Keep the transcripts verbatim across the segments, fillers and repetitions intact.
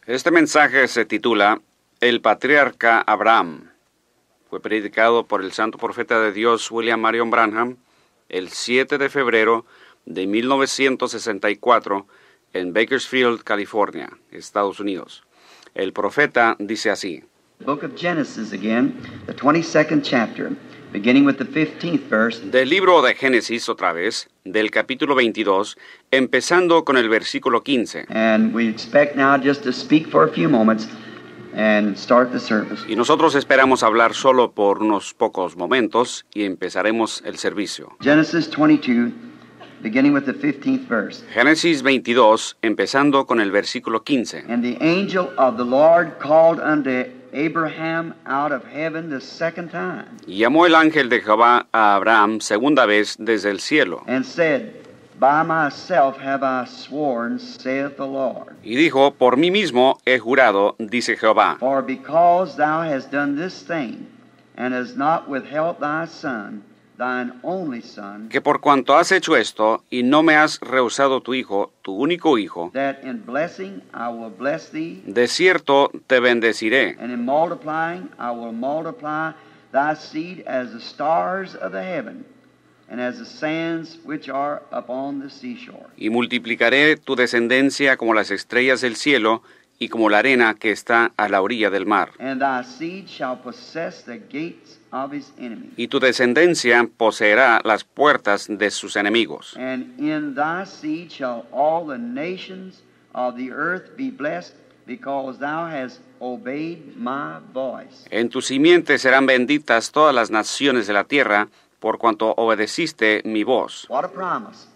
Este mensaje se titula El Patriarca Abraham. Fue predicado por el santo profeta de Dios William Marion Branham el siete de febrero de mil novecientos sesenta y cuatro en Bakersfield, California, Estados Unidos. El profeta dice así: Book of Genesis again, the twenty-second chapter, beginning with the fifteenth verse. Del libro de Génesis otra vez, del capítulo veintidós, empezando con el versículo quince. And we expect now just to speak for a few moments and start the service. Y nosotros esperamos hablar solo por unos pocos momentos y empezaremos el servicio. Genesis twenty-two, beginning with the fifteenth verse. Génesis veintidós, empezando con el versículo quince. And the angel of the Lord called unto Abraham out of heaven the second time, Y llamó el ángel de Jehová a Abraham segunda vez desde el cielo, and said, By myself have I sworn, saith the Lord. y dijo, por mí mismo he jurado, dice Jehová, For because thou hast done this thing, and hast not withheld thy son, thine only son, que por cuanto has hecho esto, y no me has rehusado tu hijo, tu único hijo, that in blessing I will bless thee, de cierto te bendeciré, and in multiplying I will multiply thy seed as the stars of the heaven, and as the sands which are upon the seashore. y multiplicaré tu descendencia como las estrellas del cielo, y como la arena que está a la orilla del mar. And thy seed shall possess the gates of his enemies. Y tu descendencia poseerá las puertas de sus enemigos. And in thy seed shall all the nations of the earth be blessed, because thou hast obeyed my voice. En tu simiente serán benditas todas las naciones de la tierra, por cuanto obedeciste mi voz. What a promise.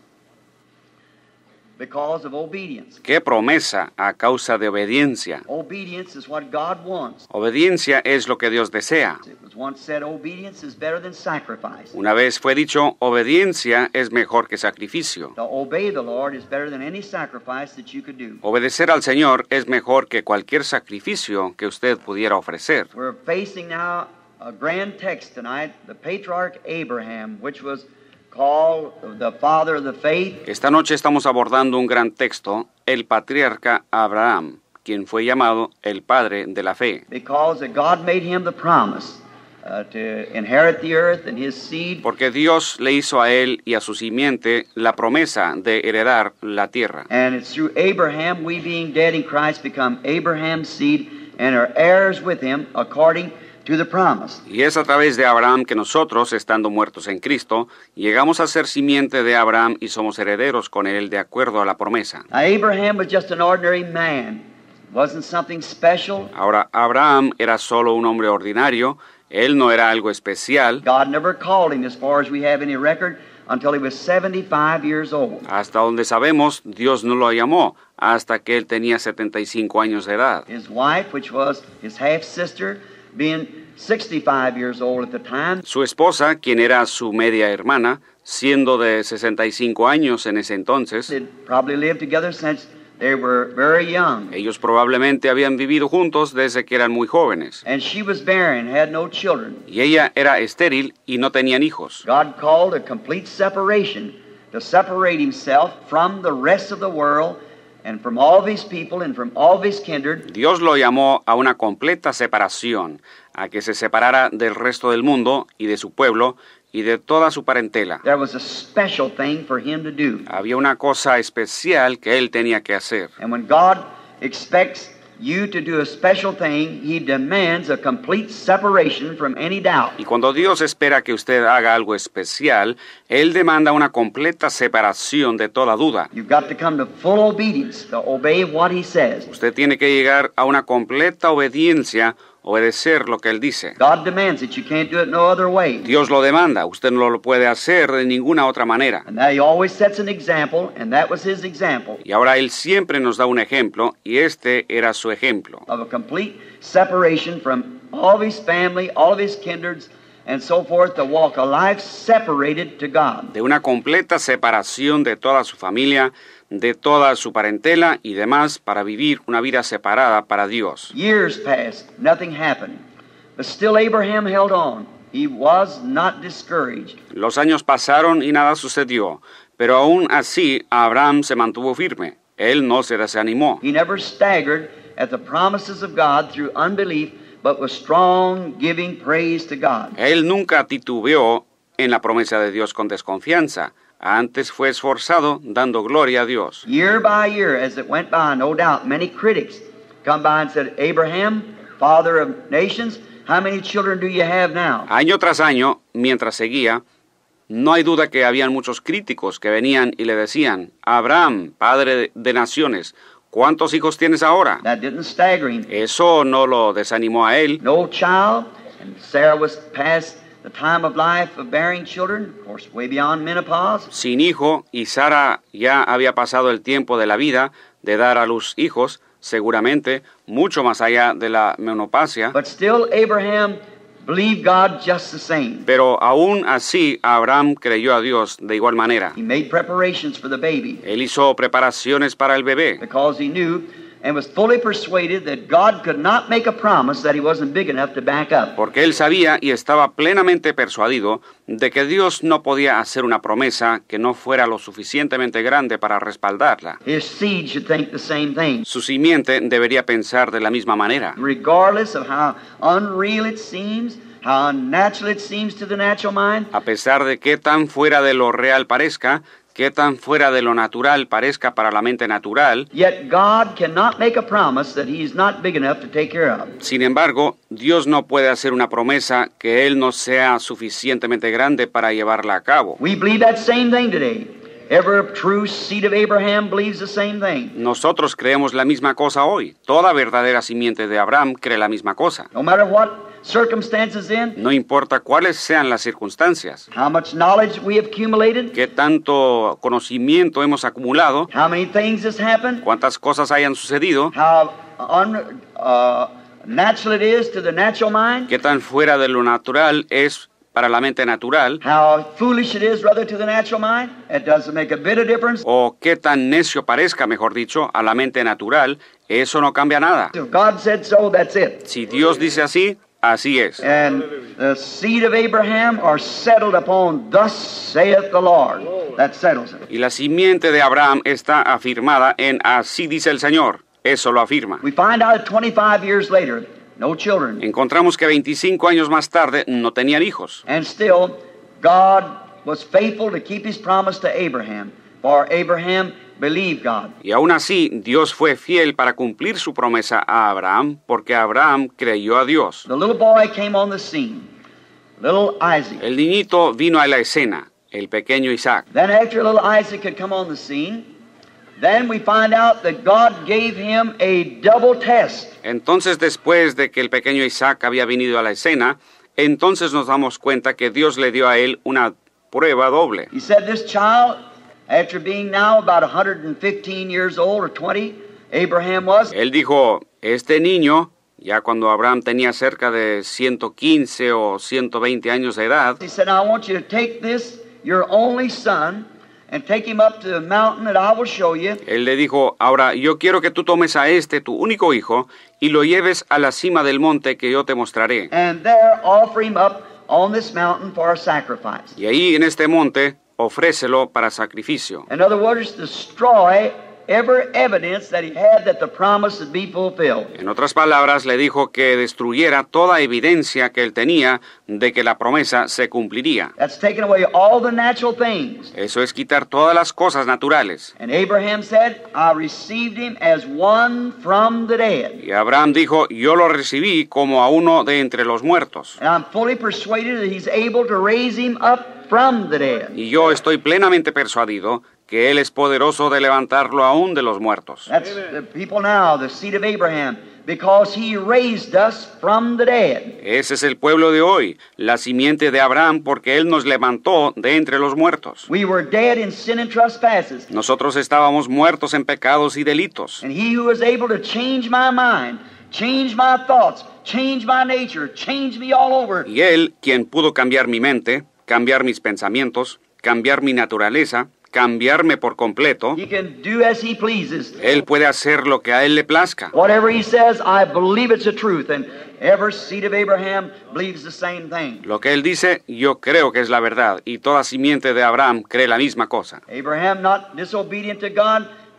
Because of obedience. ¡Qué promesa a causa de obediencia! Obedience is what God wants. Obediencia es lo que Dios desea. It was once said obedience is better than sacrifice. Una vez fue dicho, obediencia es mejor que sacrificio. To obey the Lord is better than any sacrifice that you could do. Obedecer al Señor es mejor que cualquier sacrificio que usted pudiera ofrecer. We're facing now a grand text tonight, the patriarch Abraham, which was called the father of the faith. Esta noche estamos abordando un gran texto, el patriarca Abraham, quien fue llamado el padre de la fe. Because that God made him the promise uh, to inherit the earth and his seed. Porque Dios le hizo a él y a su simiente la promesa de heredar la tierra. And it's through Abraham, we being dead in Christ, become Abraham's seed and are heirs with him according to the promise. Y es a través de Abraham que nosotros, estando muertos en Cristo, llegamos a ser simiente de Abraham y somos herederos con él de acuerdo a la promesa. Now, Abraham was just an ordinary man. Wasn't something special. Ahora, Abraham era solo un hombre ordinario, él no era algo especial. God never called him, as far as we have any record, until he was seventy-five years old. Hasta donde sabemos, Dios no lo llamó hasta que él tenía setenta y cinco años de edad. His wife, which was his half-sister, being sixty-five years old at the time, Su esposa, quien era su media hermana, siendo de sesenta y cinco años en ese entonces, they'd probably lived together since they were very young. ellos probablemente habían vivido juntos desde que eran muy jóvenes. And she was barren, had no children. Y ella era estéril y no tenían hijos. God called a complete separation, to separate himself from the rest of the world and from all of his people and from all of his kindred. Dios lo llamó a una completa separación, a que se separara del resto del mundo y de su pueblo y de toda su parentela. There was a special thing for him to do. Había una cosa especial que él tenía que hacer. And when God expects you to do a special thing, he demands a complete separation from any doubt. Y cuando Dios espera que usted haga algo especial, Él demanda una completa separación de toda duda. You've got to come to full obedience, to obey what he says. Usted tiene que llegar a una completa obediencia, obedecer lo que Él dice. God demands it. You can't do it no other way. Dios lo demanda, usted no lo puede hacer de ninguna otra manera. And now he always sets an example, and that was his example, Y ahora Él siempre nos da un ejemplo, y este era su ejemplo. of a complete separation from all of his family, all of his kindreds, and so forth, to walk a life separated to God. De una completa separación de toda su familia, de toda su parentela y demás, para vivir una vida separada para Dios. Years passed, nothing happened, but still Abraham held on. He was not discouraged. Los años pasaron y nada sucedió, pero aún así Abraham se mantuvo firme. Él no se desanimó. He never staggered at the promises of God through unbelief, but with strong giving praise to God. Él nunca titubeó en la promesa de Dios con desconfianza. Antes fue esforzado dando gloria a Dios. Year by year, as it went by, no doubt, many critics come by and said, Abraham, father of nations, how many children do you have now? Año tras año, mientras seguía, no hay duda que habían muchos críticos que venían y le decían, Abraham, padre de naciones, ¿cuántos hijos tienes ahora? That didn't stagger him. Eso no lo desanimó a él. No child, and Sarah was past the time of life of bearing children, of course, way beyond menopause. Sin hijo, y Sara ya había pasado el tiempo de la vida de dar a luz hijos, seguramente mucho más allá de la menopausia. But still, Abraham believed God just the same. Pero aún así, Abraham creyó a Dios de igual manera. He made preparations for the baby Él hizo preparaciones para el bebé, because he knew and was fully persuaded that God could not make a promise that he wasn't big enough to back up. porque él sabía y estaba plenamente persuadido de que Dios no podía hacer una promesa que no fuera lo suficientemente grande para respaldarla. His seed should think the same thing. Su simiente debería pensar de la misma manera. Regardless of how unreal it seems, how unnatural it seems to the natural mind, A pesar de qué tan fuera de lo real parezca, qué tan fuera de lo natural parezca para la mente natural, yet God cannot make a promise that he is not big enough to take care of. sin embargo, Dios no puede hacer una promesa que Él no sea suficientemente grande para llevarla a cabo. We believe that same thing today. Every true seed of Abraham believes the same thing. Nosotros creemos la misma cosa hoy. Toda verdadera simiente de Abraham cree la misma cosa. No matter what circumstances in, No importa cuáles sean las circunstancias, how much knowledge we have accumulated, qué tanto conocimiento hemos acumulado, how many things has happened, cuántas cosas hayan sucedido, how un, uh, natural it is to the natural mind, qué tan fuera de lo natural es para la mente natural, how foolish it is rather to the natural mind. It doesn't make a bit of difference. o qué tan necio parezca, mejor dicho, a la mente natural, eso no cambia nada. If God said so, that's it. Si Dios dice así, así es. And the seed of Abraham are settled upon, thus saith the Lord. That settles it. Y la simiente de Abraham está afirmada en así dice el Señor. Eso lo afirma. We find out that twenty-five years later, no children. Encontramos que veinticinco años más tarde no tenían hijos. And still, God was faithful to keep his promise to Abraham. For Abraham believed God. Y aún así, Dios fue fiel para cumplir su promesa a Abraham, porque Abraham creyó a Dios. The little boy came on the scene, little Isaac. El niñito vino a la escena, el pequeño Isaac. Then after little Isaac had come on the scene, then we find out that God gave him a double test. Entonces, después de que el pequeño Isaac había venido a la escena, entonces nos damos cuenta que Dios le dio a él una prueba doble. He said, this child, after being now about one hundred fifteen years old or twenty, Abraham was, Él dijo, este niño, ya cuando Abraham tenía cerca de ciento quince o ciento veinte años de edad, he said, I want you to take this, your only son, and take him up to the mountain that I will show you. él le dijo, ahora yo quiero que tú tomes a este, tu único hijo, y lo lleves a la cima del monte que yo te mostraré. And there offer him up on this mountain for a sacrifice. Y ahí en este monte, ofrécelo para sacrificio. In other words, destroy every evidence that he had that the promise would be fulfilled. En otras palabras, le dijo que destruyera toda evidencia que él tenía de que la promesa se cumpliría. That's taking away all the natural things. Eso es quitar todas las cosas naturales. And Abraham said, I received him as one from the dead. Y Abraham dijo, yo lo recibí como a uno de entre los muertos. And I'm fully persuaded that he's able to raise him up from the dead. Y yo estoy plenamente persuadido que él es poderoso de levantarlo aún de los muertos. That's the people now, the seed of Abraham, because he raised us from the dead. Ese es el pueblo de hoy, la simiente de Abraham, porque él nos levantó de entre los muertos. We were dead in sin and trespasses. Nosotros estábamos muertos en pecados y delitos. And he who was able to change my mind, change my thoughts, change my nature, change me all over. Y él, quien pudo cambiar mi mente, cambiar mis pensamientos, cambiar mi naturaleza, cambiarme por completo, He can do as he pleases. él puede hacer lo que a él le plazca. Whatever he says, I believe it's the truth. And every seed of Abraham believes the same thing. Lo que él dice, yo creo que es la verdad, y toda simiente de Abraham cree la misma cosa. Abraham, not disobedient to God,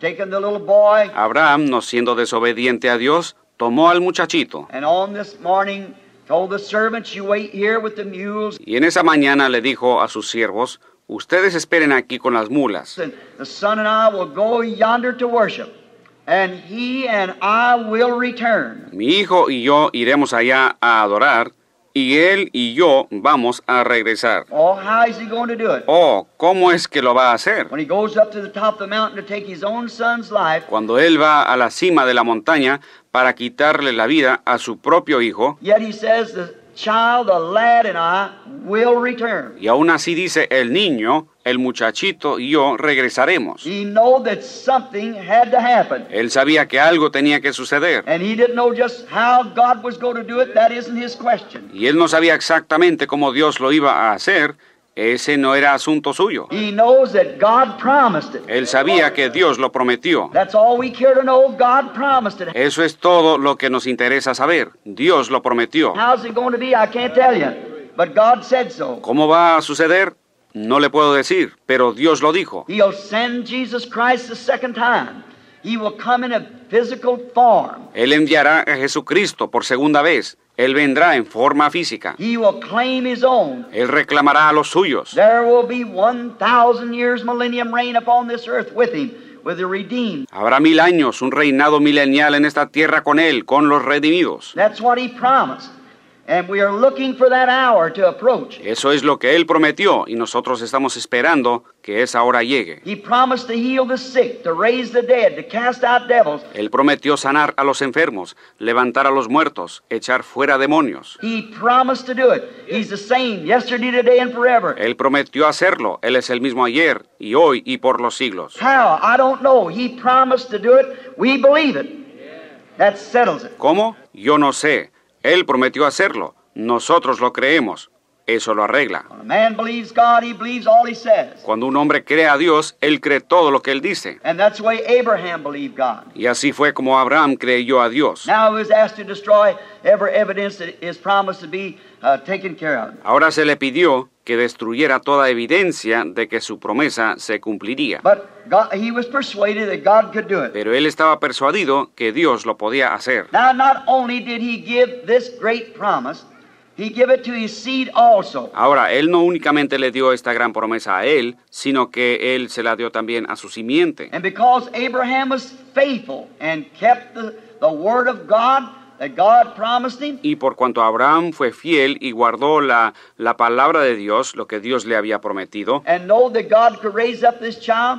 taken the little boy, Abraham, no siendo desobediente a Dios, tomó al muchachito. and on this morning told the servants, you wait here with the mules, Y en esa mañana le dijo a sus siervos, ustedes esperen aquí con las mulas. and the son and I will go yonder to worship, and he and I will return. Mi hijo y yo iremos allá a adorar, y él y yo vamos a regresar. Oh, how is he going to do it? Oh, ¿cómo es que lo va a hacer? When he goes up to the top of the mountain to take his own son's life, Cuando él va a la cima de la montaña para quitarle la vida a su propio hijo, yet he says, the child, the lad, and I will return. y aún así dice, el niño, el muchachito y yo regresaremos. He knew that something had to happen. Él sabía que algo tenía que suceder, And he didn't know just how God was going to do it. That isn't his question. y él no sabía exactamente cómo Dios lo iba a hacer. Ese no era asunto suyo. He knows that God promised it. Él sabía que Dios lo prometió. That's all we care to know. God promised it. Eso es todo lo que nos interesa saber. Dios lo prometió. How's it going to be? I can't tell you. But God said so. ¿Cómo va a suceder? No le puedo decir, pero Dios lo dijo. He'll send Jesus Christ the second time. He will come in a physical form. Él enviará a Jesucristo por segunda vez. Él vendrá en forma física. He will claim his own. Él reclamará a los suyos. There will be one thousand years millennium reign upon this earth with him, with the redeemed. Habrá mil años, un reinado milenial en esta tierra con Él, con los redimidos. That's what he promised. And we are looking for that hour to approach. Eso es lo que Él prometió y nosotros estamos esperando que esa hora llegue. He promised to heal the sick, to raise the dead, to cast out devils. Él prometió sanar a los enfermos, levantar a los muertos, echar fuera demonios. He promised to do it. He's the same yesterday, today, and forever. Él prometió hacerlo. Él es el mismo ayer y hoy y por los siglos. How? I don't know. He promised to do it. We believe it. That settles it. ¿Cómo? Yo no sé. Él prometió hacerlo. Nosotros lo creemos. Eso lo arregla. When a man believes God, he believes all he says. Cuando un hombre cree a Dios, él cree todo lo que él dice. And that's the way Abraham believed God. Y así fue como Abraham creyó a Dios. Now he was asked to destroy every evidence that is promised to be uh, taken care of. Ahora se le pidió que destruyera toda evidencia de que su promesa se cumpliría. But God, he was persuaded that God could do it. Pero él estaba persuadido que Dios lo podía hacer. Now, not only did he give this great promise, he gave it to his seed also. Ahora, él no únicamente le dio esta gran promesa a él, sino que él se la dio también a su simiente. And because Abraham was faithful and kept the, the word of God that God promised him, Y por cuanto Abraham fue fiel y guardó la, la palabra de Dios, lo que Dios le había prometido, and know that God could raise up this child,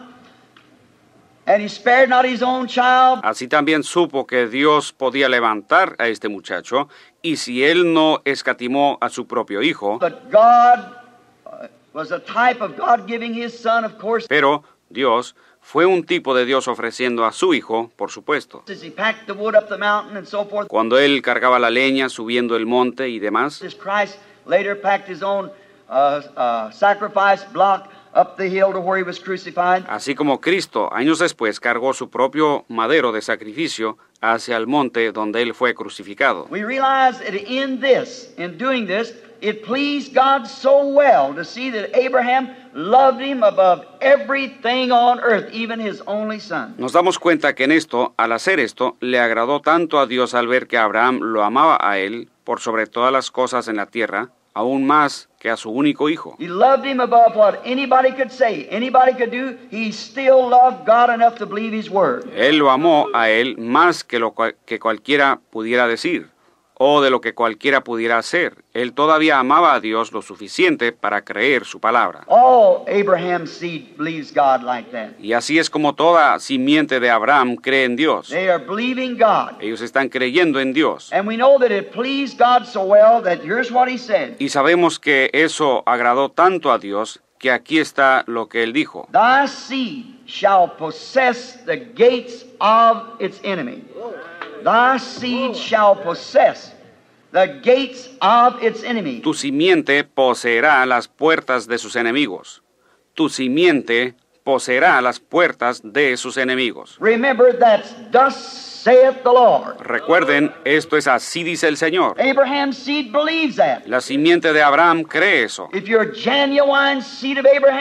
and he spared not his own child, así también supo que Dios podía levantar a este muchacho, y si él no escatimó a su propio hijo, but God uh, was a type of God giving his son, of course, pero Dios fue un tipo de Dios ofreciendo a su hijo, por supuesto. as he packed the wood up the mountain and so forth. Cuando él cargaba la leña subiendo el monte y demás, As Christ later packed his own uh, uh, sacrifice block up the hill to where he was crucified. así como Cristo años después cargó su propio madero de sacrificio hacia el monte donde él fue crucificado. We realize that in this, in doing this, it pleased God so well to see that Abraham loved him above everything on earth, even his only son. Nos damos cuenta que en esto, al hacer esto, le agradó tanto a Dios al ver que Abraham lo amaba a él por sobre todas las cosas en la tierra, aún más que a su único hijo. He loved him above what anybody could say, anybody could do. He still loved God enough to believe his word. Él lo amó a él más que lo cual- que cualquiera pudiera decir, o de lo que cualquiera pudiera hacer. Él todavía amaba a Dios lo suficiente para creer su palabra. All Abraham's seed believes God like that. Y así es como toda simiente de Abraham cree en Dios. They are believing God. Ellos están creyendo en Dios. And we know that it pleased God so well that here's what he said. Y sabemos que eso agradó tanto a Dios que aquí está lo que él dijo. Thy seed shall possess the gates of its enemy. Thy seed shall possess the gates of its enemy. Tu simiente poseerá las puertas de sus enemigos. Tu simiente poseerá las puertas de sus enemigos. Remember that thus saith the Lord. Recuerden, esto es así dice el Señor. Abraham's seed believes that. La simiente de Abraham cree eso. If you're a genuine seed of Abraham,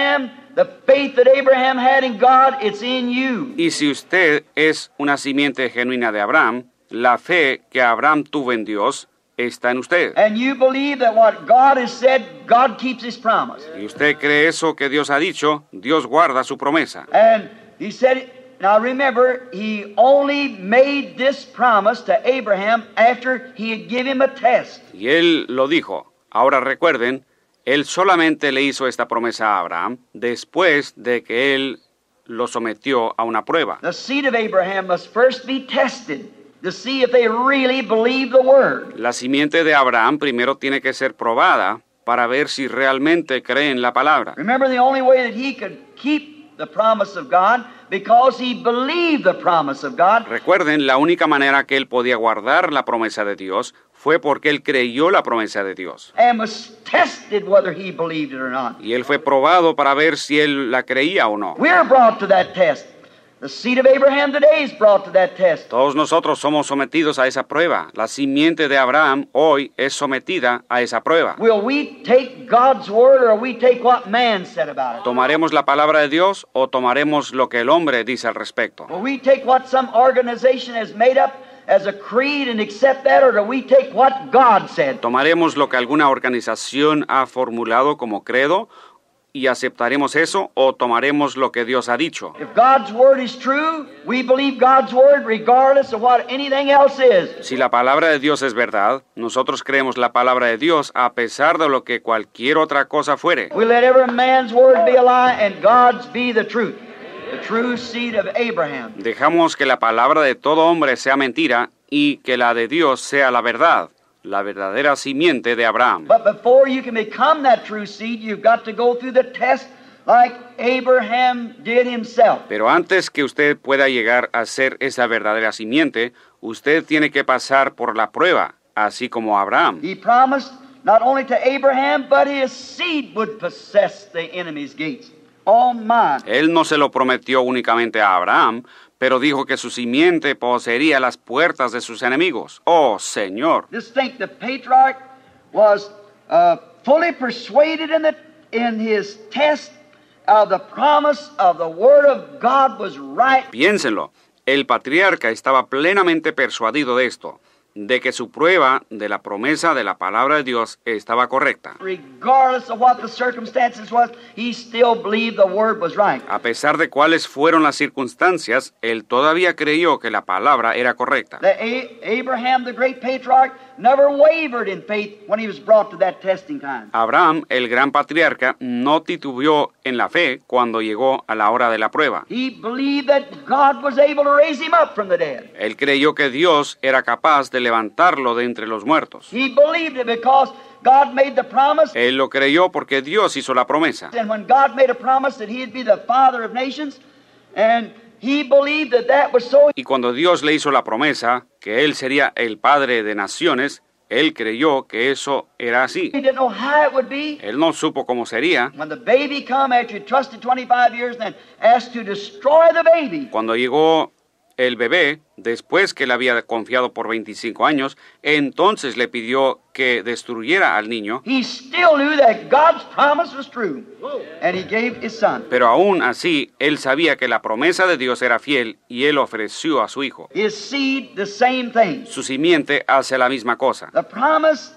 the faith that Abraham had in God, it's in you. Y si usted es una simiente genuina de Abraham, la fe que Abraham tuvo en Dios está en usted. And you believe that what God has said, God keeps His promise. Y usted cree eso que Dios ha dicho, Dios guarda su promesa. And He said, now remember, He only made this promise to Abraham after He had given him a test. Y Él lo dijo. Ahora recuerden, Él solamente le hizo esta promesa a Abraham después de que Él lo sometió a una prueba. The seed of Abraham must first be tested to see if they really believe the word. La simiente de Abraham primero tiene que ser probada para ver si realmente creen la palabra. Remember, the only way that he could keep the promise of God because he believed the promise of God. Recuerden, la única manera que él podía guardar la promesa de Dios fue porque él creyó la promesa de Dios. And was tested whether he believed it or not. Y él fue probado para ver si él la creía o no. We're brought to that test. The seed of Abraham today is brought to that test. Todos nosotros somos sometidos a esa prueba. La simiente de Abraham hoy es sometida a esa prueba. Will we take God's word or we take what man said about it? ¿Tomaremos la palabra de Dios o tomaremos lo que el hombre dice al respecto? Will we take what some organization has made up as a creed and accept that, or do we take what God said? ¿Tomaremos lo que alguna organización ha formulado como credo y aceptaremos eso o tomaremos lo que Dios ha dicho? If God's word is true, we believe God's word regardless of what anything else is. Si la palabra de Dios es verdad, nosotros creemos la palabra de Dios a pesar de lo que cualquier otra cosa fuere. We let every man's word be a lie and God's be the truth, the true seed of Abraham. Dejamos que la palabra de todo hombre sea mentira y que la de Dios sea la verdad, la verdadera simiente de Abraham. But before you can become that true seed, you've got to go through the test like Abraham did himself. Pero antes que usted pueda llegar a ser esa verdadera simiente, usted tiene que pasar por la prueba, así como Abraham. He promised not only to Abraham, but his seed would possess the enemy's gates. Oh my. Él no se lo prometió únicamente a Abraham, pero dijo que su simiente poseería las puertas de sus enemigos. ¡Oh, Señor! Just think, the patriarch was uh, fully persuaded in, the, in his test of the promise of the Word of God was right. Piénsenlo, el patriarca estaba plenamente persuadido de esto, de que su prueba de la promesa de la palabra de Dios estaba correcta. Regardless of what the circumstances was, he still believed the Word was right. A pesar de cuáles fueron las circunstancias, él todavía creyó que la palabra era correcta. The A- Abraham, the great patriarch, never wavered in faith when he was brought to that testing time. Abraham, el gran patriarca, no titubeó en la fe cuando llegó a la hora de la prueba. He believed that God was able to raise him up from the dead. Él creyó que Dios era capaz de levantarlo de entre los muertos. He believed it because God made the promise. Él lo creyó porque Dios hizo la promesa. And when God made a promise that he'd be the father of nations, and he believed that that was so. Y cuando Dios le hizo la promesa que él sería el padre de naciones, él creyó que eso era así. He didn't know how it would be. Él no supo cómo sería. When the baby come after you trusted twenty-five years and then asked to destroy the baby. Cuando llegó el bebé, después que le había confiado por veinticinco años, entonces le pidió que destruyera al niño. He still knew that God's promise was true, and he gave his son. Pero aún así, él sabía que la promesa de Dios era fiel y él ofreció a su hijo. His seed, the same thing. Su simiente hace la misma cosa. The promise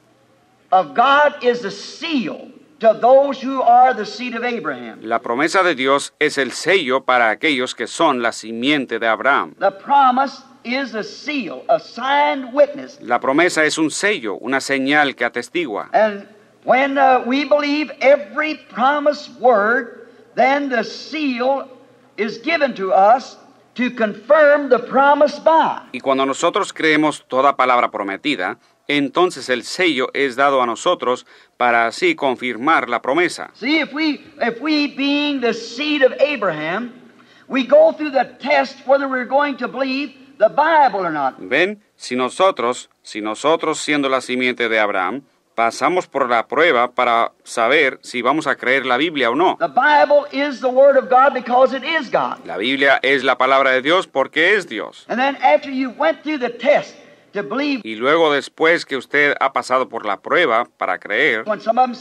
of God is the seal to those who are the seed of Abraham. La promesa de Dios es el sello para aquellos que son la simiente de Abraham. The promise is a seal, a signed witness. La promesa es un sello, una señal que atestigua. And when uh, we believe every promised word, then the seal is given to us to confirm the promise by. Y cuando nosotros creemos toda palabra prometida, entonces el sello es dado a nosotros para así confirmar la promesa. See, if we, if we being the seed of Abraham, we go through the test whether we're going to believe the Bible or not. ¿Ven? Si nosotros, si nosotros siendo la simiente de Abraham, pasamos por la prueba para saber si vamos a creer la Biblia o no. The Bible is the Word of God because it is God. La Biblia es la palabra de Dios porque es Dios. And then after you went through the test to believe, Y luego después que usted ha pasado por la prueba para creer, when some of them says,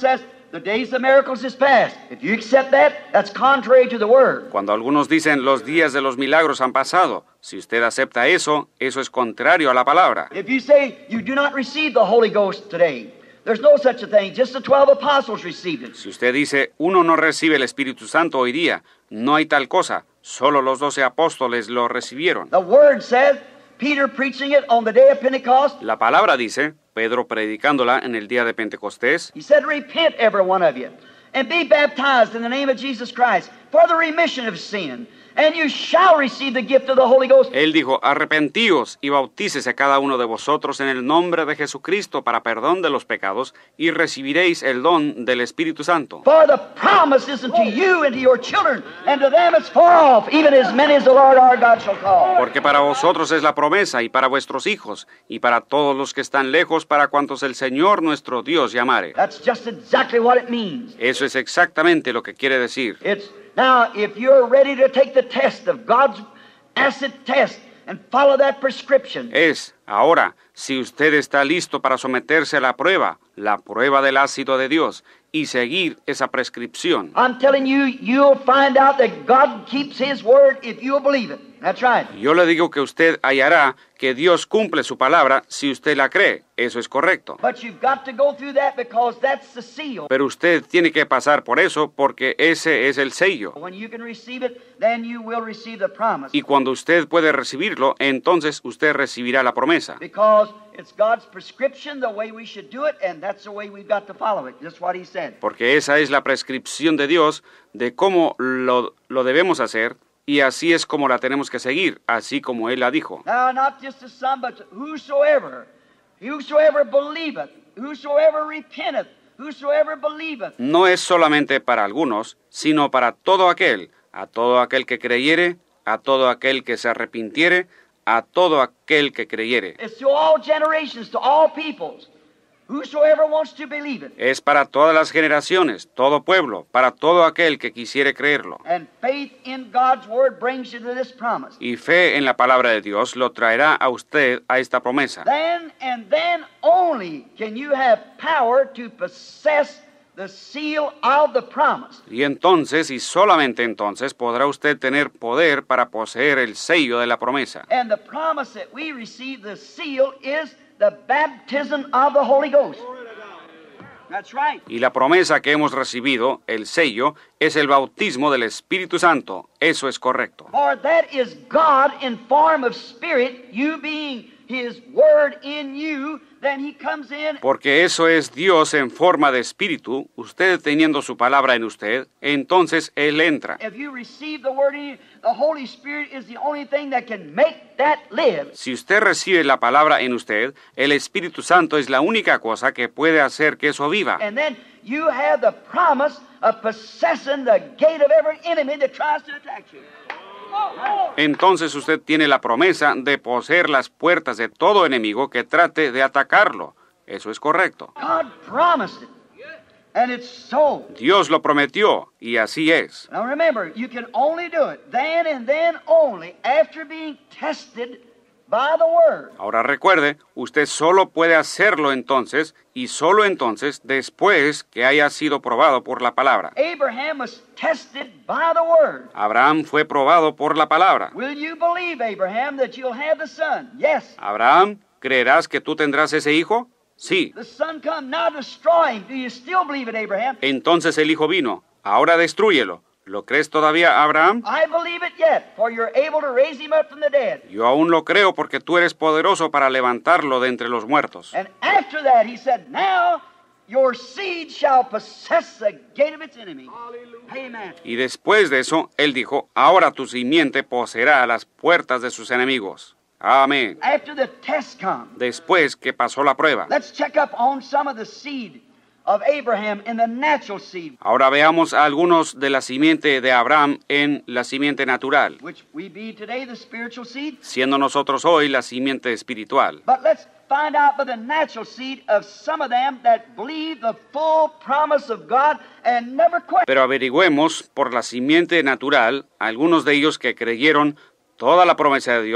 the days of miracles is past. If you accept that, that's contrary to the Word. Cuando algunos dicen los días de los milagros han pasado, si usted acepta eso, eso es contrario a la palabra. If you say you do not receive the Holy Ghost today, there's no such a thing. Just the twelve apostles received it. Si usted dice uno no recibe el Espíritu Santo hoy día, no hay tal cosa, solo los doce apóstoles lo recibieron. The Word says, Peter preaching it on the day of Pentecost, La palabra dice, Pedro predicándola en el día de Pentecostés, he said, repent every one of you, and be baptized in the name of Jesus Christ for the remission of sin, and you shall receive the gift of the Holy Ghost. él dijo, arrepentíos y bautícese cada uno de vosotros en el nombre de Jesucristo para perdón de los pecados, y recibiréis el don del Espíritu Santo. For the promise is unto you and to your children, and to them it's far off, even as many as the Lord our God shall call. Porque para vosotros es la promesa, y para vuestros hijos, y para todos los que están lejos, para cuantos el Señor nuestro Dios llamare. That's just exactly what it means. Eso es exactamente lo que quiere decir. It's now, if you're ready to take the test of God's acid test and follow that prescription, Es, ahora, si usted está listo para someterse a la prueba, la prueba del ácido de Dios, y seguir esa prescripción, I'm telling you, you'll find out that God keeps His word if you'll believe it. That's right. yo le digo que usted hallará que Dios cumple su palabra si usted la cree. Eso es correcto. But you've got to go through that because that's the seal. Pero usted tiene que pasar por eso porque ese es el sello. When you can receive it, then you will receive the promise. Y cuando usted puede recibirlo, entonces usted recibirá la promesa. Because it's God's prescription, the way we should do it, and that's the way we've got to follow it. That's what He said. Porque esa es la prescripción de Dios de cómo lo, lo debemos hacer, y así es como la tenemos que seguir, así como Él la dijo. Now, not just to some, but to whosoever, whosoever believeth, whosoever repenteth, whosoever believeth. No es solamente para algunos, sino para todo aquel, a todo aquel que creyere, a todo aquel que se arrepintiere, a todo aquel que creyere. It's to all generations, to all peoples. Whosoever wants to believe it. Es para todas las generaciones, todo pueblo, para todo aquel que quisiere creerlo. And faith in God's word brings you to this promise. Y fe en la palabra de Dios lo traerá a usted a esta promesa. Then and then only can you have power to possess the seal of the promise. Y entonces, y solamente entonces, podrá usted tener poder para poseer el sello de la promesa. And the promise that we receive, the seal, is the baptism of the Holy Ghost. That's right. Y la promesa que hemos recibido, el sello, es el bautismo del Espíritu Santo. Eso es correcto. For that is God in form of spirit, you being His word in you, then He comes in. Porque eso es Dios en forma de espíritu, usted teniendo su palabra en usted, entonces Él entra. If you receive the word in you, the Holy Spirit is the only thing that can make that live. Si usted recibe la palabra en usted, el Espíritu Santo es la única cosa que puede hacer que eso viva. And then you have the promise of possessing the gate of every enemy that tries to attack you. Entonces usted tiene la promesa de poseer las puertas de todo enemigo que trate de atacarlo. Eso es correcto. God promised it. And it's so. Dios lo prometió, y así es. Now remember, you can only do it then and then only after being tested by the Word. Ahora recuerde, usted solo puede hacerlo entonces, y solo entonces después que haya sido probado por la palabra. Abraham was tested by the Word. Abraham fue probado por la palabra. Will you believe, Abraham, that you'll have the son? Yes. Abraham, ¿creerás que tú tendrás ese hijo? Sí. The son come, now destroy him. Do you still believe it, Abraham? Entonces el hijo vino. Ahora destrúyelo. ¿Lo crees todavía, Abraham? I believe it yet, for you're able to raise him up from the dead. Yo aún lo creo porque tú eres poderoso para levantarlo de entre los muertos. And after that, he said, now your seed shall possess the gate of its enemy. Amen. Y después de eso, él dijo, ahora tu simiente poseerá las puertas de sus enemigos. Amén. After the test comes, Después que pasó la prueba. let's check up on some of the seed of Abraham in the natural seed, Ahora veamos a algunos de la simiente de Abraham en la simiente natural, which we be today the spiritual seed. siendo nosotros hoy la simiente espiritual. But let's find out by the natural seed of some of them that believe the full promise of God and never question. Pero averigüemos por la simiente natural algunos de ellos que creyeron toda la promesa de Dios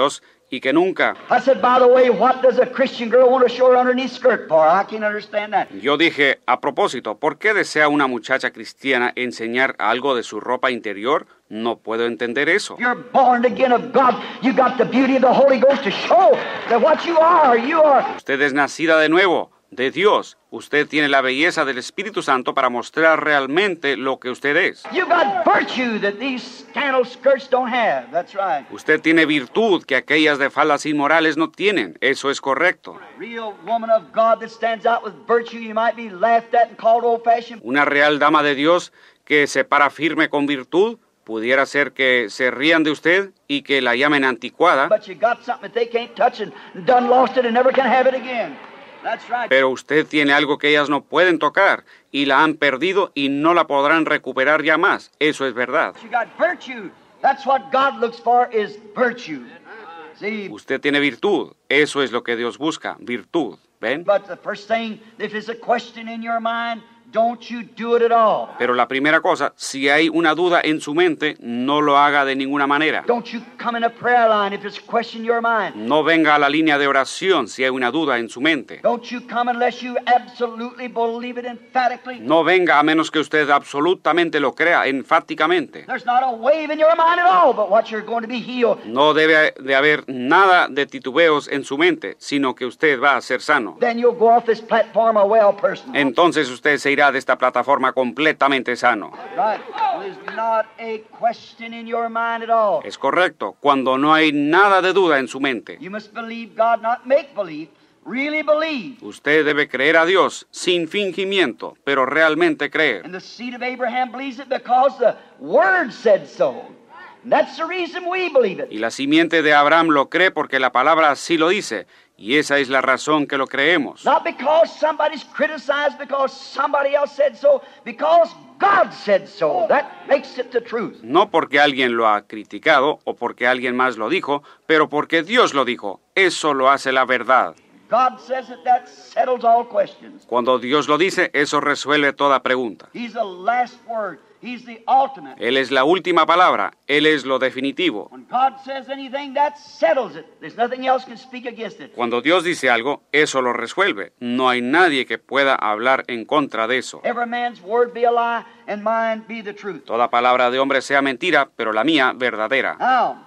y que nunca. I said, by the way, what does a Christian girl want to show her underneath skirt for? I can't understand that. Yo dije, a propósito, ¿por qué desea una muchacha cristiana enseñar algo de su ropa interior? No puedo entender eso. You're born again of God. You got the beauty of the Holy Ghost to show that what you are, you are. Usted es nacida de nuevo, de Dios. Usted tiene la belleza del Espíritu Santo para mostrar realmente lo que usted es. You got virtue that these scandal skirts don't have. That's right. Usted tiene virtud que aquellas de faldas inmorales no tienen. Eso es correcto. Real woman of God that stands out with virtue, you might be laughed at and called old-fashioned. Una real dama de Dios que se para firme con virtud, pudiera ser que se rían de usted y que la llamen anticuada. But you got something that they can't touch and done lost it and never can have it again. That's right. Pero usted tiene algo que ellas no pueden tocar y la han perdido y no la podrán recuperar ya más. Eso es verdad. You got virtue. That's what God looks for is virtue. See? Usted tiene virtud. Eso es lo que Dios busca, virtud. ¿Ven? But the first thing, if there's a question in your mind, don't you do it at all. Pero la primera cosa, si hay una duda en su mente, no lo haga de ninguna manera. Don't you come in a prayer line if there's a question in your mind. No venga a la línea de oración si hay una duda en su mente. Don't you come unless you absolutely believe it emphatically. No venga a menos que usted absolutamente lo crea enfáticamente. There's not a wave in your mind at all, but what you're going to be healed. No debe de haber nada de titubeos en su mente, sino que usted va a ser sano. Then you'll go off this platform a well person. Entonces usted se irá de esta plataforma completamente sano. Right. There's not a question in your mind at all. Es correcto, cuando no hay nada de duda en su mente. You must believe God, not make believe. Really believe. Usted debe creer a Dios sin fingimiento, pero realmente creer. And the seed of Abraham believes it because the Word said so. And that's the reason we believe it. Y la simiente de Abraham lo cree porque la palabra así lo dice. Y esa es la razón que lo creemos. Not because somebody's criticized, because somebody else said so, because God said so. That makes it the truth. No porque alguien lo ha criticado o porque alguien más lo dijo, pero porque Dios lo dijo. Eso lo hace la verdad. God says that that settles all questions. Cuando Dios lo dice, eso resuelve toda pregunta. He's the last word. He's the ultimate. Él es la última palabra. Él es lo definitivo. When God says anything, that settles it. There's nothing else can speak against it. Cuando Dios dice algo, eso lo resuelve. No hay nadie que pueda hablar en contra de eso. Every man's word be a lie, and mine be the truth. Toda palabra de hombre sea mentira, pero la mía verdadera. Now,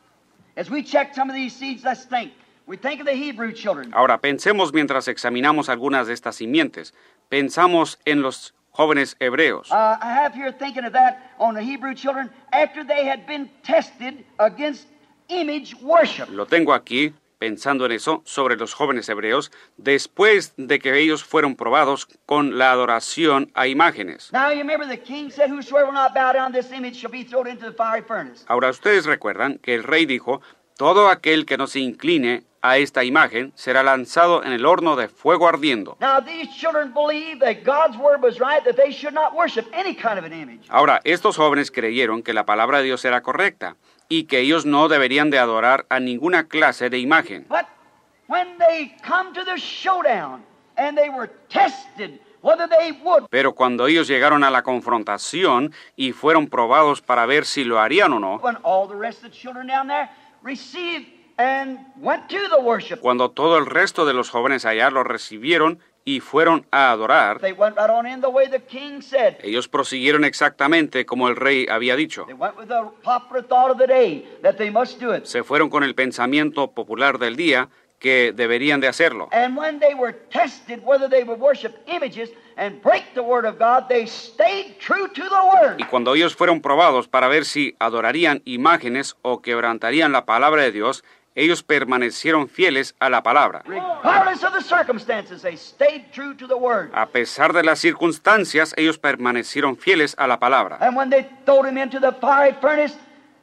as we check some of these seeds, let's think. We think of the Hebrew children. Ahora, pensemos mientras examinamos algunas de estas simientes. Pensamos en los jóvenes hebreos. Uh, I have here thinking of that on the Hebrew children after they had been tested against image worship. Lo tengo aquí, pensando en eso, sobre los jóvenes hebreos, después de que ellos fueron probados con la adoración a imágenes. Now you remember the king said, whosoever will not bow down to this image shall be thrown into the fiery furnace. Ahora, ustedes recuerdan que el rey dijo, todo aquel que no se incline a esta imagen será lanzado en el horno de fuego ardiendo. Now these children believed that God's word was right, that they should not worship any kind of an image. Ahora, estos jóvenes creyeron que la palabra de Dios era correcta y que ellos no deberían de adorar a ninguna clase de imagen. But when they come to the showdown and they were tested whether they would. Pero cuando ellos llegaron a la confrontación y fueron probados para ver si lo harían o no, When all the rest of the children down there received and went to the worship. cuando todo el resto de los jóvenes allá lo recibieron y fueron a adorar, They went right on in the way the king said. ellos prosiguieron exactamente como el rey había dicho. They went with the popular thought of the day that they must do it. Se fueron con el pensamiento popular del día que deberían de hacerlo. And when they were tested whether they would worship images and break the word of God, they stayed true to the word. Y cuando ellos fueron probados para ver si adorarían imágenes o quebrantarían la palabra de Dios, ellos permanecieron fieles a la palabra. Regardless of the circumstances, they stayed true to the word. A pesar de las circunstancias, ellos permanecieron fieles a la palabra. And when they threw him into the fiery furnace,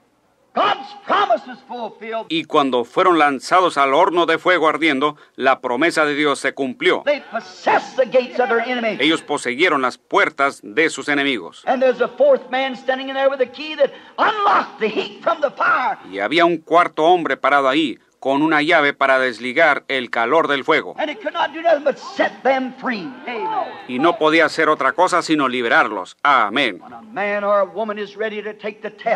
God's promise was fulfilled. Y cuando fueron lanzados al horno de fuego ardiendo, la promesa de Dios se cumplió. They possessed the gates of their enemy. Ellos poseyeron las puertas de sus enemigos. And there's a fourth man standing in there with a key that unlocked the heat from the fire. Y había un cuarto hombre parado ahí, con una llave para desligar el calor del fuego. And it could not do nothing but set them free. Amen. Y no podía hacer otra cosa sino liberarlos. Amén. When a man or a woman is ready to take the test,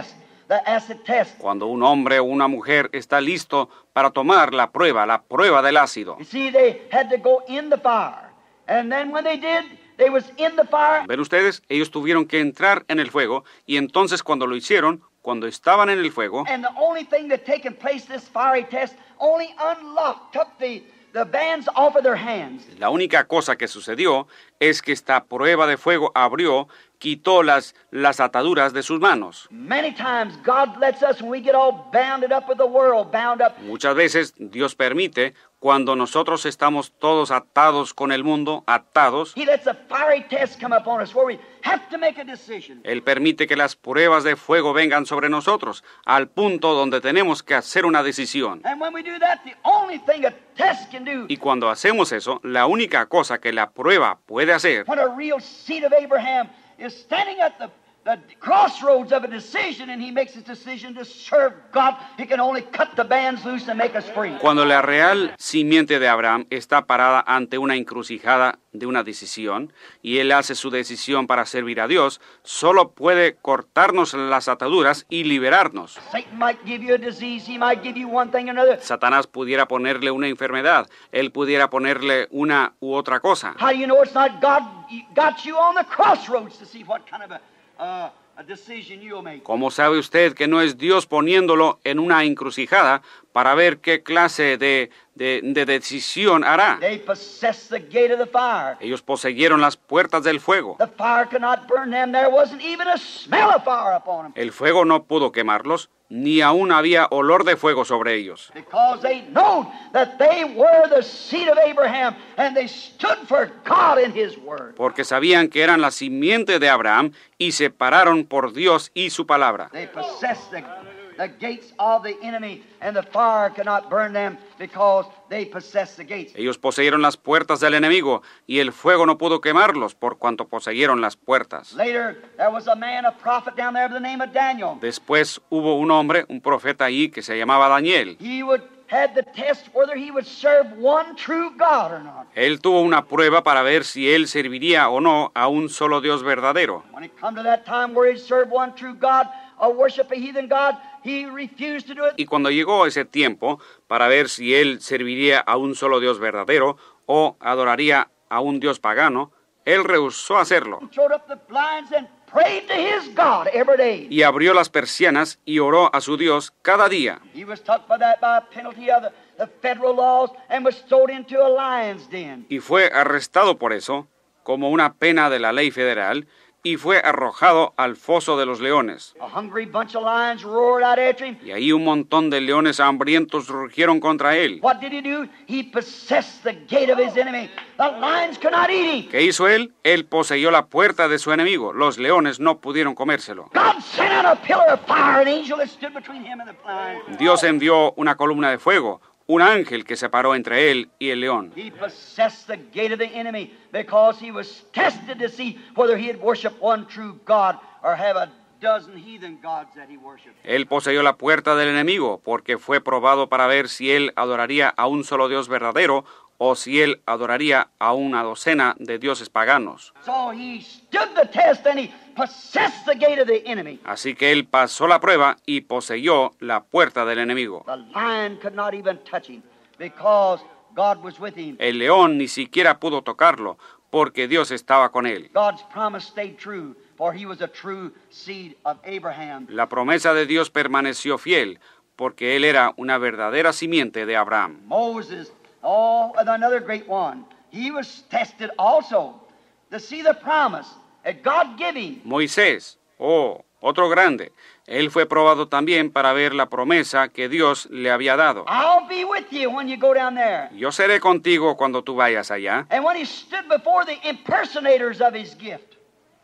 the acid test. Cuando un hombre o una mujer está listo para tomar la prueba, la prueba del ácido. You see, they had to go in the fire. And then when they did, they was in the fire. ¿Ven ustedes? Ellos tuvieron que entrar en el fuego y entonces cuando lo hicieron, cuando estaban en el fuego, And the only thing that taken place this fiery test only unlocked, took the, the bands off of their hands. la única cosa que sucedió es que esta prueba de fuego abrió, quitó las, las ataduras de sus manos. Many times God lets us, when we get all bounded up with the world, bound up, Muchas veces Dios permite, cuando nosotros estamos todos atados con el mundo, atados, He lets a fiery test come upon us where we have to make a decision. Él permite que las pruebas de fuego vengan sobre nosotros, al punto donde tenemos que hacer una decisión. And when we do that, the only thing a test can do, Y cuando hacemos eso, la única cosa que la prueba puede hacer, when a real seed of Abraham is standing at the, the crossroads of a decision and he makes his decision to serve God, he can only cut the bands loose and make us free. cuando la real simiente de Abraham está parada ante una encrucijada de una decisión, y él hace su decisión para servir a Dios, solo puede cortarnos las ataduras y liberarnos. Satan might give you a disease, he might give you one thing or another. Satanás pudiera ponerle una enfermedad, él pudiera ponerle una u otra cosa. How do you know it's not God got you on the crossroads to see what kind of a, uh, a decision you'll make? ¿Cómo sabe usted que no es Dios poniéndolo en una encrucijada para ver qué clase de, de, de decisión hará? They possessed the gate of the fire. Ellos poseyeron las puertas del fuego. The fire could not burn them. There wasn't even a smell of fire upon them. El fuego no pudo quemarlos, ni aún había olor de fuego sobre ellos. Because they know that they were the seed of Abraham and they stood for God in His Word. Porque sabían que eran la simiente de Abraham y se pararon por Dios y su palabra. They possessed the, the gates of the enemy and the fire could not burn them because they possessed the gates. Ellos poseyeron las puertas del enemigo y el fuego no pudo quemarlos por cuanto poseyeron las puertas. Later, there was a man, a prophet down there by the name of Daniel. Después hubo un hombre, un profeta allí que se llamaba Daniel. He would had the test whether he would serve one true God or not. Él tuvo una prueba para ver si él serviría o no a un solo Dios verdadero. When it come to that time where he'd serve one true God or worship a heathen God, he refused to do it. Y cuando llegó ese tiempo para ver si él serviría a un solo Dios verdadero o adoraría a un Dios pagano, él rehusó hacerlo. He throwed up the blinds and prayed to his God every day. Y abrió las persianas y oró a su Dios cada día. He was took by that by a penalty of the, the federal laws and was thrown into a lion's den. Y fue arrestado por eso, como una pena de la ley federal, y fue arrojado al foso de los leones. A hungry bunch of lions roared out after him. Y ahí un montón de leones hambrientos rugieron contra él. What did he do? He possessed the gate of his enemy. The lions could not eat him. ¿Qué hizo él? Él poseyó la puerta de su enemigo. Los leones no pudieron comérselo. God sent out a pillar of fire, an angel that stood between him and the lion. Dios envió una columna de fuego, un ángel que se paró entre él y el león. He possessed the gate of the enemy because he was tested to see whether he'd worship one true God or have a dozen heathen gods that he worshiped. Él poseyó la puerta del enemigo porque fue probado para ver si él adoraría a un solo Dios verdadero o si él adoraría a una docena de dioses paganos. So he stood the test and he possessed the gate of the enemy. Así que él pasó la prueba y poseyó la puerta del enemigo. The lion could not even touch him because God was with him. El león ni siquiera pudo tocarlo porque Dios estaba con él. God's promise stayed true, for he was a true seed of Abraham. La promesa de Dios permaneció fiel porque él era una verdadera simiente de Abraham. Moses, oh, another great one. He was tested also to see the promise that God gave him. Moisés, oh, otro grande. Él fue probado también para ver la promesa que Dios le había dado. I'll be with you when you go down there. Yo seré contigo cuando tú vayas allá. And when he stood before the impersonators of his gift,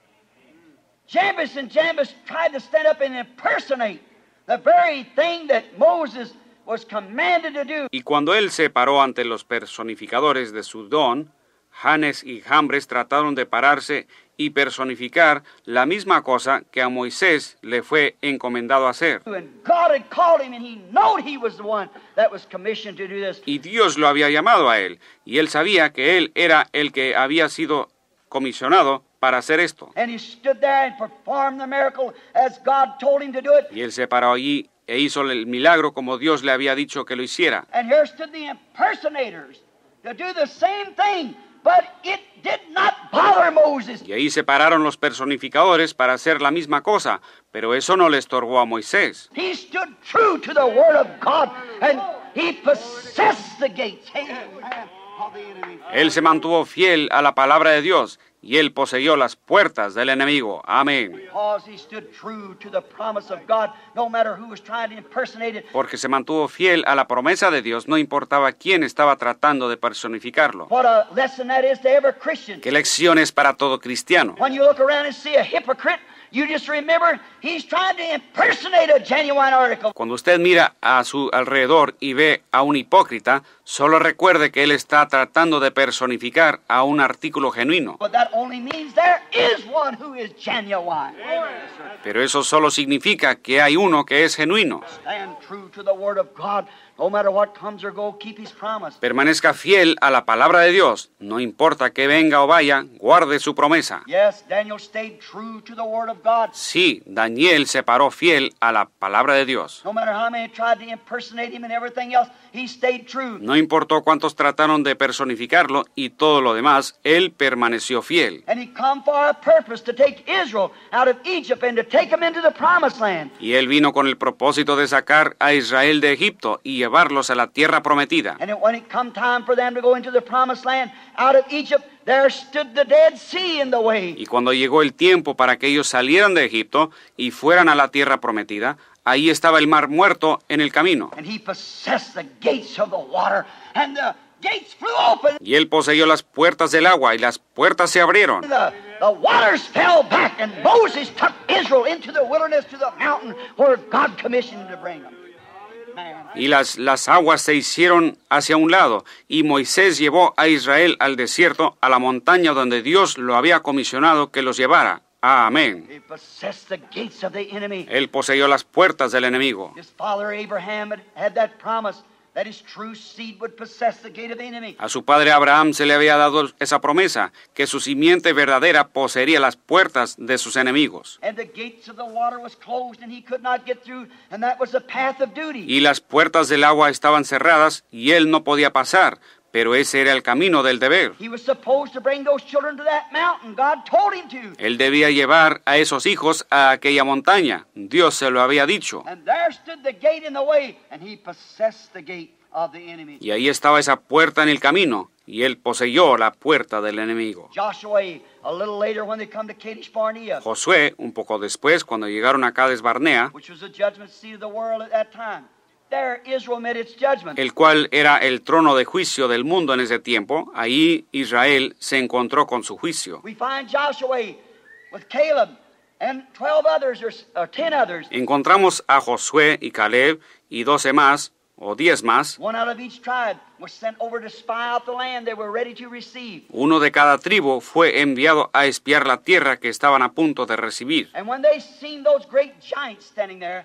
Jambres and Jambres tried to stand up and impersonate the very thing that Moses was commanded to do. Y cuando él se paró ante los personificadores de su don, Janes y Jambres trataron de pararse y personificar la misma cosa que a Moisés le fue encomendado hacer. And God had called him and he knew he was the one that was commissioned to do this. Y Dios lo había llamado a él, y él sabía que él era el que había sido comisionado para hacer esto. And he stood there and performed the miracle as God told him to do it. Y él se paró allí e hizo el milagro como Dios le había dicho que lo hiciera. And here stood the impersonators to do the same thing, but it did not bother Moses. Y ahí se pararon los personificadores para hacer la misma cosa, pero eso no le estorbó a Moisés. He stood true to the word of God, and he possessed the gates. Amen. Of the enemy. Él se mantuvo fiel a la palabra de Dios y él poseyó las puertas del enemigo. Amén. Because he stood true to the promise of God, no matter who was trying to impersonate it. Porque se mantuvo fiel a la promesa de Dios, no importaba quién estaba tratando de personificarlo. What a lesson that is to every Christian. ¿Qué lección es para todo cristiano? When you look around and see a hypocrite, you just remember he's trying to impersonate a genuine article. Cuando usted mira a su alrededor y ve a un hipócrita, solo recuerde que él está tratando de personificar a un artículo genuino. But that only means there is one who is genuine. Pero eso solo significa que hay uno que es genuino. Stand true to the word of God. No matter what comes or go, keep his promise. Permanezca fiel a la palabra de Dios. No importa que venga o vaya, guarde su promesa. Yes, Daniel stayed true to the word of God. Sí, Daniel se paró fiel a la palabra de Dios. No matter how many tried to impersonate him and everything else, he stayed true. No importó cuántos trataron de personificarlo y todo lo demás, él permaneció fiel. And he come for a purpose to take Israel out of Egypt and to take them into the promised land. Y él vino con el propósito de sacar a Israel de Egipto y llevarlos a la tierra prometida. And when it come time for them to go into the promised land out of Egypt, there stood the Dead Sea in the way. Y cuando llegó el tiempo para que ellos salieran de Egipto y fueran a la tierra prometida, ahí estaba el mar muerto en el camino. And he possessed the gates of the water, and the gates flew open. Y él poseyó las puertas del agua y las puertas se abrieron. The, the waters fell back, and Moses took Israel into the wilderness to the mountain where God commissioned him to bring them. Y las, las aguas se hicieron hacia un lado, y Moisés llevó a Israel al desierto, a la montaña donde Dios lo había comisionado que los llevara. Amén. He possessed the gates of the enemy. Él poseyó las puertas del enemigo. His father Abraham had, had that promise that his true seed would possess the gate of the enemy. A su padre Abraham se le había dado esa promesa, que su simiente verdadera poseería las puertas de sus enemigos. And the gates of the water was closed and he could not get through, and that was the path of duty. Y las puertas del agua estaban cerradas y él no podía pasar, pero ese era el camino del deber. He was supposed to bring those children to that mountain. God told him to. Él debía llevar a esos hijos a aquella montaña. Dios se lo había dicho. And there stood the gate in the way, and he possessed the gate of the enemy. Y ahí estaba esa puerta en el camino, y él poseyó la puerta del enemigo. Joshua, a little later when they come to Kadesh Barnea, Josué, un poco después, cuando llegaron a Cades Barnea, which was the judgment seat of the world at that time, there Israel met its judgment. el cual era el trono de juicio del mundo en ese tiempo, ahí Israel se encontró con su juicio. We find Joshua with Caleb and twelve others or, or ten others, Encontramos a Josué y Caleb y doce más, o diez más, one out of each tribe was sent over to spy out the land they were ready to receive. uno de cada tribu fue enviado a espiar la tierra que estaban a punto de recibir. And when they seen those great giants standing there,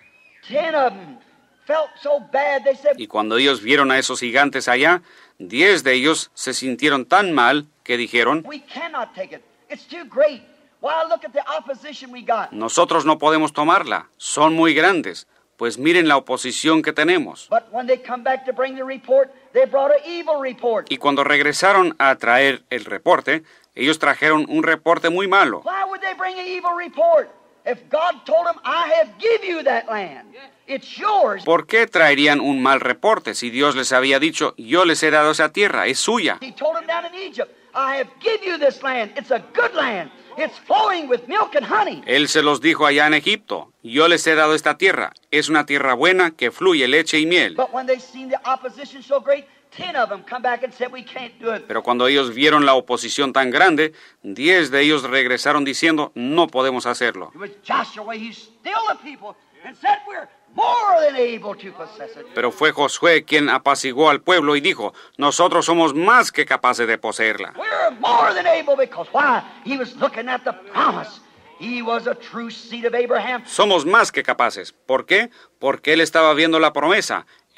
ten of them felt so bad they said, Y cuando ellos vieron a esos gigantes allá, diez de ellos se sintieron tan mal que dijeron, we cannot take it. It's too great. Why, look at the opposition we got. nosotros no podemos tomarla, son muy grandes, pues miren la oposición que tenemos. But when they come back to bring the report, they brought an evil report. Y cuando regresaron a traer el reporte, ellos trajeron un reporte muy malo. Why would they bring an evil report? If God told them, I have give you that land. It's yours. ¿Por qué traerían un mal reporte si Dios les había dicho, yo les he dado esa tierra, es suya? He told them down in Egypt, I have give you this land. It's a good land. It's flowing with milk and honey. Él se los dijo allá en Egipto, yo les he dado esta tierra, es una tierra buena que fluye leche y miel. But when they seen the opposition so great, ten of them come back and said, we can't do it. Pero cuando ellos vieron la oposición tan grande, diez de ellos regresaron diciendo, no podemos hacerlo. It was Joshua, he stilled the people and said, we're more than able to possess it. Pero fue Josué quien apaciguó al pueblo y dijo, nosotros somos más que capaces de poseerla. We're more than able because why? He was looking at the promise. He was a true seed of Abraham. Somos más que capaces. ¿Por qué? Porque él estaba viendo la promesa.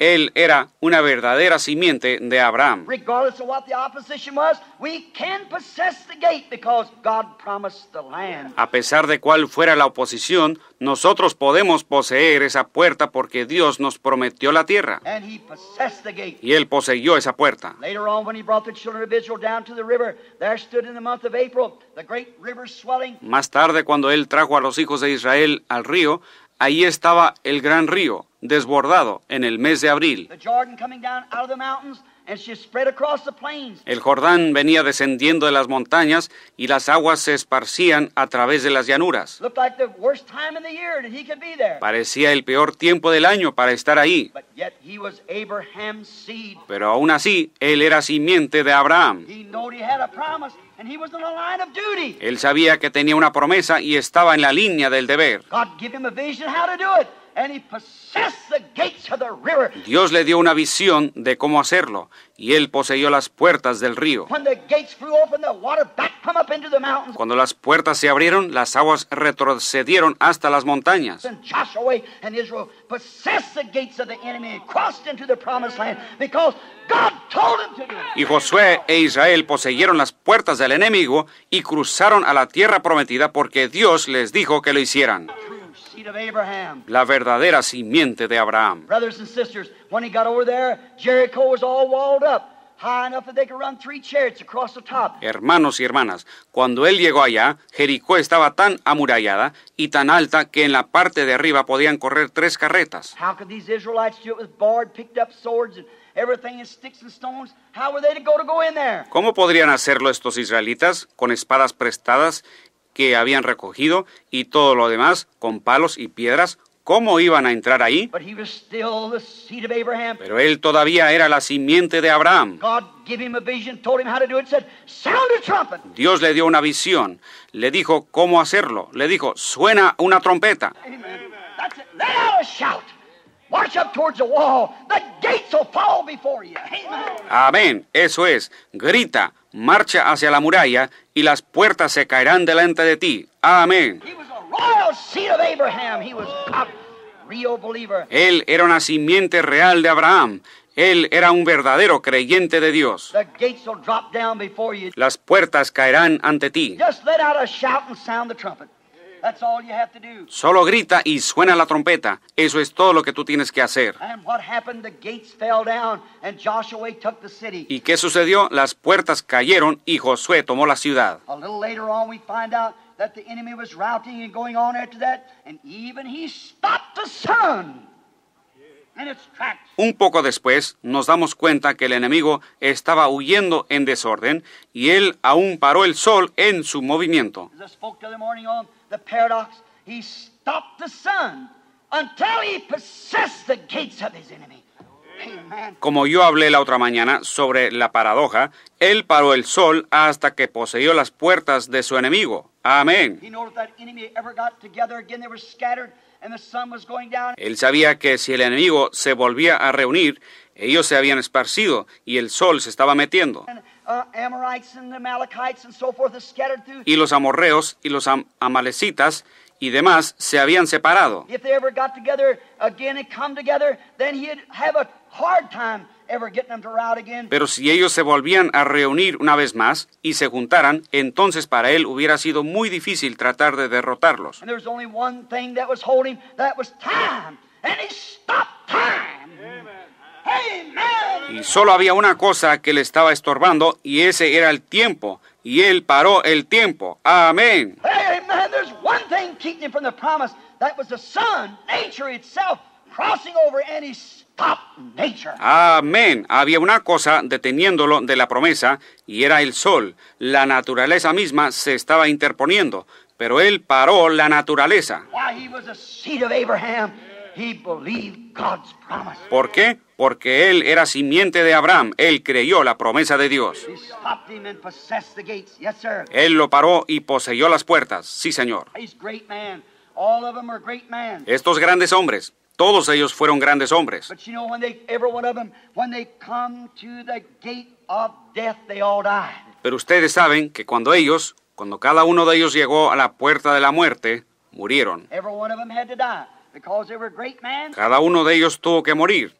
Él era una verdadera simiente de Abraham. Regardless of what the opposition was, we can possess the gate because God promised the land. A pesar de cuál fuera la oposición, nosotros podemos poseer esa puerta porque Dios nos prometió la tierra. And he possessed the gate. Y Él poseyó esa puerta. Later on, when he brought the children of Israel down to the river, there stood in the month of April the great river swelling. Más tarde, cuando Él trajo a los hijos de Israel al río, ahí estaba el gran río, desbordado en el mes de abril. The Jordan coming down out of the mountains, and she spread across the plains. El Jordán venía descendiendo de las montañas y las aguas se esparcían a través de las llanuras. Looked like the worst time in the year that he could be there. Parecía el peor tiempo del año para estar ahí, But yet he was Abraham's seed. pero aún así, Él era simiente de Abraham. He knew he had a promise, and he was in the line of duty. Él sabía que tenía una promesa y estaba en la línea del deber. God gave him a vision how to do it, and he possessed the gates of the river. Dios le dio una visión de cómo hacerlo, y Él poseyó las puertas del río. When the gates flew open, the water back come up into the mountains. Cuando las puertas se abrieron, las aguas retrocedieron hasta las montañas. And Joshua and Israel possessed the gates of the enemy and crossed into the promised land because God told them to do it. Y Josué e Israel poseyeron las puertas del enemigo y cruzaron a la tierra prometida porque Dios les dijo que lo hicieran. True seed of Abraham. La verdadera simiente de Abraham. Brothers and sisters, when he got over there, Jericho was all walled up, high enough that they could run three chariots across the top. Hermanos y hermanas, cuando él llegó allá, Jericó estaba tan amurallada y tan alta que en la parte de arriba podían correr tres carretas. How could these Israelites do it with board, picked up swords, and everything in sticks and stones? How were they to go to go in there? ¿Cómo podrían hacerlo estos israelitas con espadas prestadas que habían recogido y todo lo demás con palos y piedras? ¿Cómo iban a entrar ahí? But he was still the seed of Abraham. Pero él todavía era la simiente de Abraham. God gave him a vision, told him how to do it, said, sound a trumpet. Dios le dio una visión, le dijo cómo hacerlo, le dijo, suena una trompeta. Amen. That's it. Let out a shout. March up towards the wall. The gates will fall before you. Amen. Amén, eso es, grita, marcha hacia la muralla y las puertas se caerán delante de ti. Amén. He was a royal seed of Abraham. He was a real believer. Él era una simiente real de Abraham. Él era un verdadero creyente de Dios. The gates will drop down before you. Las puertas caerán ante ti. Just let out a shout and sound the trumpet. That's all you have to do. Solo grita y suena la trompeta. Eso es todo lo que tú tienes que hacer. And what happened? The gates fell down, and Joshua took the city. ¿Y qué sucedió? Las puertas cayeron y Josué tomó la ciudad. A little later on, we find out that the enemy was routing and going on after that, and even he stopped the sun in its tracks. Un poco después nos damos cuenta que el enemigo estaba huyendo en desorden y él aún paró el sol en su movimiento. As I spoke the other morning on the paradox, he stopped the sun until he possessed the gates of his enemy. Amen. Como yo hablé la otra mañana sobre la paradoja, él paró el sol hasta que poseyó las puertas de su enemigo. Amén. He knew if that enemy ever got together again, they were scattered, and the sun was going down. Él sabía que si el enemigo se volvía a reunir, ellos se habían esparcido y el sol se estaba metiendo. And uh, Amorites and the Amalekites and so forth are scattered through. Y los amorreos y los am- amalecitas y demás se habían separado. If they ever got together again and come together, then he'd have a hard time ever getting them to rout again. Pero si ellos se volvían a reunir una vez más y se juntaran, entonces para él hubiera sido muy difícil tratar de derrotarlos. And there was only one thing that was holding, that was time. And he stopped time. Amen. Y solo había una cosa que le estaba estorbando y ese era el tiempo. Y él paró el tiempo. Amén. Amen. There's one thing keeping him from the promise. That was the sun, nature itself, crossing over, and he stopped nature. Amén. Había una cosa deteniéndolo de la promesa y era el sol. La naturaleza misma se estaba interponiendo, pero él paró la naturaleza. Why, he was a seed of Abraham. He believed God's promise. ¿Por qué? Porque él era simiente de Abraham. Él creyó la promesa de Dios. He stopped him and possessed the gates. Yes, sir. Él lo paró y poseyó las puertas. Sí, señor. He's great man. All of them are great men. Estos grandes hombres, todos ellos fueron grandes hombres. But you know, when they, every one of them, when they come to the gate of death, they all die. Pero ustedes saben que cuando ellos, cuando cada uno de ellos llegó a la puerta de la muerte, murieron. Every one of them had to die because they were great men. Cada uno de ellos tuvo que morir,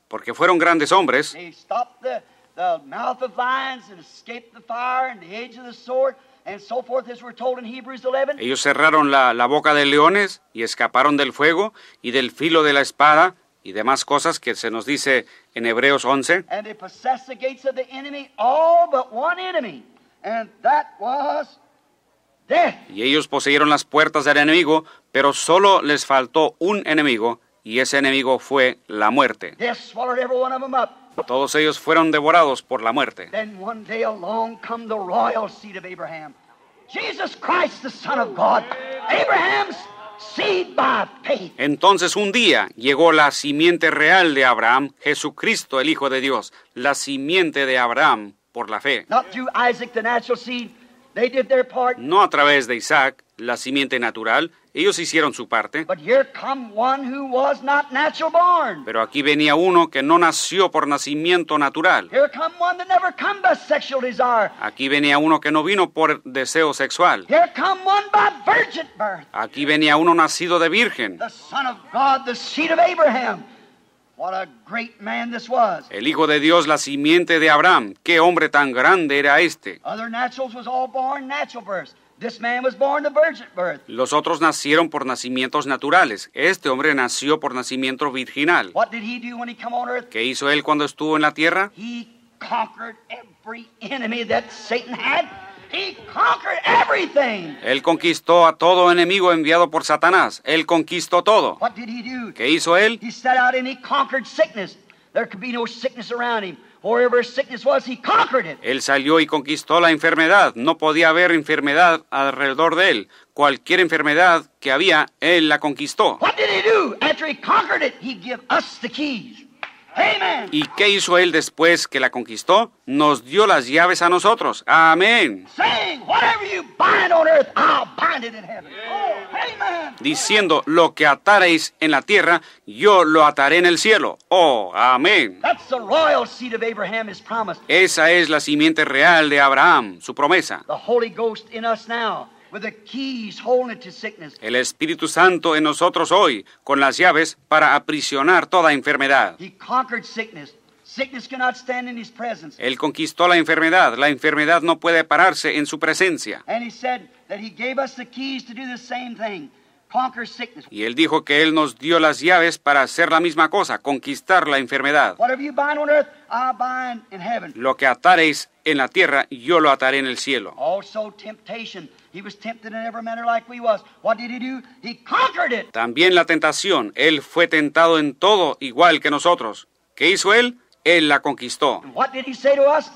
porque fueron grandes hombres. They stopped the, the mouth of lions and escaped the fire and the edge of the sword and so forth, as we're told in Hebrews eleven. Ellos cerraron la, la boca de leones y escaparon del fuego y del filo de la espada y demás cosas que se nos dice en Hebreos once. And they possessed the gates of the enemy, all but one enemy, and that was death. Y ellos poseyeron las puertas del enemigo, pero solo les faltó un enemigo, y ese enemigo fue la muerte. Death swallowed every one of them up. Todos ellos fueron devorados por la muerte. Then one day along come the royal seed of Abraham, Jesus Christ, the Son of God, Abraham's seed by faith. Entonces un día llegó la simiente real de Abraham, Jesucristo, el Hijo de Dios, la simiente de Abraham por la fe. Not through Isaac, the natural seed. They did their part. No a través de Isaac, la simiente natural, ellos hicieron su parte. But here come one who was not natural born. Pero aquí venía uno que no nació por nacimiento natural. Here come one that never come by sexual desire. Aquí venía uno que no vino por deseo sexual. Here come one by virgin birth. Aquí venía uno nacido de virgen. The Son of God, the seed of Abraham. What a great man this was. El Hijo de Dios, la simiente de Abraham. Qué hombre tan grande era este. Other naturals was all born natural birth. This man was born to virgin birth. Los otros nacieron por nacimientos naturales. Este hombre nació por nacimiento virginal. What did he do when he come on earth? ¿Qué hizo él cuando estuvo en la tierra? He conquered every enemy that Satan had. He conquered everything. Él conquistó a todo enemigo enviado por Satanás. Él conquistó todo. What did he do? ¿Qué hizo él? He set out and he conquered sickness. There could be no sickness around him. Wherever sickness was, he conquered it. Él salió y conquistó la enfermedad. No podía haber enfermedad alrededor de él. Cualquier enfermedad que había, él la conquistó. What did he do? After he conquered it, he gave us the keys. Amen. ¿Y qué hizo él después que la conquistó? Nos dio las llaves a nosotros. Amén. Saying, whatever you bind on earth, I'll bind it in heaven. Oh, amen. Diciendo, lo que ataréis en la tierra, yo lo ataré en el cielo. Oh, amén. That's the royal seed of Abraham, his promise. Esa es la simiente real de Abraham, su promesa. The Holy Ghost in us now, with the keys holding it to sickness. El Espíritu Santo en nosotros hoy, con las llaves para aprisionar toda enfermedad. He conquered sickness. Sickness cannot stand in his presence. Él conquistó la enfermedad. La enfermedad no puede pararse en su presencia. And he said that he gave us the keys to do the same thing. Conquer sickness. Y él dijo que él nos dio las llaves para hacer la misma cosa, conquistar la enfermedad. Whatever you bind on earth, I'll bind in heaven. Lo que ataréis en la tierra, yo lo ataré en el cielo. Also temptation. He was tempted in every manner like we was. What did he do? He conquered it. También la tentación. Él fue tentado en todo igual que nosotros. ¿Qué hizo él? Él la conquistó. And what did he say to us?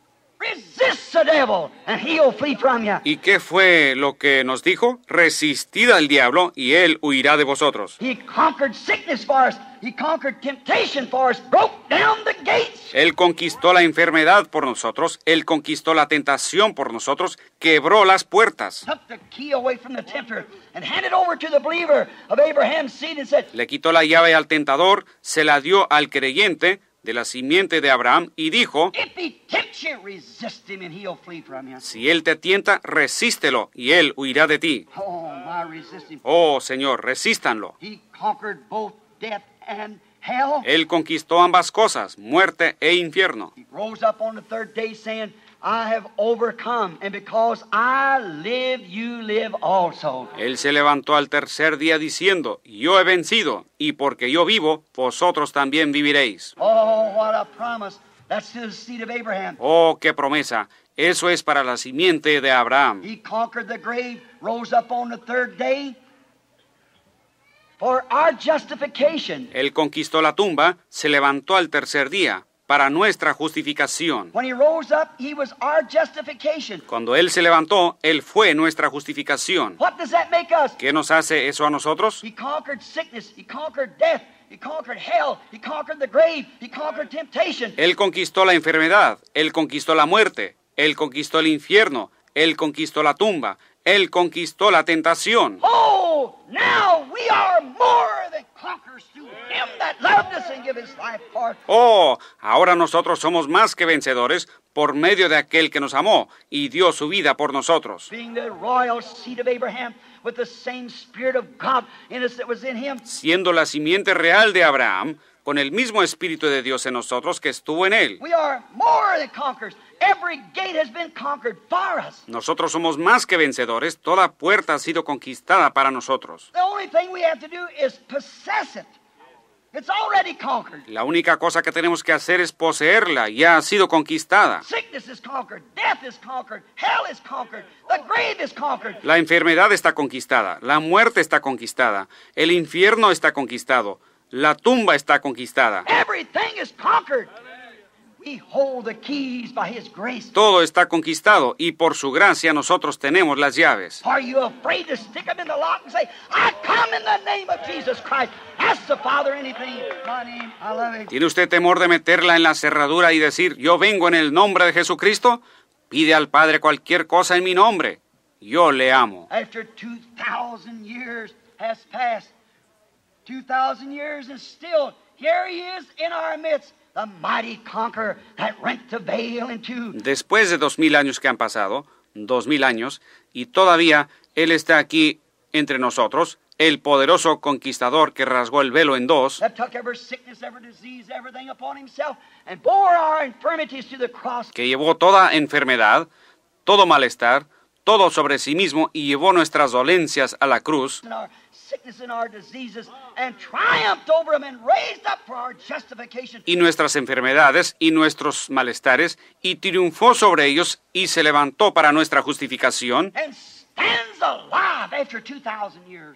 Resist the devil and he'll flee from you. ¿Y qué fue lo que nos dijo? Resistid al diablo y él huirá de vosotros. He conquered sickness for us. He conquered temptation for us. Broke down the gates. Él conquistó la enfermedad por nosotros. Él conquistó la tentación por nosotros. Quebró las puertas. Took the key away from the tempter and handed over to the believer of Abraham's seed and said, Le quitó la llave al tentador, se la dio al creyente de la simiente de Abraham y dijo, if he tempts you, resist him and he'll flee from you. si él te tienta, resístelo y él huirá de ti. Oh, my, resist him. Oh, Señor, resístanlo. He conquered both death and hell. Él conquistó ambas cosas, muerte e infierno. He rose up on the third day saying, I have overcome, and because I live, you live also. Él se levantó al tercer día diciendo, yo he vencido, y porque yo vivo, vosotros también viviréis. Oh, what a promise. That's to the seed of Abraham. Oh, qué promesa. Eso es para la simiente de Abraham. He conquered the grave, rose up on the third day for our justification. Él conquistó la tumba, se levantó al tercer día, para nuestra justificación. When he rose up, he was our justification. Cuando Él se levantó, Él fue nuestra justificación. What does that make us? ¿Qué nos hace eso a nosotros? He conquered sickness, he conquered death, he conquered hell, he conquered the grave, he conquered temptation. Él conquistó la enfermedad, Él conquistó la muerte, Él conquistó el infierno, Él conquistó la tumba, Él conquistó la tentación. Oh, now we are more than conquerors through him that loved us and gave his life for us. Oh, ahora nosotros somos más que vencedores por medio de aquel que nos amó y dio su vida por nosotros. Being the royal seed of Abraham with the same spirit of God in us that was in him. Siendo la simiente real de Abraham, con el mismo Espíritu de Dios en nosotros que estuvo en Él. We are more than conquerors. Every gate has been conquered for us. Nosotros somos más que vencedores. Toda puerta ha sido conquistada para nosotros. The only thing we have to do is possess it. It's already conquered. La única cosa que tenemos que hacer es poseerla. Ya ha sido conquistada. Sickness is conquered. Death is conquered. Hell is conquered. The grave is conquered. La enfermedad está conquistada. La muerte está conquistada. El infierno está conquistado. La tumba está conquistada. Everything is conquered. We hold the keys by His grace. Todo está conquistado y por su gracia nosotros tenemos las llaves. Are you afraid to stick them in the lock and say, I come in the name of Jesus Christ? Ask the Father anything. My name, I love Him. ¿Tiene usted temor de meterla en la cerradura y decir, yo vengo en el nombre de Jesucristo? Pide al Padre cualquier cosa en mi nombre. Yo le amo. After two thousand years has passed, two thousand years and still, here He is in our midst. The mighty conqueror that rent the veil in two. Después de dos mil años que han pasado, dos mil años, y todavía Él está aquí entre nosotros, el poderoso conquistador que rasgó el velo en dos, That took every sickness, every disease, everything upon Himself and bore our infirmities to the cross. que llevó toda enfermedad, todo malestar, todo sobre sí mismo y llevó nuestras dolencias a la cruz, And our sickness and our diseases and triumphed over them and raised up for our justification. y nuestras enfermedades y nuestros malestares, y triunfó sobre ellos y se levantó para nuestra justificación, And stands alive after two thousand years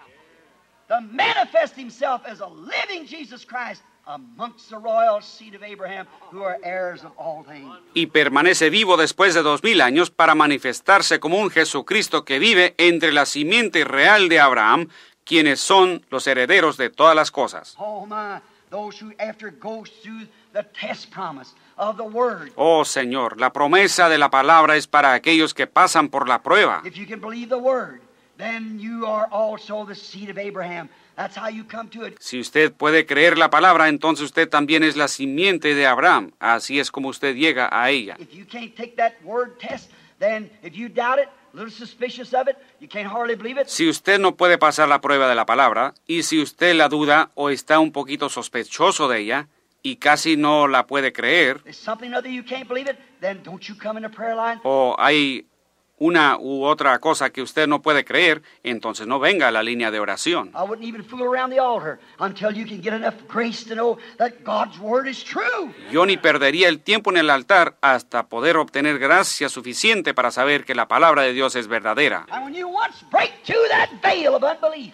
to manifest Himself as a living Jesus Christ amongst the royal seed of Abraham, who are heirs of all things. y permanece vivo después de dos mil años para manifestarse como un Jesucristo que vive entre la simiente real de Abraham, quienes son los herederos de todas las cosas. Oh my, those who after goes through the test promise of the Word. Oh Señor, la promesa de la palabra es para aquellos que pasan por la prueba. If you can believe the Word, then you are also the seed of Abraham. That's how you come to it. Si usted puede creer la palabra, entonces usted también es la simiente de Abraham. Así es como usted llega a ella. If you can't take that Word test, then if you doubt it, a little suspicious of it, you can't hardly believe it. Si usted no puede pasar la prueba de la palabra, y si usted la duda o está un poquito sospechoso de ella, y casi no la puede creer, There's something other you can't believe it, then don't you come in the prayer line. o hay una u otra cosa que usted no puede creer, entonces no venga a la línea de oración. I wouldn't even fool around the altar until you can get enough grace to know that God's Word is true. Yo ni perdería el tiempo en el altar hasta poder obtener gracia suficiente para saber que la palabra de Dios es verdadera. And when you once break through that veil of unbelief,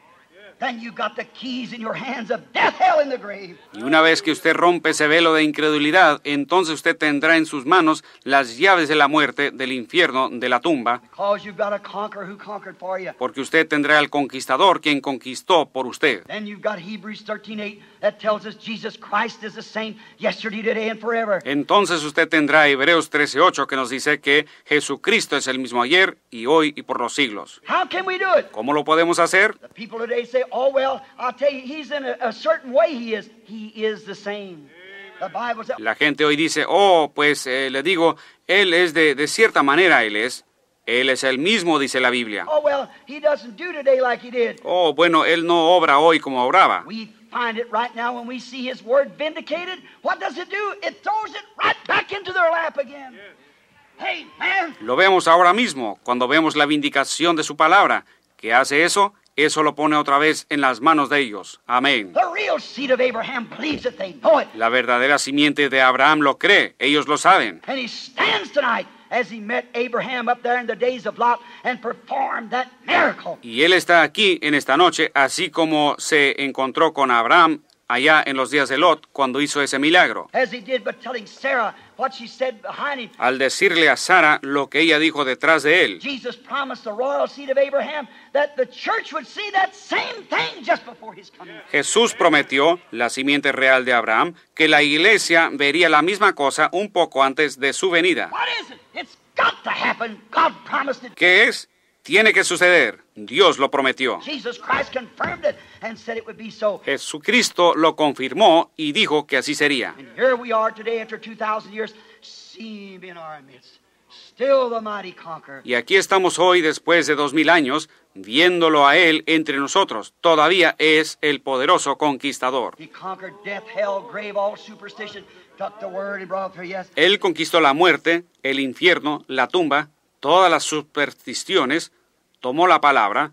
then you got the keys in your hands of death, hell, and the grave. Y una vez que usted rompe ese velo de incredulidad, entonces usted tendrá en sus manos las llaves de la muerte, del infierno, de la tumba, Because you've got a conqueror who conquered for you. porque usted tendrá al conquistador quien conquistó por usted. Then you've got Hebrews thirteen eight that tells us Jesus Christ is the same yesterday, today, and forever. Entonces usted tendrá Hebreos trece ocho que nos dice que Jesucristo es el mismo ayer y hoy y por los siglos. How can we do it? ¿Cómo lo podemos hacer? The people today say, oh, well, I'll tell you, he's in a, a certain way he is. He is the same. The Bible says, La gente hoy dice, oh, pues eh, le digo, Él es de, de cierta manera, Él es. Él es el mismo, dice la Biblia. oh, well, he doesn't do today like he did. Oh, bueno, Él no obra hoy como obraba. We find it right now when we see his word vindicated. What does it do? It throws it right back into their lap again. Hey, man, Lo vemos ahora mismo, cuando vemos la vindicación de su palabra. ¿Qué hace eso? Eso lo pone otra vez en las manos de ellos. Amén. the real seed of Abraham believes it. They know it. La verdadera simiente de Abraham lo cree, ellos lo saben. And he stands tonight as he met Abraham up there in the days of Lot and performed that miracle. Y él está aquí en esta noche, así como se encontró con Abraham allá en los días de Lot, cuando hizo ese milagro. As he did by telling Sarah what she said behind him. Al decirle a Sara lo que ella dijo detrás de él. Jesus promised the royal seed of Abraham that the church would see that same thing just before his coming. Jesús prometió, la simiente real de Abraham, que la iglesia vería la misma cosa un poco antes de su venida. What is it? It's got to happen. God promised it. ¿Qué es? Tiene que suceder. Dios lo prometió. Jesus Christ confirmed it and said it would be so. Jesucristo lo confirmó y dijo que así sería. And here we are today after two thousand years, see him in our midst. Still the mighty conqueror. Y aquí estamos hoy, después de dos mil años, viéndolo a Él entre nosotros. Todavía es el poderoso conquistador. He conquered death, hell, grave, all superstition. Took the word and brought it through. Yes. Él conquistó la muerte, el infierno, la tumba, todas las supersticiones, tomó la palabra.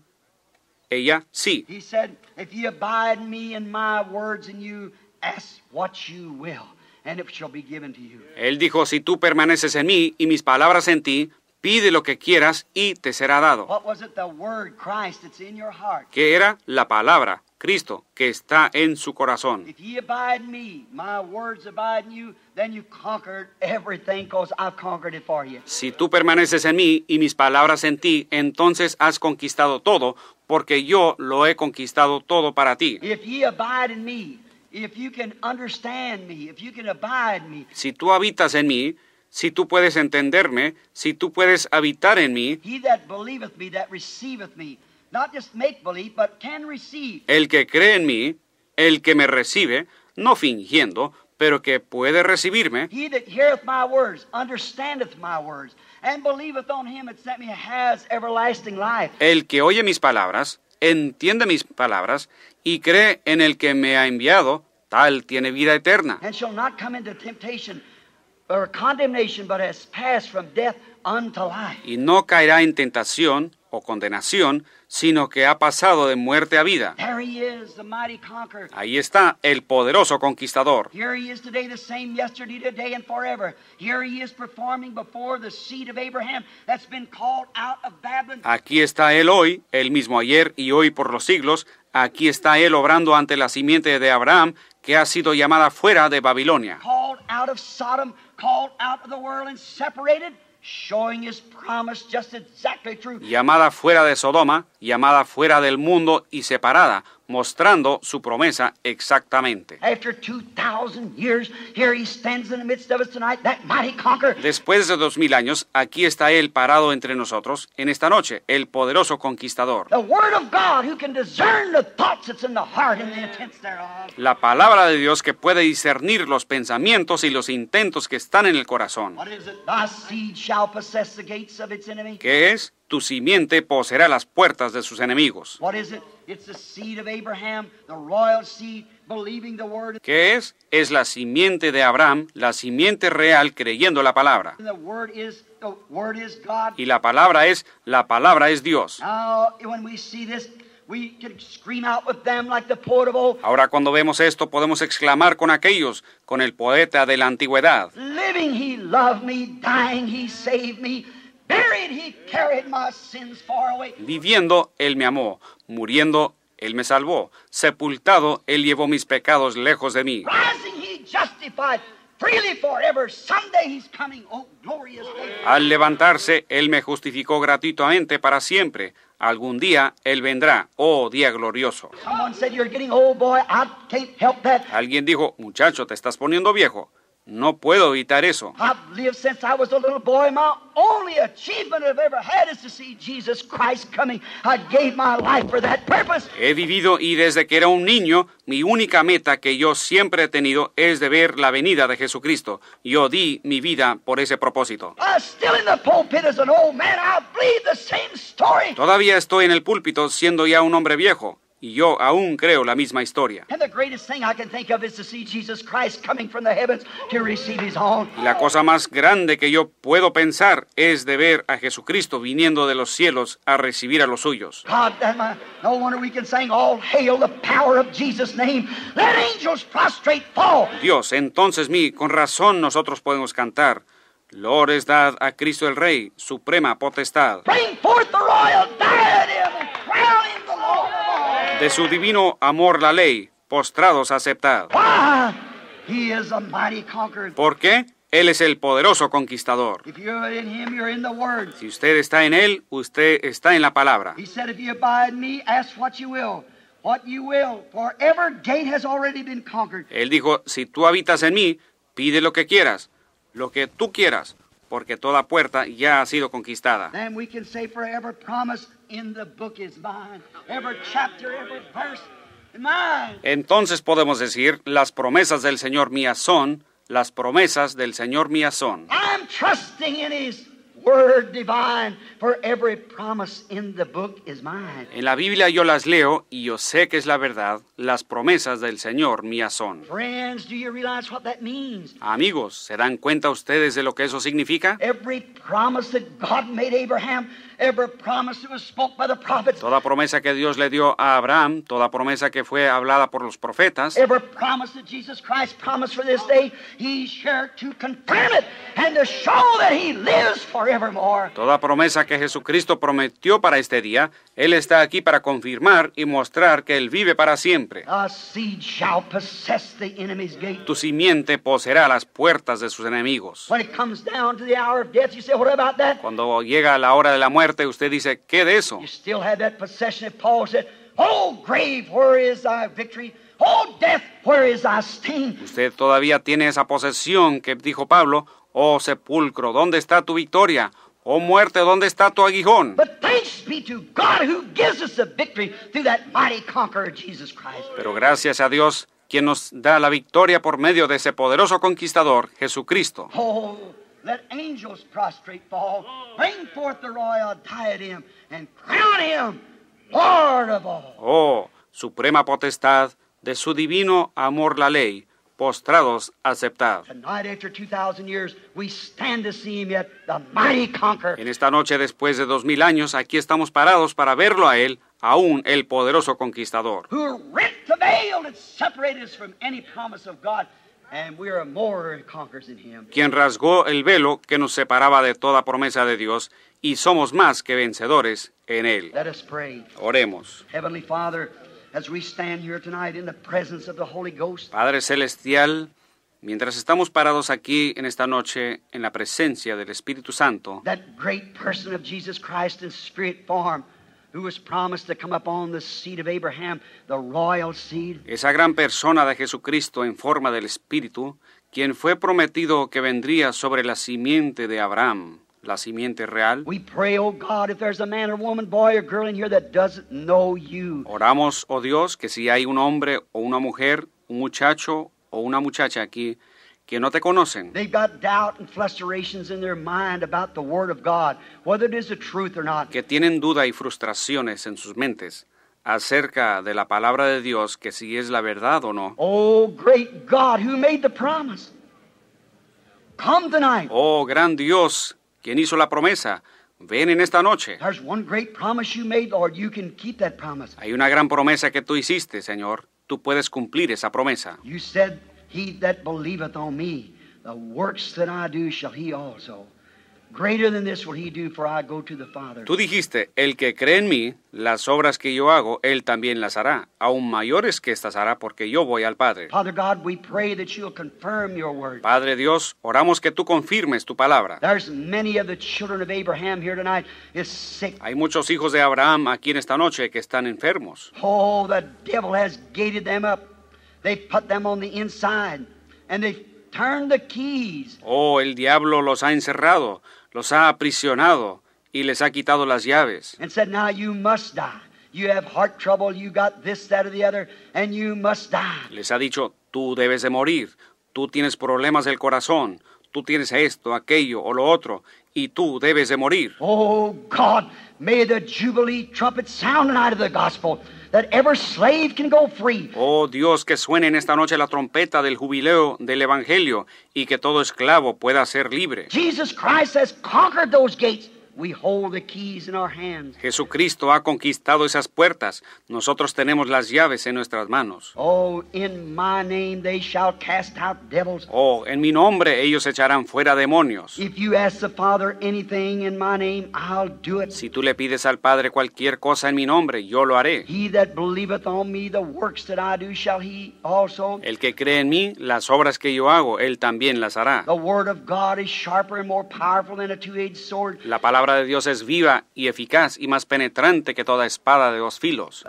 Ella, sí. He said, if ye abide in me and my words in you, ask what you will, and it shall be given to you. Él dijo, si tú permaneces en mí y mis palabras en ti, pide lo que quieras y te será dado. What was it? The word Christ that's in your heart. ¿Qué era? La palabra, Cristo, que está en su corazón. If ye abide in me, my words abide in you, then you conquered everything because I've conquered it for you. Si tú permaneces en mí y mis palabras en ti, entonces has conquistado todo, porque yo lo he conquistado todo para ti. If ye abide in me, if you can understand me, if you can abide in me, Si tú habitas en mí, si tú puedes entenderme, si tú puedes habitar en mí, he that believeth me, that receiveth me, not just make believe, but can receive. el que cree en mí, el que me recibe, no fingiendo, pero que puede recibirme, He that heareth my words, understandeth my words, and believeth on him that sent me has everlasting life. el que oye mis palabras, entiende mis palabras, y cree en el que me ha enviado, tal tiene vida eterna, And shall not come into temptation or condemnation, but has passed from death unto life. y no caerá en tentación o condenación, sino que ha pasado de muerte a vida. There he is, the mighty conqueror. Ahí está el poderoso conquistador. Here he is today, the same yesterday, today, and forever. Here he is performing before the seed of Abraham that's been called out of Babylon. Aquí está Él hoy, el mismo ayer y hoy por los siglos. Aquí está Él obrando ante la simiente de Abraham, que ha sido llamada fuera de Babilonia. Called out of Sodom, called out of the world and separated, showing his promise just exactly true. Llamada fuera de Sodoma, llamada fuera del mundo y separada, mostrando su promesa exactamente. After two thousand years, here he stands in the midst of us tonight, that mighty conqueror. Después de dos mil años, aquí está Él parado entre nosotros, en esta noche, el poderoso conquistador. The Word of God who can discern the thoughts that's in the heart and the intents thereof. La palabra de Dios que puede discernir los pensamientos y los intentos que están en el corazón. What is it? Thy seed shall possess the gates of its enemy. ¿Qué es? Tu simiente poseerá las puertas de sus enemigos. What is it? It's the seed of Abraham, the royal seed, believing the word. ¿Qué es? Es la simiente de Abraham, la simiente real creyendo la palabra. And the word is the word is God. Y la palabra es, la palabra es Dios. Now, when we see this, we can scream out with them like the poet of old. Ahora cuando vemos esto podemos exclamar con aquellos, con el poeta de la antigüedad. Living, he loved me. Dying, he saved me. Buried, he carried my sins far away. Viviendo, Él me amó. Muriendo, Él me salvó. Sepultado, Él llevó mis pecados lejos de mí. Rising, he justified. Freely forever. Someday he's coming. Oh, glorious day. Al levantarse, Él me justificó gratuitamente para siempre. Algún día Él vendrá, oh día glorioso. Someone said, you're getting old, boy. I can't help that. Alguien dijo, muchacho, te estás poniendo viejo. No puedo evitar eso. I've lived since I was a little boy. My only achievement I've ever had is to see Jesus Christ coming. I gave my life for that purpose. He vivido y desde que era un niño, mi única meta que yo siempre he tenido es de ver la venida de Jesucristo. Yo di mi vida por ese propósito. I'm still in the pulpit as an old man. I believe the same story. Todavía estoy en el púlpito siendo ya un hombre viejo. Y yo aún creo la misma historia. And the greatest thing I can think of is to see Jesus Christ coming from the heavens to receive his own. Y la cosa más grande que yo puedo pensar es de ver a Jesucristo viniendo de los cielos a recibir a los suyos. God, that my, no wonder we can sing, all hail the power of Jesus' name. Let angels prostrate fall. Dios, entonces mi, con razón nosotros podemos cantar. Lores dad a Cristo el Rey, suprema potestad. Bring forth the royal diadem and crown him the Lord of all. De su divino amor la ley, postrados aceptad. Why? He is a mighty conqueror. ¿Por qué? Él es el poderoso conquistador. If you're in him, you're in the word. Si usted está en Él, usted está en la palabra. He said, if you abide in me, ask what you will. What you will, for every gate has already been conquered. Él dijo, si tú habitas en mí, pide lo que quieras, lo que tú quieras, porque toda puerta ya ha sido conquistada. Then we can say, for every promise in the book is mine. Every chapter, every verse is mine. Entonces podemos decir, las promesas del Señor mías son, las promesas del Señor mías son. I'm trusting in his word divine, for every promise in the book is mine. En la Biblia yo las leo y yo sé que es la verdad. Las promesas del Señor mías son. Friends, do you realize what that means? Amigos, ¿se dan cuenta ustedes de lo que eso significa? Every promise that God made Abraham, every promise that was spoke by the prophets, Toda promesa que Dios le dio a Abraham, toda promesa que fue hablada por los profetas, every promise that Jesus Christ promised for this day, He's here to confirm it and to show that He lives forevermore. toda promesa que Jesucristo prometió para este día, Él está aquí para confirmar y mostrar que Él vive para siempre. A seed shall possess the enemy's gate. Tu simiente poseerá las puertas de sus enemigos. When it comes down to the hour of death, you say, what about that? Cuando llega la hora de la muerte, usted dice, ¿qué de eso? You still have that possession that Paul said, oh, grave, where is thy victory? Oh, death, where is thy sting? Usted todavía tiene esa posesión que dijo Pablo, oh sepulcro, ¿dónde está tu victoria? Oh muerte, ¿dónde está tu aguijón? But thanks be to God who gives us the victory through that mighty conqueror, Jesus Christ. Pero gracias a Dios, quien nos da la victoria por medio de ese poderoso conquistador, Jesucristo. Oh, let angels prostrate fall, bring forth the royal diadem, and crown him Lord of all. Oh, suprema potestad, de su divino amor la ley, postrados aceptad. Tonight, after two thousand years, we stand to see him yet, the mighty conqueror. En esta noche, después de dos mil años, aquí estamos parados para verlo a él, aún el poderoso conquistador. Who rent the veil that separated us from any promise of God, and we are more conquerors in him. Quien rasgó el velo que nos separaba de toda promesa de Dios, y somos más que vencedores en él. Let us pray. Oremos. Heavenly Father, as we stand here tonight in the presence of the Holy Ghost, Padre Celestial, mientras estamos parados aquí en esta noche en la presencia del Espíritu Santo, that great person of Jesus Christ in spirit form, who was promised to come upon the seed of Abraham, the royal seed, esa gran persona de Jesucristo en forma del Espíritu, quien fue prometido que vendría sobre la simiente de Abraham, la simiente real. we pray, oh God, if there's a man or woman, boy or girl in here that doesn't know you, Oramos, oh Dios, que si hay un hombre o una mujer, un muchacho o una muchacha aquí que no te conocen, they've got doubt and frustrations in their mind about the Word of God, whether it is the truth or not. que tienen duda y frustraciones en sus mentes acerca de la palabra de Dios, que si es la verdad o no. Oh, great God, who made the promise, come tonight. Oh, gran Dios, quien hizo la promesa, ven en esta noche. There's one great promise you made, Lord. You can keep that promise. Hay una gran promesa que tú hiciste, Señor. Tú puedes cumplir esa promesa. You said, he that believeth on me, the works that I do shall he also. Greater than this will he do, for I go to the Father. Tú dijiste, el que cree en mí, las obras que yo hago, él también las hará. Aún mayores que estas hará, porque yo voy al Padre. Father God, we pray that you'll confirm your word. Padre Dios, oramos que tú confirmes tu palabra. There's many of the children of Abraham here tonight is sick. Hay muchos hijos de Abraham aquí en esta noche que están enfermos. Oh, the devil has gated them up. They put them on the inside, and they've turned the keys. Oh, el diablo los ha encerrado, los ha aprisionado y les ha quitado las llaves. And said, now you must die. You have heart trouble, you got this, that, or the other, and you must die. Les ha dicho, tú debes de morir, tú tienes problemas del corazón, tú tienes esto, aquello o lo otro, y tú debes de morir. Oh, God, may the Jubilee trumpet sound tonight of the gospel, that every slave can go free. Oh Dios, que suene en esta noche la trompeta del jubileo del Evangelio y que todo esclavo pueda ser libre. Jesus Christ has conquered those gates. We hold the keys in our hands. Jesucristo ha conquistado esas puertas. Nosotros tenemos las llaves en nuestras manos. Oh, in my name they shall cast out devils. Oh, en mi nombre ellos echarán fuera demonios. If you ask the Father anything in my name, I'll do it. Si tú le pides al Padre cualquier cosa en mi nombre, yo lo haré. He that believeth on me, the works that I do shall he also. El que cree en mí, las obras que yo hago, él también las hará. The word of God is sharper and more powerful than a two-edged sword. La palabra de Dios es viva y eficaz y más penetrante que toda espada de dos filos. Uh,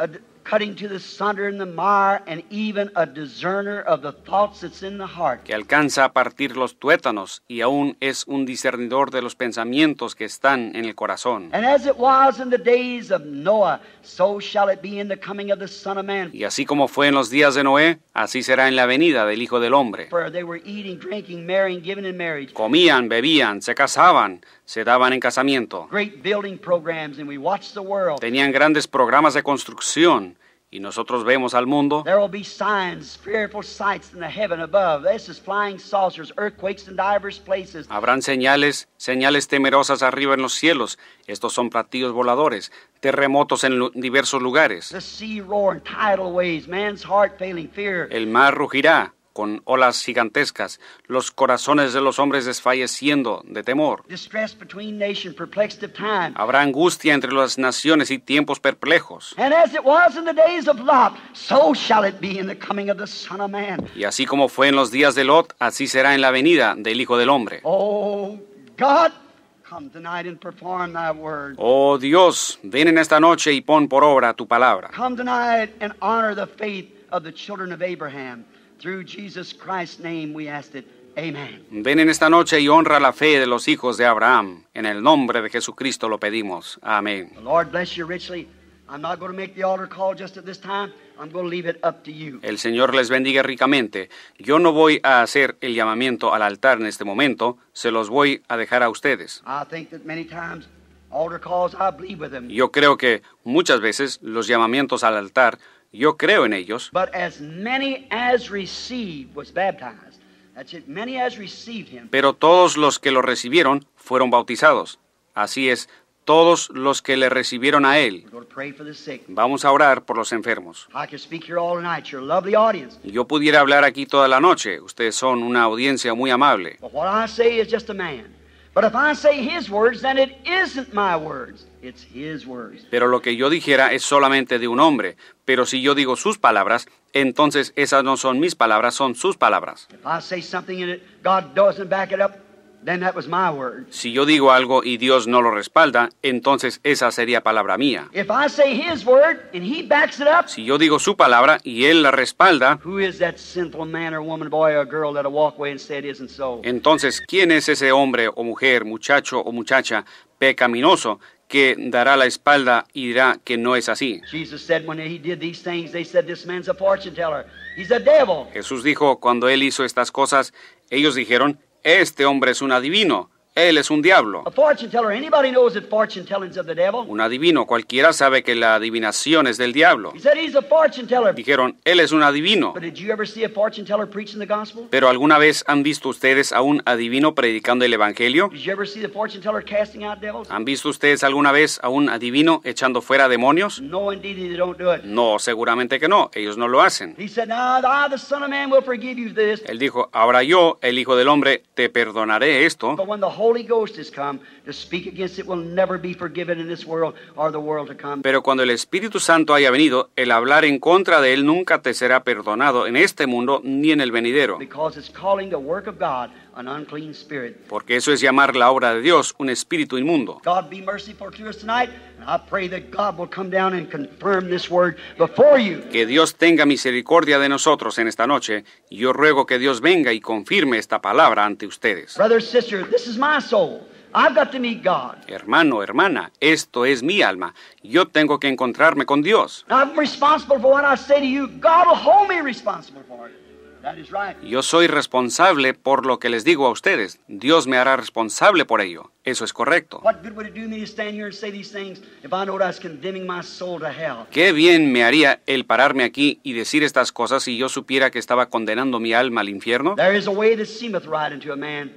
cutting to the sunder and the mire, and even a discerner of the thoughts that's in the heart. Que alcanza a partir los tuétanos y aún es un discernidor de los pensamientos que están en el corazón. And as it was in the days of Noah, so shall it be in the coming of the Son of Man. Y así como fue en los días de Noé, así será en la venida del Hijo del Hombre. For they were eating, drinking, marrying, giving in marriage. Comían, bebían, se casaban, se daban en casamiento. Great building programs, and we watch the world. Tenían grandes programas de construcción y nosotros vemos al mundo. There will be signs, fearful sights in the heaven above. This is flying saucers, earthquakes in divers places. Habrán señales, señales temerosas arriba en los cielos. Estos son platillos voladores, terremotos en lu- diversos lugares. The sea roaring, tidal waves, man's heart failing, fear. El mar rugirá con olas gigantescas, los corazones de los hombres desfalleciendo de temor. Distress between nations, perplexed of time. Habrá angustia entre las naciones y tiempos perplejos. And as it was in the days of Lot, so shall it be in the coming of the Son of Man. Y así como fue en los días de Lot, así será en la venida del Hijo del Hombre. Oh, God, come tonight and perform thy word. Oh Dios, ven en esta noche y pon por obra tu palabra. Come tonight and honor the faith of the children of Abraham. Through Jesus Christ's name we asked it. Amen. Ven en esta noche y honra la fe de los hijos de Abraham. En el nombre de Jesucristo lo pedimos. Amén. The Lord bless you richly. I'm not going to make the altar call just at this time. I'm going to leave it up to you. El Señor les bendiga ricamente. Yo no voy a hacer el llamamiento al altar en este momento. Se los voy a dejar a ustedes. I think that many times altar calls, I believe with them. Yo creo que muchas veces los llamamientos al altar, yo creo en ellos. But as many as received was baptized. That's it. Many as received him. Pero todos los que lo recibieron fueron bautizados. Así es, todos los que le recibieron a Él. We're going to pray for the sick. Vamos a orar por los enfermos. I could speak here all night. You're a lovely audience. Yo pudiera hablar aquí toda la noche. Ustedes son una audiencia muy amable. But what I say is just a man. But if I say his words, then it isn't my words. It's his words. Pero lo que yo dijera es solamente de un hombre. Pero si yo digo sus palabras, entonces esas no son mis palabras, son sus palabras. If I say something and it, God doesn't back it up, then that was my word. Si yo digo algo y Dios no lo respalda, entonces esa sería palabra mía. If I say his word and he backs it up, Si yo digo su palabra y Él la respalda, who is that sinful man or woman, boy or girl that'll walk away and say it isn't so? entonces, ¿quién es ese hombre o mujer, muchacho o muchacha pecaminoso que dará la espalda y dirá que no es así? Jesus said when he did these things, they said this man's a fortune teller. He's a devil. Jesús dijo, cuando Él hizo estas cosas, ellos dijeron, este hombre es un adivino, Él es un diablo. A fortune teller. Anybody knows that fortune telling's of the devil? Un adivino, cualquiera sabe que la adivinación es del diablo. He said he's a fortune teller. Dijeron, Él es un adivino. But did you ever see a fortune teller preaching the gospel? Pero ¿alguna vez han visto ustedes a un adivino predicando el evangelio? Did you ever see the fortune teller casting out devils? ¿Han visto ustedes alguna vez a un adivino echando fuera demonios? No, indeed, they don't do it. No, seguramente que no, ellos no lo hacen. He said, now I, the Son of Man, will forgive you this. Él dijo, ahora yo, el Hijo del Hombre, te perdonaré esto, But when the Holy Ghost has come to speak against it, will never be forgiven in this world or the world to come. pero cuando el Espíritu Santo haya venido, el hablar en contra de él nunca te será perdonado en este mundo ni en el venidero, Because it's calling the work of God an unclean spirit. porque eso es llamar la obra de Dios un espíritu inmundo. God be merciful to us tonight, and I pray that God will come down and confirm this word before you. Que Dios tenga misericordia de nosotros en esta noche, y yo ruego que Dios venga y confirme esta palabra ante ustedes. Brother, sister, this is my soul. I've got to meet God. Hermano, hermana, esto es mi alma. Yo tengo que encontrarme con Dios. I'm responsible for what I say to you. God will hold me responsible for it. That is right. Yo soy responsable por lo que les digo a ustedes. Dios me hará responsable por ello. Eso es correcto. What good would it do me to stand here and say these things if I know that I was condemning my soul to hell? Qué bien me haría el pararme aquí y decir estas cosas si yo supiera que estaba condenando mi alma al infierno. There is a way that seemeth right unto a man,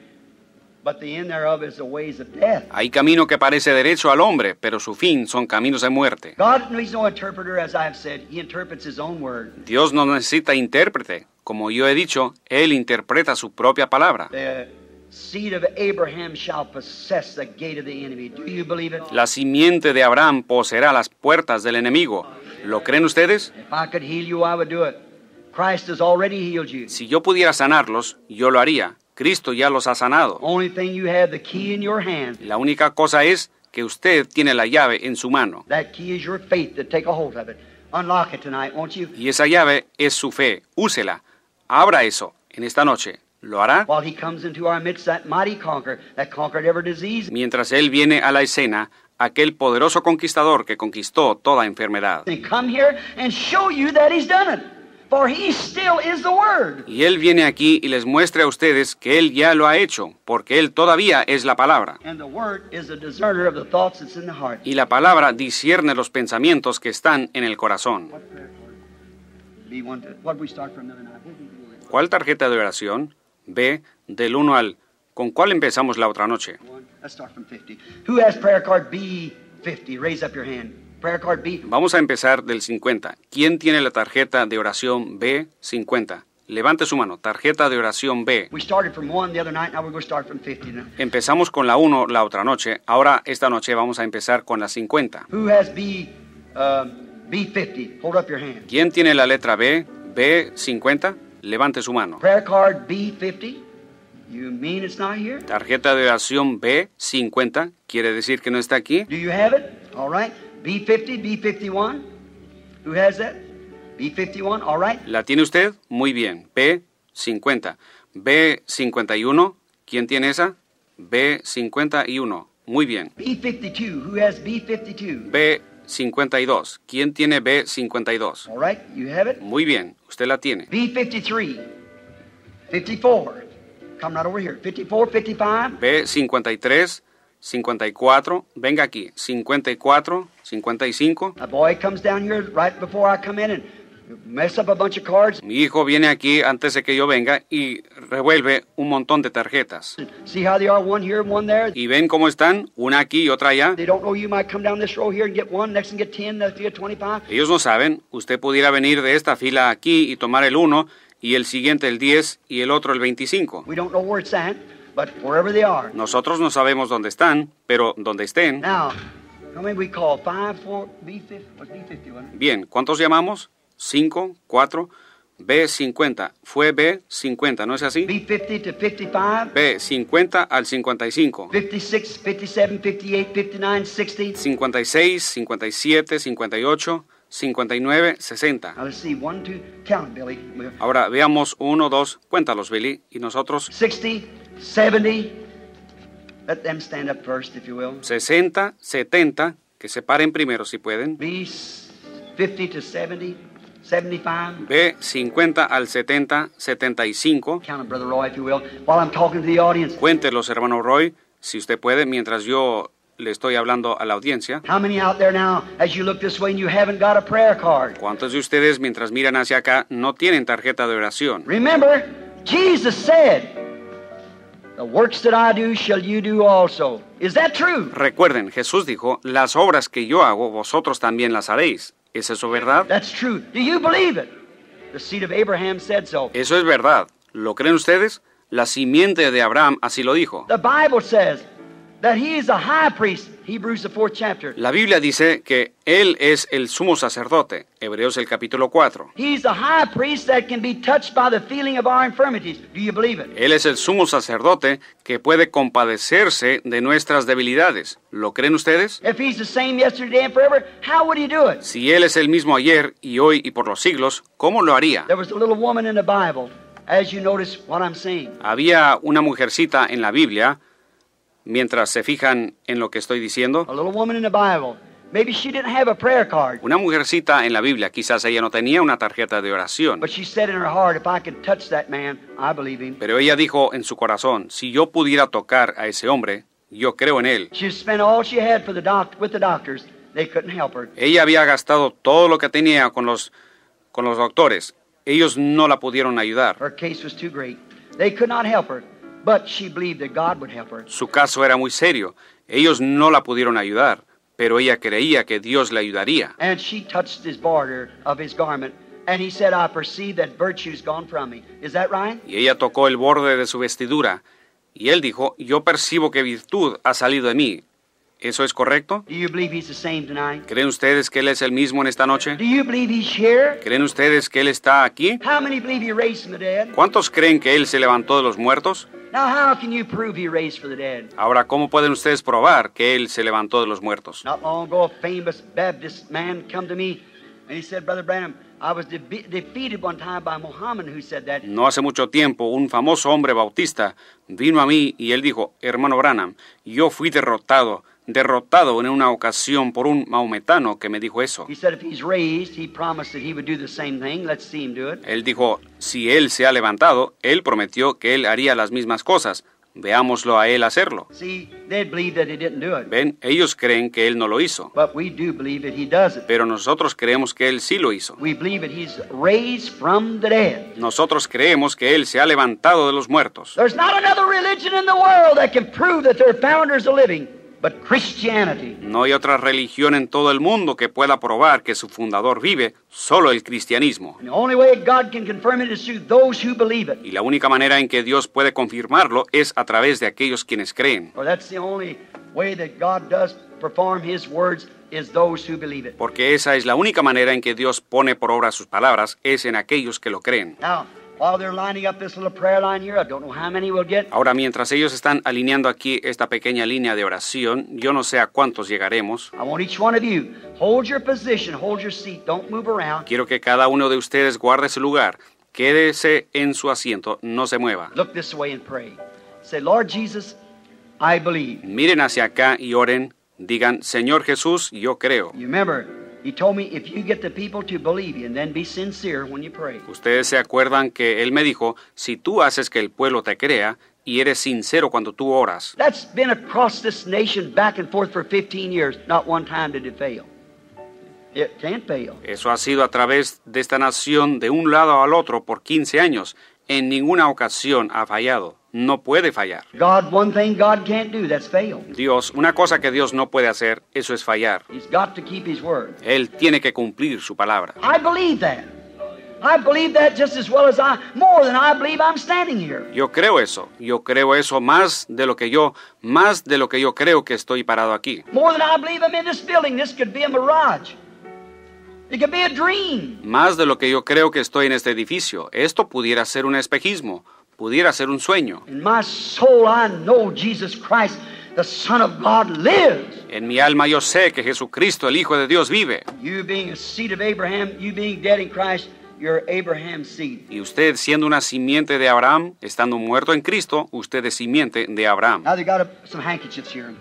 but the end thereof is the ways of death. Hay camino que parece derecho al hombre, pero su fin son caminos de muerte. God, he's no interpreter, as I have said. He interprets his own word. Dios no necesita intérprete. Como yo he dicho, Él interpreta su propia palabra. The seed of Abraham shall possess the gate of the enemy. Do you believe it? La simiente de Abraham poseerá las puertas del enemigo. ¿Lo creen ustedes? If I could heal you, I would do it. Christ has already healed you. Si yo pudiera sanarlos, yo lo haría. Cristo ya los ha sanado. Only thing you have the key in your hand. La única cosa es que usted tiene la llave en su mano. That key is your faith to take a hold of it. Unlock it tonight, won't you? Y esa llave es su fe. Úsela. Abra eso en esta noche. ¿Lo hará? While he comes into our midst, that mighty conqueror that conquered every disease. Mientras Él viene a la escena, aquel poderoso conquistador que conquistó toda enfermedad. And come here and show you that he's done it. For he still is the Word. Y Él viene aquí y les muestra a ustedes que Él ya lo ha hecho, porque Él todavía es la palabra. And the Word is a discerner of the thoughts that's in the heart. Y la palabra discierne los pensamientos que están en el corazón. What prayer card? B one to, what we start from the other night? ¿Cuál tarjeta de oración? B, del uno al... ¿Con cuál empezamos la otra noche? One. Let's start from fifty. Who has prayer card B fifty? Raise up your hand. Prayer card B. Vamos a empezar del cincuenta. ¿Quién tiene la tarjeta de oración B cincuenta? Levante su mano. Tarjeta de oración B. We started from one the other night. Now we're going to start from fifty. Now. Empezamos con la uno la otra noche. Ahora, esta noche, vamos a empezar con la cincuenta. Who has B uh, B fifty? Hold up your hand. ¿Quién tiene la letra B? B cincuenta. Levante su mano. Prayer card B fifty. You mean it's not here? Tarjeta de oración B cincuenta. ¿Quiere decir que no está aquí? Do you have it? All right. B fifty, B fifty-one. Who has that? B fifty-one. All right. ¿La tiene usted? Muy bien. B cincuenta. B cincuenta y uno. ¿Quién tiene esa? B cincuenta y uno. Muy bien. B fifty-two. Who has B fifty-two? B cincuenta y dos. ¿Quién tiene B cincuenta y dos? All right. You have it. Muy bien. Usted la tiene. B fifty-three. fifty-four. Come right over here. fifty-four, fifty-five. B cincuenta y tres, cincuenta y cuatro. Venga aquí. cincuenta y cuatro, cincuenta y cinco. A boy comes down here right before I come in and mess up a bunch of cards. Mi hijo viene aquí antes de que yo venga y revuelve un montón de tarjetas. See how they are, one here and one there. ¿Y ven cómo están? Una aquí y otra allá. They don't know you might come down this row here and get one, next and get ten, next and get twenty-five. Ellos no saben. Usted pudiera venir de esta fila aquí y tomar el uno, y el siguiente el diez, y el otro el veinticinco. We don't know where it's at, but wherever they are. Nosotros no sabemos dónde están, pero donde estén. Now, how many we call? Five, four, B fifty, what's B fifty, wasn't it? Bien, ¿cuántos llamamos? cinco, cuatro, B cincuenta. Fue B cincuenta, ¿no es así? B fifty to fifty-five. B cincuenta al cincuenta y cinco. fifty-six, fifty-seven, fifty-eight, fifty-nine, sixty. cincuenta y seis, cincuenta y siete, cincuenta y ocho, cincuenta y nueve, sesenta. Now let's see, one, two, count, Billy. Ahora veamos uno, dos, cuéntalos, Billy, y nosotros. sixty, seventy. Let them stand up first, if you will. sesenta, setenta, que se paren primero si pueden. B fifty to seventy, seventy-five. B cincuenta al setenta, setenta y cinco. Count it, Brother Roy, if you will, while I'm talking to the audience. Cuéntelos, hermano Roy, si usted puede, mientras yo le estoy hablando a la audiencia. How many out there now, as you look this way and you haven't got a prayer card? ¿Cuántos de ustedes, mientras miran hacia acá, no tienen tarjeta de oración? Remember, Jesus said, the works that I do shall you do also. Is that true? Recuerden, Jesús dijo, las obras que yo hago, vosotros también las haréis. ¿Es eso verdad? That's true. Do you believe it? The seed of Abraham said so. Eso es verdad. ¿Lo creen ustedes? La simiente de Abraham así lo dijo. The Bible says that he is a high priest, Hebrews the fourth chapter. La Biblia dice que Él es el sumo sacerdote, Hebreos el capítulo cuatro. He's the high priest that can be touched by the feeling of our infirmities. Do you believe it? Él es el sumo sacerdote que puede compadecerse de nuestras debilidades. ¿Lo creen ustedes? If he's the same yesterday and forever, how would he do it? Si Él es el mismo ayer y hoy y por los siglos, ¿cómo lo haría? There was a little woman in the Bible, as you notice what I'm saying. Había una mujercita en la Biblia, mientras se fijan en lo que estoy diciendo. A little woman in the Bible. Maybe she didn't have a prayer card. Una mujercita en la Biblia, quizás ella no tenía una tarjeta de oración. But she said in her heart, if I could touch that man, I believe him. Pero ella dijo en su corazón, si yo pudiera tocar a ese hombre, yo creo en él. She spent all she had for the doc with the doctors. They couldn't help her. Ella había gastado todo lo que tenía con los, con los doctores. Ellos no la pudieron ayudar. Her case was too great. They could not help her. But she believed that God would help her. Su caso era muy serio. Ellos no la pudieron ayudar, pero ella creía que Dios le ayudaría. And she touched his border of his garment. And he said, I perceive that virtue's gone from me. Is that right? Y ella tocó el borde de su vestidura. Y él dijo, yo percibo que virtud ha salido de mí. ¿Eso es correcto? Do you believe he's the same tonight? ¿Creen ustedes que Él es el mismo en esta noche? Do you believe he's here? ¿Creen ustedes que Él está aquí? How many believe he raised from the dead? ¿Cuántos creen que Él se levantó de los muertos? Now, how can you prove he raised from the dead? Ahora, ¿cómo pueden ustedes probar que Él se levantó de los muertos? Not long ago, a famous Baptist man come to me And he said, Brother Branham, I was de defeated one time by Muhammad who said that. No hace mucho tiempo, un famoso hombre bautista vino a mí y él dijo, hermano Branham, yo fui derrotado, derrotado en una ocasión por un maometano que me dijo eso. He said if he's raised, he promised that he would do the same thing. Let's see him do it. Él dijo, si él se ha levantado, él prometió que él haría las mismas cosas. Veámoslo a él hacerlo. See, they believe that he didn't do it. Ven, ellos creen que él no lo hizo. But we do believe that he does it. Pero nosotros creemos que él sí lo hizo. We believe that he's raised from the dead. Nosotros creemos que él se ha levantado de los muertos. There's not another religion in the world that can prove that their founders are living but Christianity. No hay otra religión en todo el mundo que pueda probar que su fundador vive, solo el cristianismo. And the only way God can confirm it is through those who believe it. Y la única manera en que Dios puede confirmarlo es a través de aquellos quienes creen. For that's the only way that God does perform his words is those who believe it. Porque esa es la única manera en que Dios pone por obra sus palabras, es en aquellos que lo creen. Now, while they're lining up this little prayer line here, I don't know how many we'll get. Ahora, mientras ellos están alineando aquí esta pequeña línea de oración, yo no sé a cuántos llegaremos. I want each one of you, hold your position, hold your seat, don't move around. Quiero que cada uno de ustedes guarde su lugar, quédese en su asiento, no se mueva. Look this way and pray. Say, Lord Jesus, I believe. Miren hacia acá y oren, digan, Señor Jesús, yo creo. You remember, he told me if you get the people to believe you and then be sincere when you pray. Ustedes se acuerdan que él me dijo, si tú haces que el pueblo te crea y eres sincero cuando tú oras. That's been across this nation back and forth for fifteen years. Not one time did it fail. It can't fail. Eso ha sido a través de esta nación de un lado al otro por quince años. En ninguna ocasión ha fallado. No puede fallar. God, one thing God can't do, that's fail. Dios, una cosa que Dios no puede hacer, eso es fallar. He's got to keep his word. Él tiene que cumplir su palabra. I believe that. I believe that just as well as I, more than I believe I'm standing here. Yo creo eso. Yo creo eso más de lo que yo, más de lo que yo creo que estoy parado aquí. More than I believe I'm in this building. This could be a mirage. It could be a dream. Más de lo que yo creo que estoy en este edificio. Esto pudiera ser un espejismo. Pudiera ser un sueño. In my soul I know Jesus Christ, the Son of God, lives. En mi alma yo sé que Jesucristo, el Hijo de Dios, vive. You being a seed of Abraham, you being dead in Christ, you're Abraham's seed. Y usted siendo una simiente de Abraham, estando muerto en Cristo, usted es simiente de Abraham. Now they got a, some handkerchiefs here.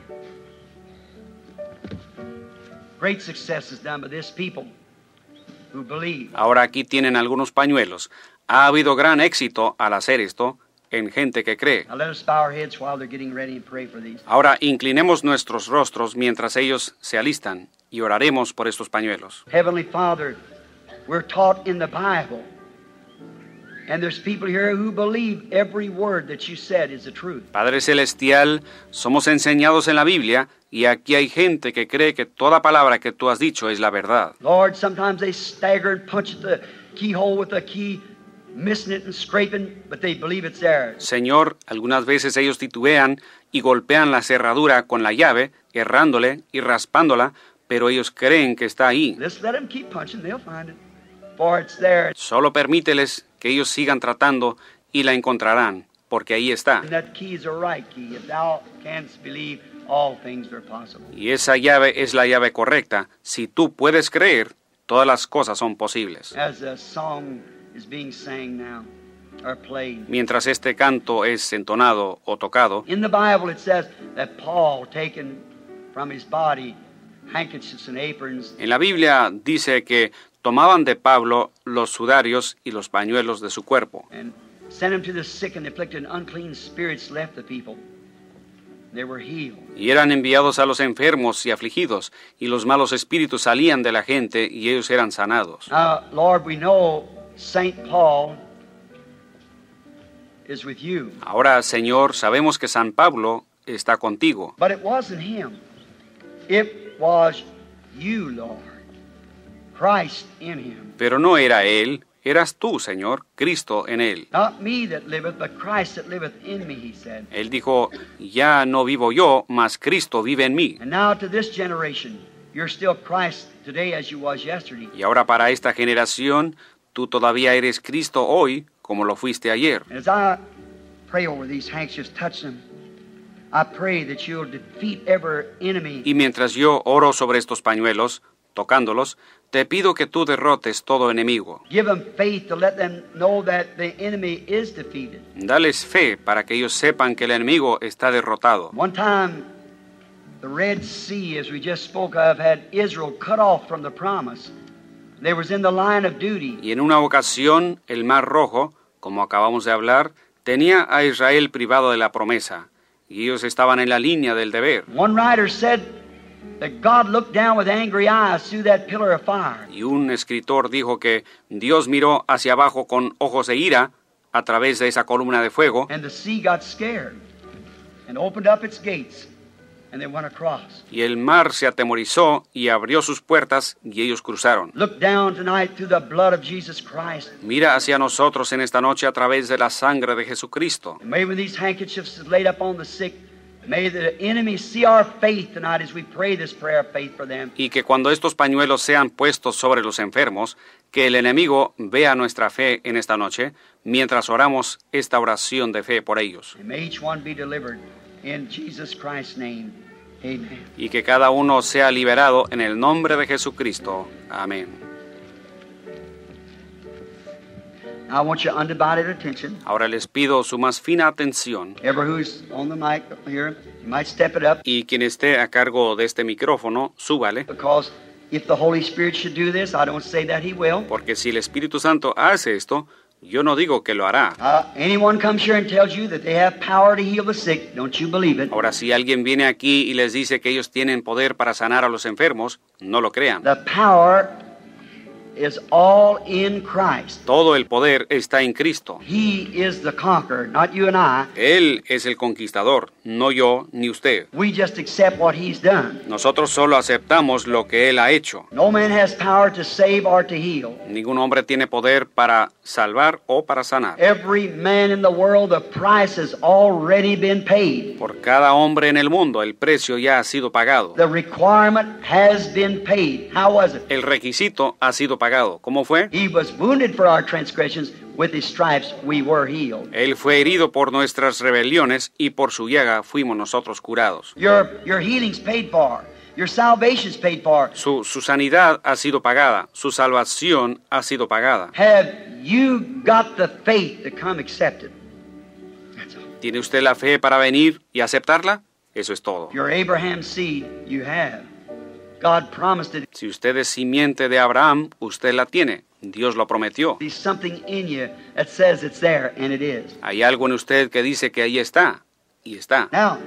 Great success is done by this people who believe. Ahora aquí tienen algunos pañuelos. Ha habido gran éxito al hacer esto en gente que cree. Now let us bow our heads while they're getting ready and pray for these. Ahora inclinemos nuestros rostros mientras ellos se alistan y oraremos por estos pañuelos. Heavenly Father, we're taught in the Bible, and there's people here who believe every word that you said is the truth. Padre Celestial, somos enseñados en la Biblia y aquí hay gente que cree que toda palabra que tú has dicho es la verdad. Lord, sometimes they stagger and punch at the keyhole with a key, missing it and scraping, but they believe it's theirs. Señor, algunas veces ellos titubean y golpean la cerradura con la llave, errándole y raspándola, pero ellos creen que está ahí. Just let them keep punching, they'll find it. For it's there. Solo permíteles que ellos sigan tratando y la encontrarán, porque ahí está. And that key is a right key. If thou canst believe, all things are possible. Y esa llave es la llave correcta. Si tú puedes creer, todas las cosas son posibles. As a song is being sang now, or played. Mientras este canto es entonado o tocado, In the Bible it says that Paul taken from his body handkerchiefs and aprons. en la Biblia dice que tomaban de Pablo los sudarios y los pañuelos de su cuerpo. And sent them to the sick and afflicted, and unclean spirits left the people. They were healed. Y eran enviados a los enfermos y afligidos, y los malos espíritus salían de la gente y ellos eran sanados. Now, Lord, we know Saint Paul is with you. Ahora, Señor, sabemos que San Pablo está contigo, But it wasn't him. It was you, Lord. Christ in him. pero no era él, eras tú, Señor, Cristo en él. Not me that liveth, but Christ that liveth in me, he said. Él dijo, ya no vivo yo, mas Cristo vive en mí. And now to this generation, you're still Christ today as you was yesterday. Y ahora para esta generación, tú todavía eres Cristo hoy, como lo fuiste ayer. And as I pray over these handkerchiefs, touch them, I pray that you'll defeat every enemy. Y mientras yo oro sobre estos pañuelos, tocándolos, te pido que tú derrotes todo enemigo. Give them faith to let them know that the enemy is defeated. Dales fe para que ellos sepan que el enemigo está derrotado. One time, the Red Sea, as we just spoke of, had Israel cut off from the promise. They was in the line of duty. Y en una ocasión, el Mar Rojo, como acabamos de hablar, tenía a Israel privado de la promesa, y ellos estaban en la línea del deber. One writer said that God looked down with angry eyes through that pillar of fire. Y un escritor dijo que Dios miró hacia abajo con ojos de ira a través de esa columna de fuego, And the sea got scared and opened up its gates, and they went across. y el mar se atemorizó y abrió sus puertas, y ellos cruzaron. Look down tonight through the blood of Jesus Christ. Mira hacia nosotros en esta noche a través de la sangre de Jesucristo. And may when these handkerchiefs is laid up on the sick, may the enemy see our faith tonight as we pray this prayer of faith for them. Y que cuando estos pañuelos sean puestos sobre los enfermos, que el enemigo vea nuestra fe en esta noche, mientras oramos esta oración de fe por ellos. And may each one be delivered in Jesus Christ's name. Amen. Y que cada uno sea liberado en el nombre de Jesucristo. Amén. Now I want your undivided attention. Ahora les pido su más fina atención, Everyone who's on the mic here, you might step it up, y quien esté a cargo de este micrófono, súbale, because if the Holy Spirit should do this, I don't say that He will. porque si el Espíritu Santo hace esto, yo no digo que lo hará. Uh, anyone comes here and tells you that they have power to heal the sick, don't you believe it? Ahora, si alguien viene aquí y les dice que ellos tienen poder para sanar a los enfermos, no lo crean. The power is all in Christ. Todo el poder está en Cristo. He is the conqueror, not you and I. Él es el conquistador, no yo ni usted. We just accept what He's done. Nosotros solo aceptamos lo que Él ha hecho. No man has power to save or to heal. Ningún hombre tiene poder para salvar o para sanar. Every man in the world, the price has already been paid. Por cada hombre en el mundo, el precio ya ha sido pagado. The requirement has been paid. How was it? El requisito ha sido pagado. ¿Cómo fue? He was wounded for our transgressions. With His stripes we were healed. Él fue herido por nuestras rebeliones y por su llaga fuimos nosotros curados. Your, your healing's paid for. Your salvation's paid for. Su, su sanidad ha sido pagada, su salvación ha sido pagada. Have you got the faith to come accept it? That's all. ¿Tiene usted la fe para venir y aceptarla? Eso es todo. If you're Abraham's seed, you have. God promised it. Si usted es simiente de Abraham, usted la tiene. Dios lo prometió. There's something in you that says it's there, and it is. Hay algo en usted que dice que ahí está, y está. Now,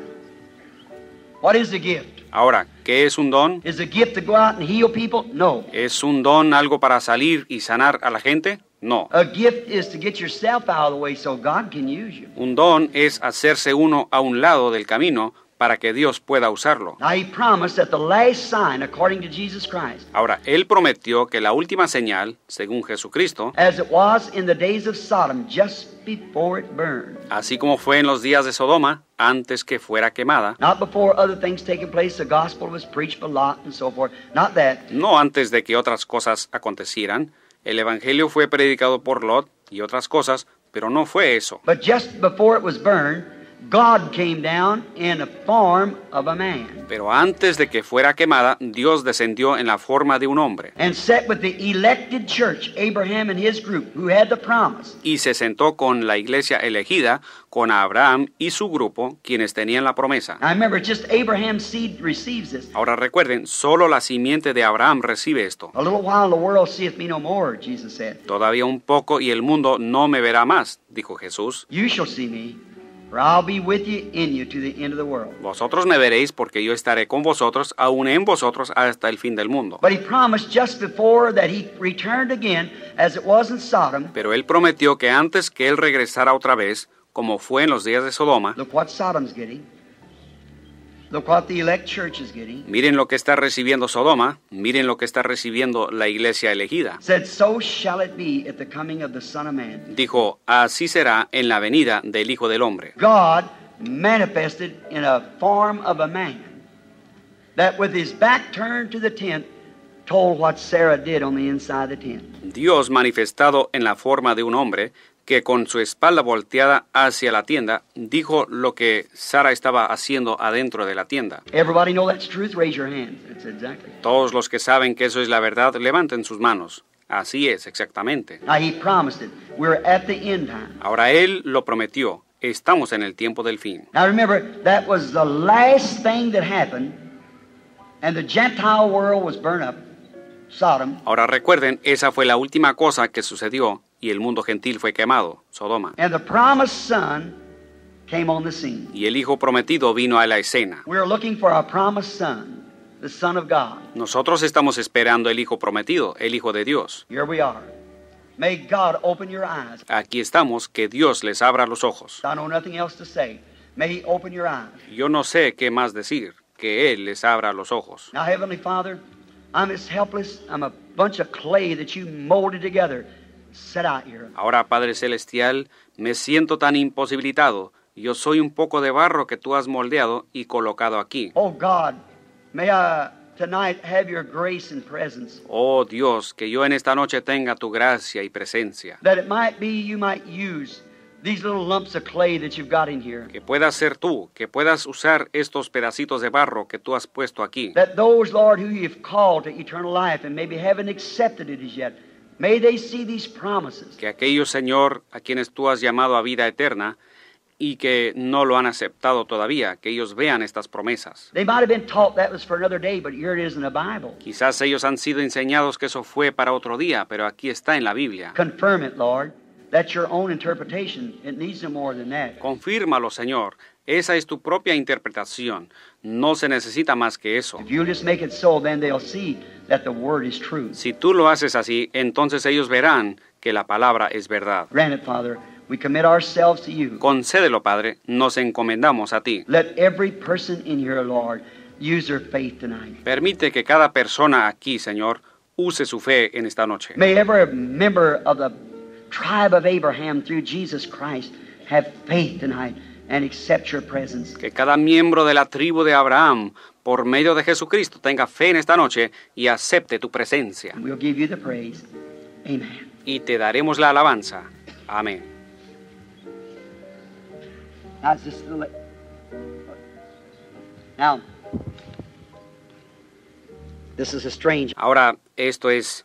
what is the gift? Ahora, ¿qué es un don? Is the gift to go out and heal people? No. ¿Es un don algo para salir y sanar a la gente? No. A gift is to get yourself out of the way so God can use you. Un don es hacerse uno a un lado del camino para que Dios pueda usarlo. Now He promised that the last sign, according to Jesus Christ, Ahora, Él prometió que la última señal, según Jesucristo, as it was in the days of Sodom, just before it burned, así como fue en los días de Sodoma, antes que fuera quemada, not before other things taking place, the gospel was preached by Lot and so forth, not that. no antes de que otras cosas acontecieran, el Evangelio fue predicado por Lot y otras cosas, pero no fue eso. But just before it was burned, God came down in the form of a man Pero antes de que fuera quemada, Dios descendió en la forma de un hombre and sat with the elected church, Abraham and his group, who had the promise. y se sentó con la iglesia elegida, con Abraham y su grupo, quienes tenían la promesa. Now remember, just Abraham's seed receives this. Ahora recuerden, solo la simiente de Abraham recibe esto. A little while the world seeth me no more, Jesus said. Todavía un poco y el mundo no me verá más, dijo Jesús. You shall see me, for I'll be with you in you to the end of the world. Vosotros me veréis porque yo estaré con vosotros, aún en vosotros, hasta el fin del mundo. But He promised just before that He returned again, as it was in Sodom. Pero Él prometió que antes que Él regresara otra vez, como fue en los días de Sodoma, Look what Sodom's getting. Look what the elect church is getting. miren lo que está recibiendo Sodoma, miren lo que está recibiendo la iglesia elegida. Said, so shall it be at the coming of the Son of Man. Dijo, así será en la venida del Hijo del Hombre. God manifested in a form of a man that with his back turned to the tent told what Sarah did on the inside of the tent. Dios manifestado en la forma de un hombre que con su espalda volteada hacia la tienda, dijo lo que Sara estaba haciendo adentro de la tienda. Everybody know that's truth? Raise your hands. That's exactly. Todos los que saben que eso es la verdad, levanten sus manos. Así es, exactamente. Now he promised it. We're at the end time. Ahora Él lo prometió. Estamos en el tiempo del fin. Now remember, that was the last thing that happened, and the Gentile world was burned up, Sodom. Ahora recuerden, esa fue la última cosa que sucedió y el mundo gentil fue quemado, Sodoma. And the promised son came on the scene. Y el Hijo prometido vino a la escena. We're looking for our promised son, the Son of God. Nosotros estamos esperando el Hijo prometido, el Hijo de Dios. Here we are. May God open your eyes. Aquí estamos, que Dios les abra los ojos. I know nothing else to say. May He open your eyes. Yo no sé qué más decir, que Él les abra los ojos. Now, Heavenly Father, I'm as helpless. I'm a bunch of clay that you molded together, set out here. Ahora, Padre Celestial, me siento tan imposibilitado. Yo soy un poco de barro que tú has moldeado y colocado aquí. Oh God, may I tonight have your grace and presence. Oh Dios, que yo en esta noche tenga tu gracia y presencia. That it might be you might use these little lumps of clay that you've got in here. Que puedas ser tú, que puedas usar estos pedacitos de barro que tú has puesto aquí. That those, Lord, who you've called to eternal life and maybe haven't accepted it as yet, may they see these promises. Que aquellos, Señor, a quienes tú has llamado a vida eterna y que no lo han aceptado todavía, que ellos vean estas promesas. They might have been taught that was for another day, but here it is in the Bible. Quizás ellos han sido enseñados que eso fue para otro día, pero aquí está en la Biblia. Confirm it, Lord. That's your own interpretation. It needs no more than that. Confírmalo, Señor. Esa es tu propia interpretación. No se necesita más que eso. If you just make it so, then they'll see that the word is true. Si tú lo haces así, entonces ellos verán que la palabra es verdad. Grant it, Father. We commit ourselves to you. Concédelo, Padre. Nos encomendamos a ti. Let every person in here, Lord, use their faith tonight. Permite que cada persona aquí, Señor, use su fe en esta noche. May every member of the tribe of Abraham through Jesus Christ have faith tonight and accept your presence. Que cada miembro de la tribu de Abraham, por medio de Jesucristo, tenga fe en esta noche y acepte tu presencia. And we'll give you the praise. Amen. Y te daremos la alabanza. Amén. Now, it's just a li- now, this is a strange. Ahora esto es,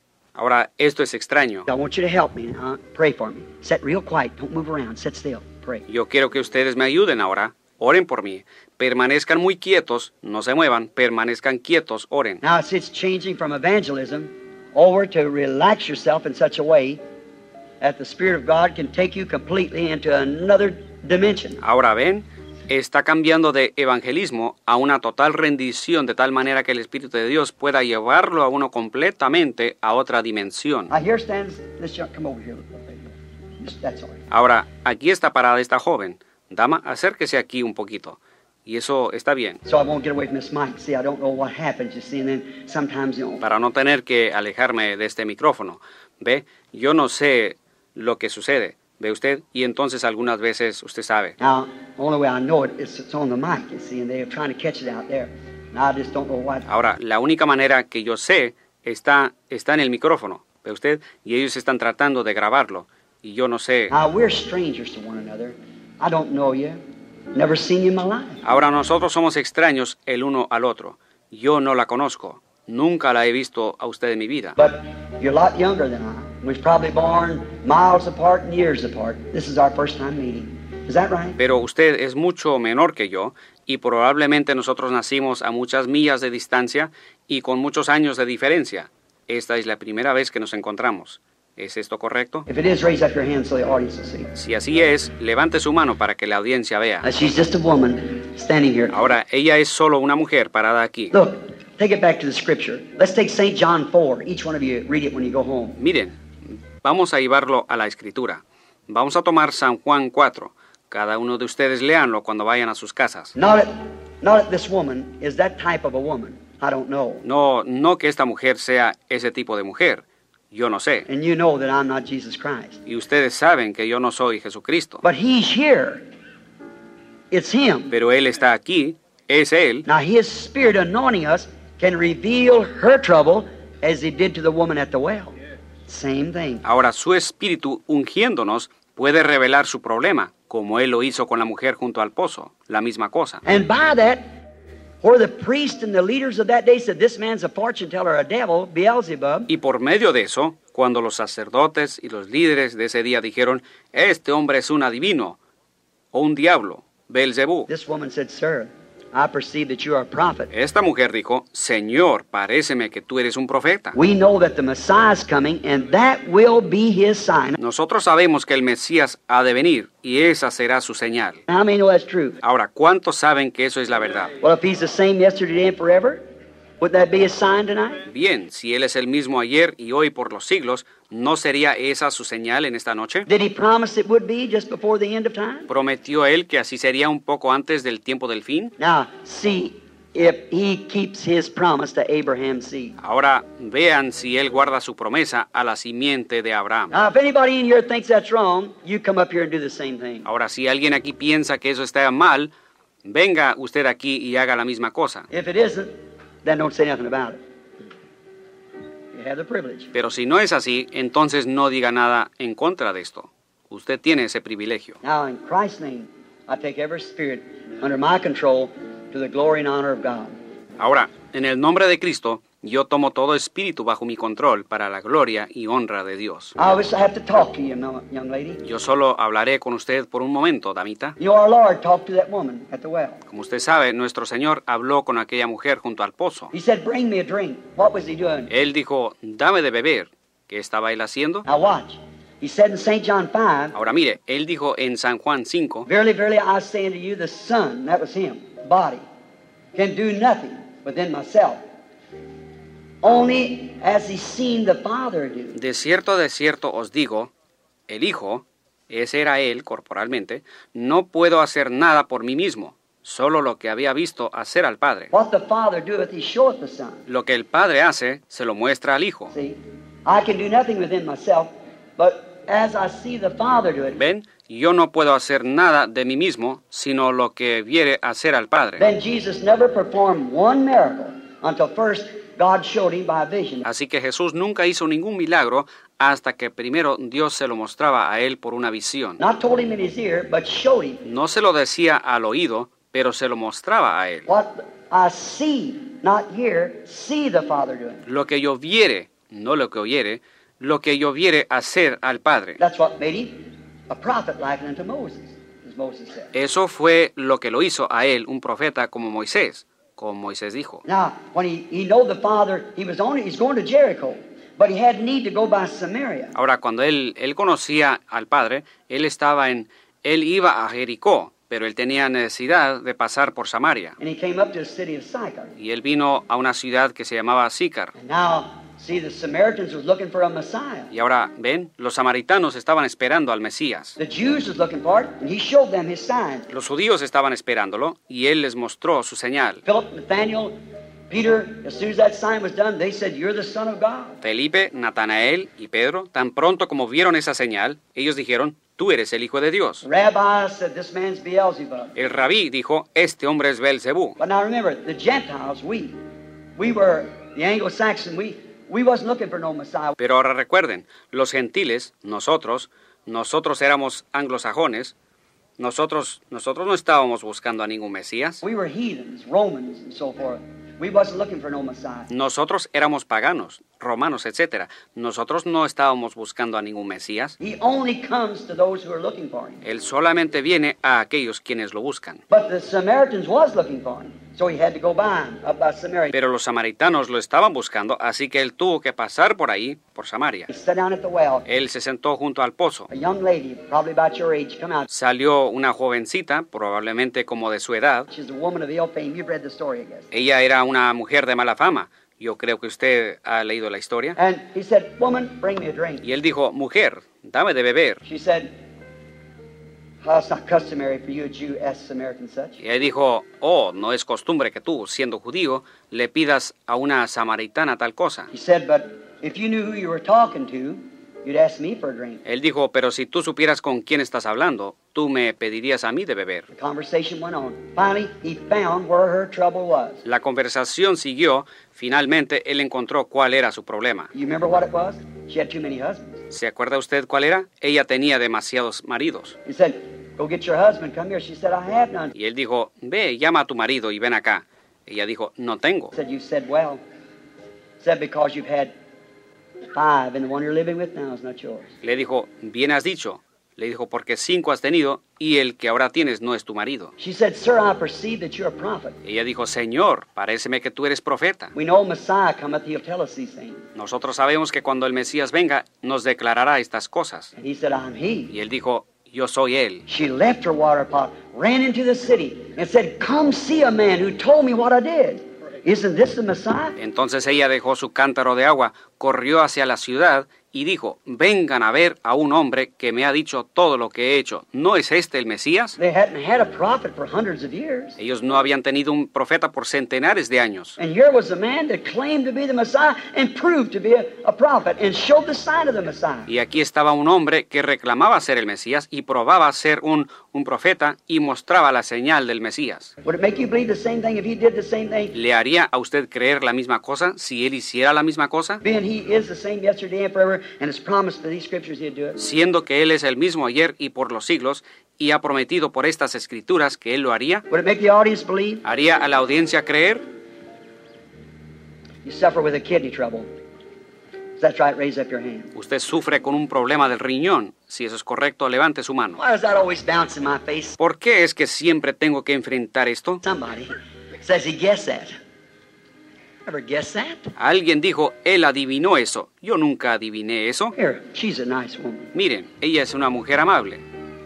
ahora esto es extraño. I want you to help me. Huh? Pray for me. Sit real quiet. Don't move around. Sit still. Pray. Yo quiero que ustedes me ayuden ahora. Oren por mí. Permanezcan muy quietos, no se muevan. Permanezcan quietos, oren. Now, it's, it's changing from evangelism over to relax yourself in such a way that the Spirit of God can take you completely into another dimension. Ahora ven, está cambiando de evangelismo a una total rendición de tal manera que el Espíritu de Dios pueda llevarlo a uno completamente a otra dimensión. Now, here stands this young. Come over here. That's all right. Ahora, aquí está parada esta joven. Dama, acérquese aquí un poquito. Y eso está bien. So I won't get away from this mic. See, I don't know what happens, you see, and then sometimes, you know. Para no tener que alejarme de este micrófono. ¿Ve? Yo no sé lo que sucede. ¿Ve usted? Y entonces algunas veces usted sabe. Now, the only way I know it is it's on the mic, you see, and they're trying to catch it out there. And I just don't know what. Ahora, la única manera que yo sé está, está en el micrófono. ¿Ve usted? Y ellos están tratando de grabarlo. Y yo no sé. Now, we're strangers to one another. I don't know you. Never seen you in my life. Ahora nosotros somos extraños el uno al otro. Yo no la conozco. Nunca la he visto a usted en mi vida. But you're a lot younger than I. We was probably born miles apart and years apart. This is our first time meeting. Is that right? Pero usted es mucho menor que yo y probablemente nosotros nacimos a muchas millas de distancia y con muchos años de diferencia. Esta es la primera vez que nos encontramos. ¿Es esto correcto? If it is, raise up your hand so the audience will see. Si así es, levante su mano para que la audiencia vea. Uh, she's just a woman standing here. Ahora, ella es solo una mujer parada aquí. Look, take it back to the scripture. Let's take Saint John four. Each one of you read it when you go home. Miren, vamos a llevarlo a la escritura. Vamos a tomar San Juan cuatro. Cada uno de ustedes léanlo cuando vayan a sus casas. Not that, not that this woman is that type of a woman. I don't know. No, no que esta mujer sea ese tipo de mujer. Yo no sé. And you know that I'm not Jesus Christ. Y ustedes saben que yo no soy Jesucristo. But he's here. It's him. Pero Él está aquí, es Él. Now his spirit anointing us can reveal her trouble as he did to the woman at the well. Same thing. Ahora su espíritu ungiéndonos puede revelar su problema, como él lo hizo con la mujer junto al pozo, la misma cosa. And by that, where the priests and the leaders of that day said, this man's a fortune teller, a devil, Beelzebub. Y por medio de eso, cuando los sacerdotes y los líderes de ese día dijeron, este hombre es un adivino o un diablo, Beelzebú. This woman said, sir, I perceive that you are a prophet. Esta mujer dijo, Señor, paréceme que tú eres un profeta. We know that the Messiah is coming, and that will be his sign. Nosotros sabemos que el Mesías ha de venir, y esa será su señal. How many know that's true? Ahora, ¿cuántos saben que eso es la verdad? Well, if he's the same yesterday, today, and forever, would that be his sign tonight? Bien, si Él es el mismo ayer y hoy por los siglos, ¿no sería esa su señal en esta noche? Did he promise it would be just before the end of time? ¿Prometió Él que así sería un poco antes del tiempo del fin? Now, see if he keeps his promise to Abraham's seed. Ahora, vean si Él guarda su promesa a la simiente de Abraham. Now, if anybody in here thinks that's wrong, you come up here and do the same thing. Ahora, si alguien aquí piensa que eso está mal, venga usted aquí y haga la misma cosa. If it isn't, then don't say nothing about it. You have the privilege. Pero si no es así, entonces no diga nada en contra de esto. Usted tiene ese privilegio. Now, in Christ's name, I take every spirit under my control to the glory and honor of God. Ahora, en el nombre de Cristo, yo tomo todo espíritu bajo mi control para la gloria y honra de Dios. I always have to talk to you, young lady. Yo solo hablaré con usted por un momento, damita. You know, our Lord talked to that woman at the well. Como usted sabe, nuestro Señor habló con aquella mujer junto al pozo. He said, bring me a drink. What was he doing? Él dijo, dame de beber. ¿Qué estaba él haciendo? Now watch. He said in Saint John five, Ahora mire, él dijo en San Juan cinco, verily, verily, I say unto you, the Son, that was him, body, can do nothing within myself, only as he's seen the Father do. de cierto, de cierto os digo, el Hijo, ese era él corporalmente, no puedo hacer nada por mí mismo, solo lo que había visto hacer al Padre. What the Father doeth, he showeth the Son. Lo que el Padre hace, se lo muestra al Hijo. See, I can do nothing within myself, but as I see the Father do it. ¿Ven? Yo no puedo hacer nada de mí mismo, sino lo que viere hacer al Padre. Then Jesus never performed one miracle until first God showed him by vision. Así que Jesús nunca hizo ningún milagro hasta que primero Dios se lo mostraba a él por una visión. Not told him in his ear, but showed him. No se lo decía al oído, pero se lo mostraba a él. What I see, not hear, see the Father doing. Lo que yo viere, no lo que oyere, lo que yo viere hacer al Padre. That's what made him a prophet like unto Moses, as Moses said. Eso fue lo que lo hizo a él un profeta como Moisés, como Moisés dijo. Now, when he, he know the Father, he was on he's going to Jericho, but he had need to go by Samaria. Ahora, cuando él, él conocía al Padre, él estaba en, él iba a Jericó, pero él tenía necesidad de pasar por Samaria. And he came up to the city of Sychar. Y él vino a una ciudad que se llamaba Sícar. And now, see, the Samaritans was looking for a Messiah. Y ahora, ven, los samaritanos estaban esperando al Mesías. The Jews was looking for it, and he showed them his sign. Los judíos estaban esperándolo y él les mostró su señal. Philip, Nathaniel, Peter, as soon as that sign was done, they said, you're the Son of God. Felipe, Natanael y Pedro, tan pronto como vieron esa señal, ellos dijeron, tú eres el Hijo de Dios. The rabbi said, this man's Beelzebub. El rabí dijo, este hombre es Beelzebú. But now remember, the Gentiles, we, we were the Anglo-Saxon, we, we wasn't looking for no Messiah. Pero ahora recuerden, los gentiles, nosotros, nosotros éramos anglosajones, nosotros, nosotros no estábamos buscando a ningún Mesías. We were heathens, Romans, and so forth. We wasn't looking for no Messiah. Nosotros éramos paganos, romanos, etcétera. Nosotros no estábamos buscando a ningún Mesías. He only comes to those who are looking for him. Él solamente viene a aquellos quienes lo buscan. But the Samaritans was looking for him, so he had to go by him, up by Samaria. Pero los samaritanos lo estaban buscando, así que él tuvo que pasar por ahí, por Samaria. He sat down at the well. Él se sentó junto al pozo. A young lady, probably about your age, come out. Salió una jovencita, probablemente como de su edad. She's a woman of ill fame. You've read the story, I guess. Ella era una mujer de mala fama. Yo creo que usted ha leído la historia. And he said, woman, bring me a drink. Y él dijo, mujer, dame de beber. She said, oh, it's not customary for you, a Jew, ask Samaritan such. Y él dijo, oh, no es costumbre que tú, siendo judío, le pidas a una samaritana tal cosa. He said, but if you knew who you were talking to, you'd ask me for a drink. Él dijo, pero si tú supieras con quién estás hablando, tú me pedirías a mí de beber. The conversation went on. Finally, he found where her trouble was. La conversación siguió. Finalmente, él encontró cuál era su problema. You remember what it was? She had too many husbands. ¿Se acuerda usted cuál era? Ella tenía demasiados maridos. He said, go get your husband, come here. She said, I have none. Y él dijo, ve, llama a tu marido y ven acá. Ella dijo, no tengo. He said, you said well. He said, because you've had five, and the one you're living with now is not yours. Le dijo, bien has dicho. Le dijo, porque cinco has tenido y el que ahora tienes no es tu marido. She said, sir, I perceive that you're a prophet. Ella dijo, Señor, paréceme que tú eres profeta. We know Messiah cometh, he'll tell us these things. Nosotros sabemos que cuando el Mesías venga, nos declarará estas cosas. And he said, I'm he. Y él dijo, yo soy él. She left her water pot, ran into the city, and said, come see a man who told me what I did. Isn't this the Messiah? Entonces ella dejó su cántaro de agua, corrió hacia la ciudad y dijo, vengan a ver a un hombre que me ha dicho todo lo que he hecho. ¿No es este el Mesías? They hadn't had a prophet for hundreds of years. Ellos no habían tenido un profeta por centenares de años. And here was a man that claimed to be the Messiah and proved to be a, a prophet and showed the sign of the Messiah. Y aquí estaba un hombre que reclamaba ser el Mesías y probaba ser un, un profeta y mostraba la señal del Mesías. Would it make you believe the same thing if he did the same thing? ¿Le haría a usted creer la misma cosa si él hiciera la misma cosa? Being he is the same yesterday and forever, and has promised for these scriptures he'd do it. Siendo que él es el mismo ayer y por los siglos y ha prometido por estas escrituras que él lo haría, Would it make the audience believe? ¿haría a la audiencia creer? You suffer with a kidney trouble. Is that right? Raise up your hand. Usted sufre con un problema del riñón. Si eso es correcto, levante su mano. Why does that always bounce in my face? ¿Por qué es que siempre tengo que enfrentar esto? Somebody says he guessed that. Ever guess that? Alguien dijo, él adivinó eso. Yo nunca adiviné eso. Here, she's a nice woman. Miren, ella es una mujer amable.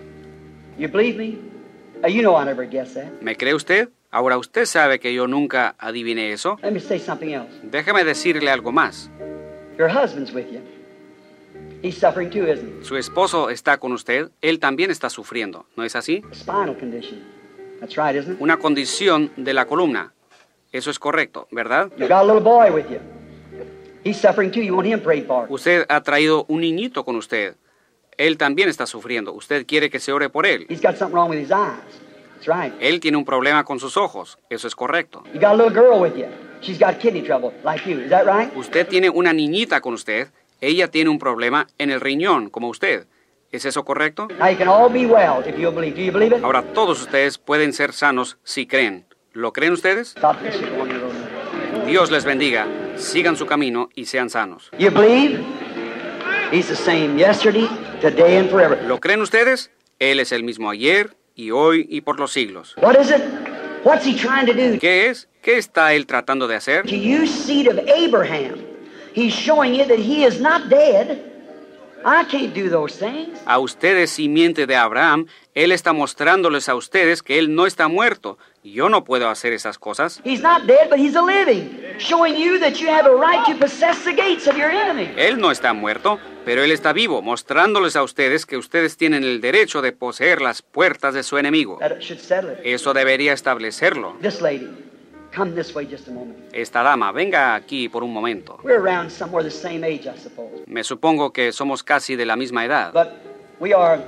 You believe me? Uh, you know I never guessed that. ¿Me cree usted? Ahora usted sabe que yo nunca adiviné eso. Let me say something else. Déjeme decirle algo más. Your husband's with you. He's suffering too, isn't he? Su esposo está con usted. Él también está sufriendo. ¿No es así? A spinal condition. That's right, isn't it? Una condición de la columna. Eso es correcto, ¿verdad? You got a little boy with you. He's suffering too. You want him prayed for. Usted ha traído un niñito con usted. Él también está sufriendo. Usted quiere que se ore por él. He's got something wrong with his eyes. That's right. Él tiene un problema con sus ojos. Eso es correcto. You got a little girl with you. She's got kidney trouble, like you. Is that right? Usted tiene una niñita con usted. Ella tiene un problema en el riñón, como usted. ¿Es eso correcto? Now you can all be well if you believe. Do you believe it? Ahora todos ustedes pueden ser sanos si creen. ¿Lo creen ustedes? Stop this. You're going your own way. Dios les bendiga. Sigan su camino y sean sanos. You believe? He's the same yesterday, today, and forever. ¿Lo creen ustedes? Él es el mismo ayer y hoy y por los siglos. What is it? What's he trying to do? ¿Qué es? ¿Qué está él tratando de hacer? To you, seed of Abraham, he's showing you that he is not dead. I can't do those things. A ustedes, simiente de Abraham, él está mostrándoles a ustedes que él no está muerto. Yo no puedo hacer esas cosas. He's not dead, but he's a living, showing you that you have a right to possess the gates of your enemy. Él no está muerto, pero él está vivo, mostrándoles a ustedes que ustedes tienen el derecho de poseer las puertas de su enemigo. That should settle it. Eso debería establecerlo. This lady, come this way just a moment. Esta dama, venga aquí por un momento. We're around somewhere the same age, I suppose. Me supongo que somos casi de la misma edad, But we are,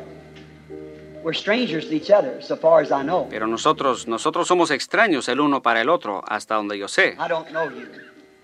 we're strangers to each other, so far as I know. pero nosotros, nosotros somos extraños el uno para el otro, hasta donde yo sé. I don't know you.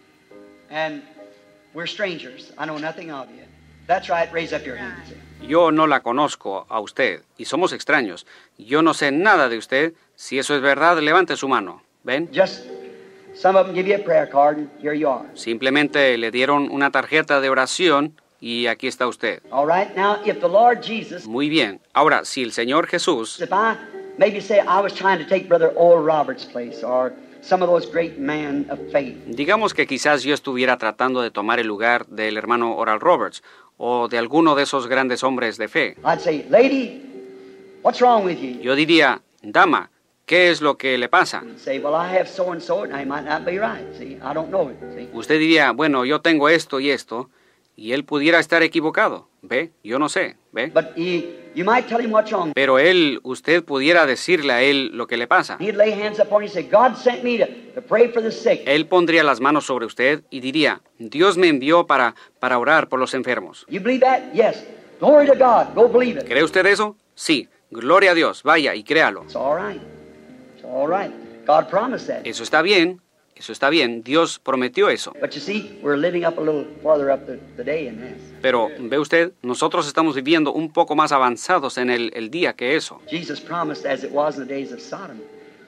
And we're strangers. I know nothing of you. That's right, raise up your hands. Yo no la conozco a usted, y somos extraños. Yo no sé nada de usted. Si eso es verdad, levante su mano. ¿Ven? Just, some of them give you a prayer card, and here you are. Simplemente le dieron una tarjeta de oración y aquí está usted. All right, now, if the Lord Jesus, Muy bien. Ahora, si el Señor Jesús, if I maybe say I was trying to take Brother Oral Roberts' place, or some of those great men of faith, digamos que quizás yo estuviera tratando de tomar el lugar del hermano Oral Roberts o de alguno de esos grandes hombres de fe, I'd say, lady, what's wrong with you? yo diría, dama, ¿qué es lo que le pasa? You'd say, well, I have so and so, and I might not be right. See, I don't know it. See, Usted diría, bueno, yo tengo esto y esto, y él pudiera estar equivocado, ¿ve? Yo no sé, ¿ve? but he, you might tell him what's wrong. Pero él, usted pudiera decirle a él lo que le pasa. He'd lay hands upon you and say, God sent me to, to pray for the sick. Él pondría las manos sobre usted y diría, Dios me envió para, para orar por los enfermos. You believe that? Yes. Glory to God. Go believe it. ¿Cree usted eso? Sí. Gloria a Dios. Vaya y créalo. It's all right. It's all right. God promised that. Eso está bien. Eso está bien, Dios prometió eso. But you see, we're living up a little farther up the, the day in this. Pero, ve usted, nosotros estamos viviendo un poco más avanzados en el, el día que eso. Jesus promised, as it was in the days of Sodom,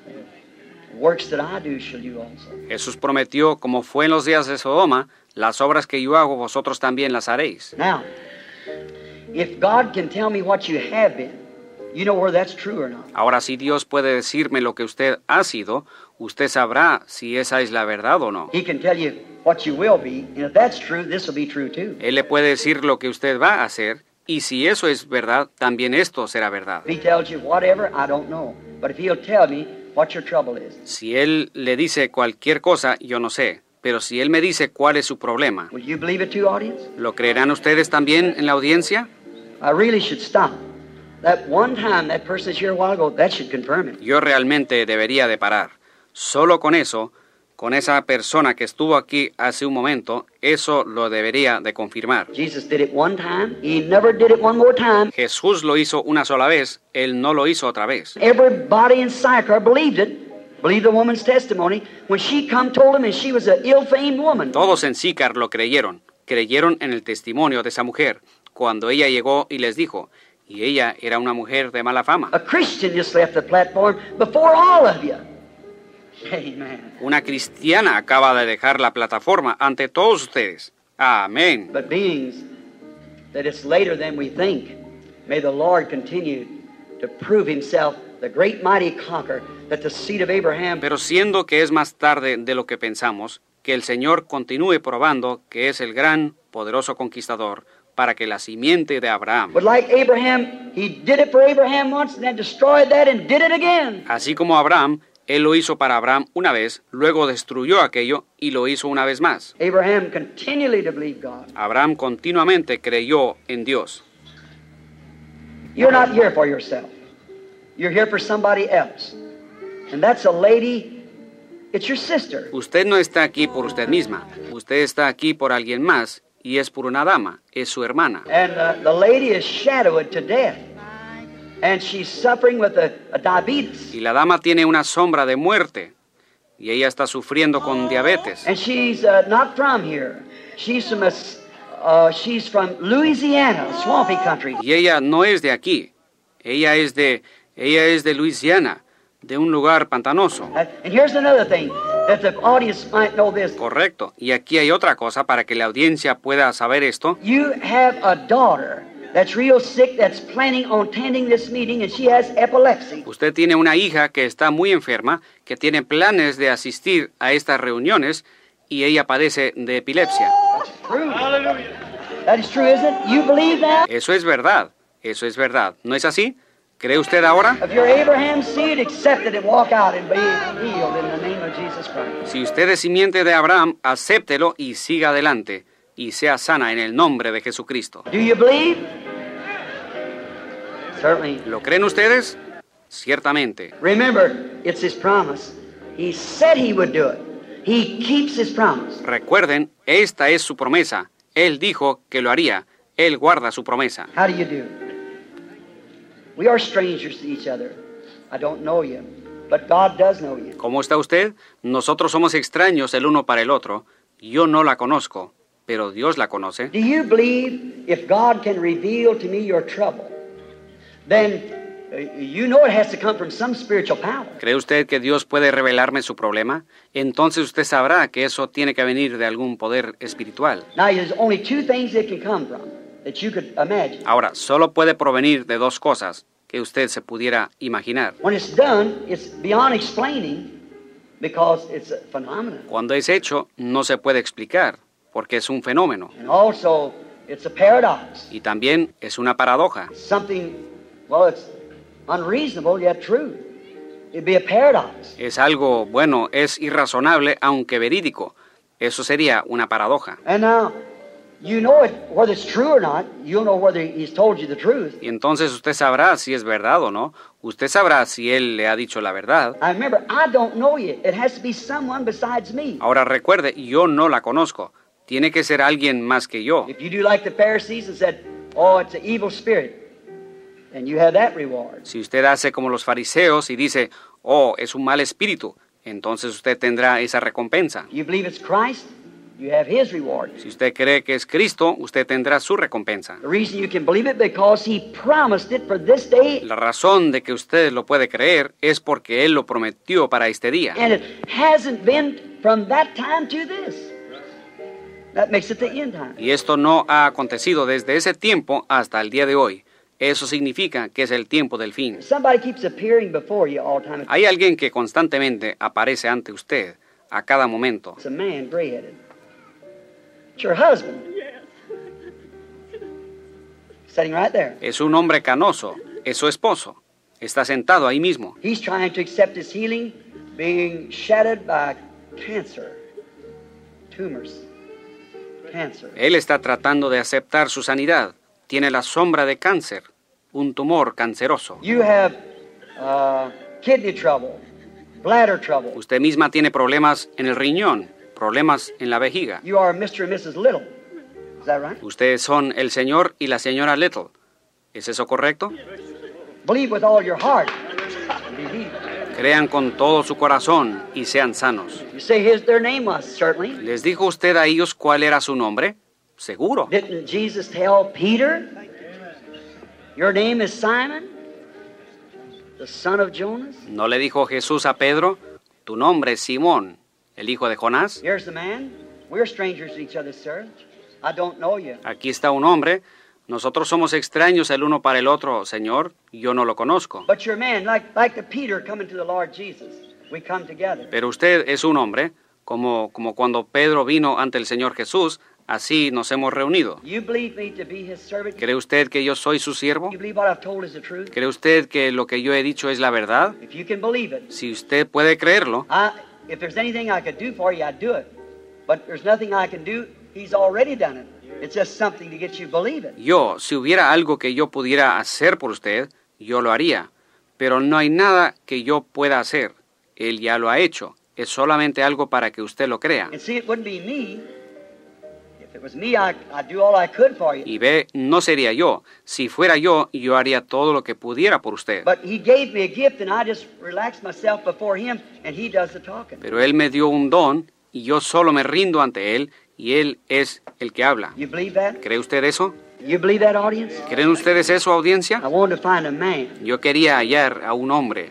works that I do shall you also. Jesús prometió, como fue en los días de Sodoma, las obras que yo hago, vosotros también las haréis. Now, if God can tell me what you have been, you know whether that's true or not. Ahora, si Dios puede decirme lo que usted ha sido, usted sabrá si esa es la verdad o no. He can tell you what you will be, and if that's true, this will be true too. Él le puede decir lo que usted va a hacer, y si eso es verdad, también esto será verdad. If he tells you whatever, I don't know. But if he'll tell me what your trouble is. Si Él le dice cualquier cosa, yo no sé. Pero si Él me dice cuál es su problema, Will you believe it too, audience? ¿lo creerán ustedes también en la audiencia? I really should stop. That one time that person is here a while ago, that should confirm it. Yo realmente debería de parar. Solo con eso, con esa persona que estuvo aquí hace un momento, eso lo debería de confirmar. Jesus did it one time. He never did it one more time. Jesús lo hizo una sola vez, Él no lo hizo otra vez. Everybody in Sychar believed it. Believed the woman's testimony. When she come told him and she was an ill-famed woman. Todos en Sícar lo creyeron. Creyeron en el testimonio de esa mujer, cuando ella llegó y les dijo, y ella era una mujer de mala fama. A Christian just left the platform before all of you. Amen. Una cristiana acaba de dejar la plataforma ante todos ustedes. Amén. But beings that it's later than we think, may the Lord continue to prove himself the great mighty conqueror that the seed of Abraham. Pero siendo que es más tarde de lo que pensamos, que el Señor continúe probando que es el gran, poderoso conquistador, para que la simiente de Abraham, But like Abraham, he did it for Abraham once and then destroyed that and did it again. así como Abraham, Él lo hizo para Abraham una vez, luego destruyó aquello y lo hizo una vez más. Abraham continually to believe God. Abraham continuamente creyó en Dios. You're not here for yourself. You're here for somebody else. And that's a lady, it's your sister. Usted no está aquí por usted misma, usted está aquí por alguien más, y es por una dama, es su hermana. And uh, the lady is shadowed to death. And she's suffering with a, a diabetes. Y la dama tiene una sombra de muerte, y ella está sufriendo con diabetes. And she's uh, not from here. She's from, a, uh, she's from Louisiana, a swampy country. Y ella no es de aquí, ella es de, ella es de Luisiana, de un lugar pantanoso. Uh, and here's another thing, that the audience might know this. Correcto. Y aquí hay otra cosa para que la audiencia pueda saber esto. You have a daughter that's real sick, that's planning on attending this meeting, and she has epilepsy. Usted tiene una hija que está muy enferma, que tiene planes de asistir a estas reuniones, y ella padece de epilepsia. That's true. Hallelujah. That is true, isn't it? You believe that? Eso es verdad, eso es verdad. ¿No es así? ¿Cree usted ahora? If you're Abraham's seed, accept it and walk out and be healed in the name of Jesus Christ. Si usted es simiente de Abraham, acéptelo y siga adelante, y sea sana en el nombre de Jesucristo. Do you believe? Certainly. ¿Lo creen ustedes? Ciertamente. Remember, it's his promise. He said he would do it. He keeps his promise. Recuerden, esta es su promesa. Él dijo que lo haría. Él guarda su promesa. How do you do? We are strangers to each other. I don't know you, but God does know you. ¿Cómo está usted? Nosotros somos extraños el uno para el otro. Yo no la conozco, pero Dios la conoce. Do you believe if God can reveal to me your trouble, then uh, you know it has to come from some spiritual power. ¿Cree usted que Dios puede revelarme su problema? Entonces usted sabrá que eso tiene que venir de algún poder espiritual. Now, there's only two things it can come from that you could imagine. Ahora, solo puede provenir de dos cosas que usted se pudiera imaginar. When it's done, it's beyond explaining because it's a phenomenon. Cuando es hecho, no se puede explicar, porque es un fenómeno. And also, it's a paradox. Y también es una paradoja. Something, well, it's unreasonable yet true. It'd be a paradox. Es algo, bueno, es irrazonable, aunque verídico. Eso sería una paradoja. And now, you know it, whether it's true or not, you'll know whether he's told you the truth. Y entonces usted sabrá si es verdad o no. Usted sabrá si él le ha dicho la verdad. I remember, I don't know you. It has to be someone besides me. Ahora recuerde, yo no la conozco. Tiene que ser alguien más que yo. If you do like the Pharisees and said, oh, it's an evil spirit, then you have that reward. Si usted hace como los fariseos y dice, oh, es un mal espíritu, entonces usted tendrá esa recompensa. You believe it's Christ, you have His reward. Si usted cree que es Cristo, usted tendrá su recompensa. The reason you can believe it because He promised it for this day, La razón de que usted lo puede creer es porque Él lo prometió para este día. and it hasn't been from that time to this. That makes it the end time. Y esto no ha acontecido desde ese tiempo hasta el día de hoy. Eso significa que es el tiempo del fin. Somebody keeps appearing before you all the time. Hay alguien que constantemente aparece ante usted a cada momento. It's a man, gray-headed. It's your husband. Sitting right there. Es un hombre canoso, es su esposo. Está sentado ahí mismo. He's trying to accept his healing, being shattered by cancer, tumors, cancer. Él está tratando de aceptar su sanidad. Tiene la sombra de cáncer, un tumor canceroso. You have uh, kidney trouble, bladder trouble. Usted misma tiene problemas en el riñón, problemas en la vejiga. You are mister and missus Little. Is that right? Ustedes son el señor y la señora Little. ¿Es eso correcto? Believe with all your heart and be healed. Crean con todo su corazón y sean sanos. You say his their name was certainly. ¿Les dijo usted a ellos cuál era su nombre? Seguro. Didn't Jesus tell Peter, your name is Simon, the son of Jonas? ¿No le dijo Jesús a Pedro, tu nombre es Simón, el hijo de Jonás? Here's the man. We're strangers to each other, sir. I don't know you. Aquí está un hombre. Nosotros somos extraños el uno para el otro, Señor. Yo no lo conozco. But you're a man, like, like the Peter coming to the Lord Jesus. We come together. Pero usted es un hombre, como, como cuando Pedro vino ante el Señor Jesús, así nos hemos reunido. You believe me to be his servant? ¿Cree usted que yo soy su siervo? You believe what I've told is the truth? ¿Cree usted que lo que yo he dicho es la verdad? If you can believe it, Si usted puede creerlo, I, if there's anything I could do for you, I'd do it. But there's nothing I can do. He's already done it. It's just something to get you to believe it. yo, si hubiera algo que yo pudiera hacer por usted, yo lo haría. Pero no hay nada que yo pueda hacer. Él ya lo ha hecho. Es solamente algo para que usted lo crea. And see, it wouldn't be me. If it was me, I, I'd do all I could for you. Y ve, no sería yo. Si fuera yo, yo haría todo lo que pudiera por usted. But he gave me a gift, and I just relaxed myself before him, and he does the talking. Pero Él me dio un don y yo solo me rindo ante Él y Él es el que habla. You believe that? ¿Cree usted eso? You believe that, audience? ¿Creen ustedes eso, audiencia? I wanted to find a man. Yo quería hallar a un hombre.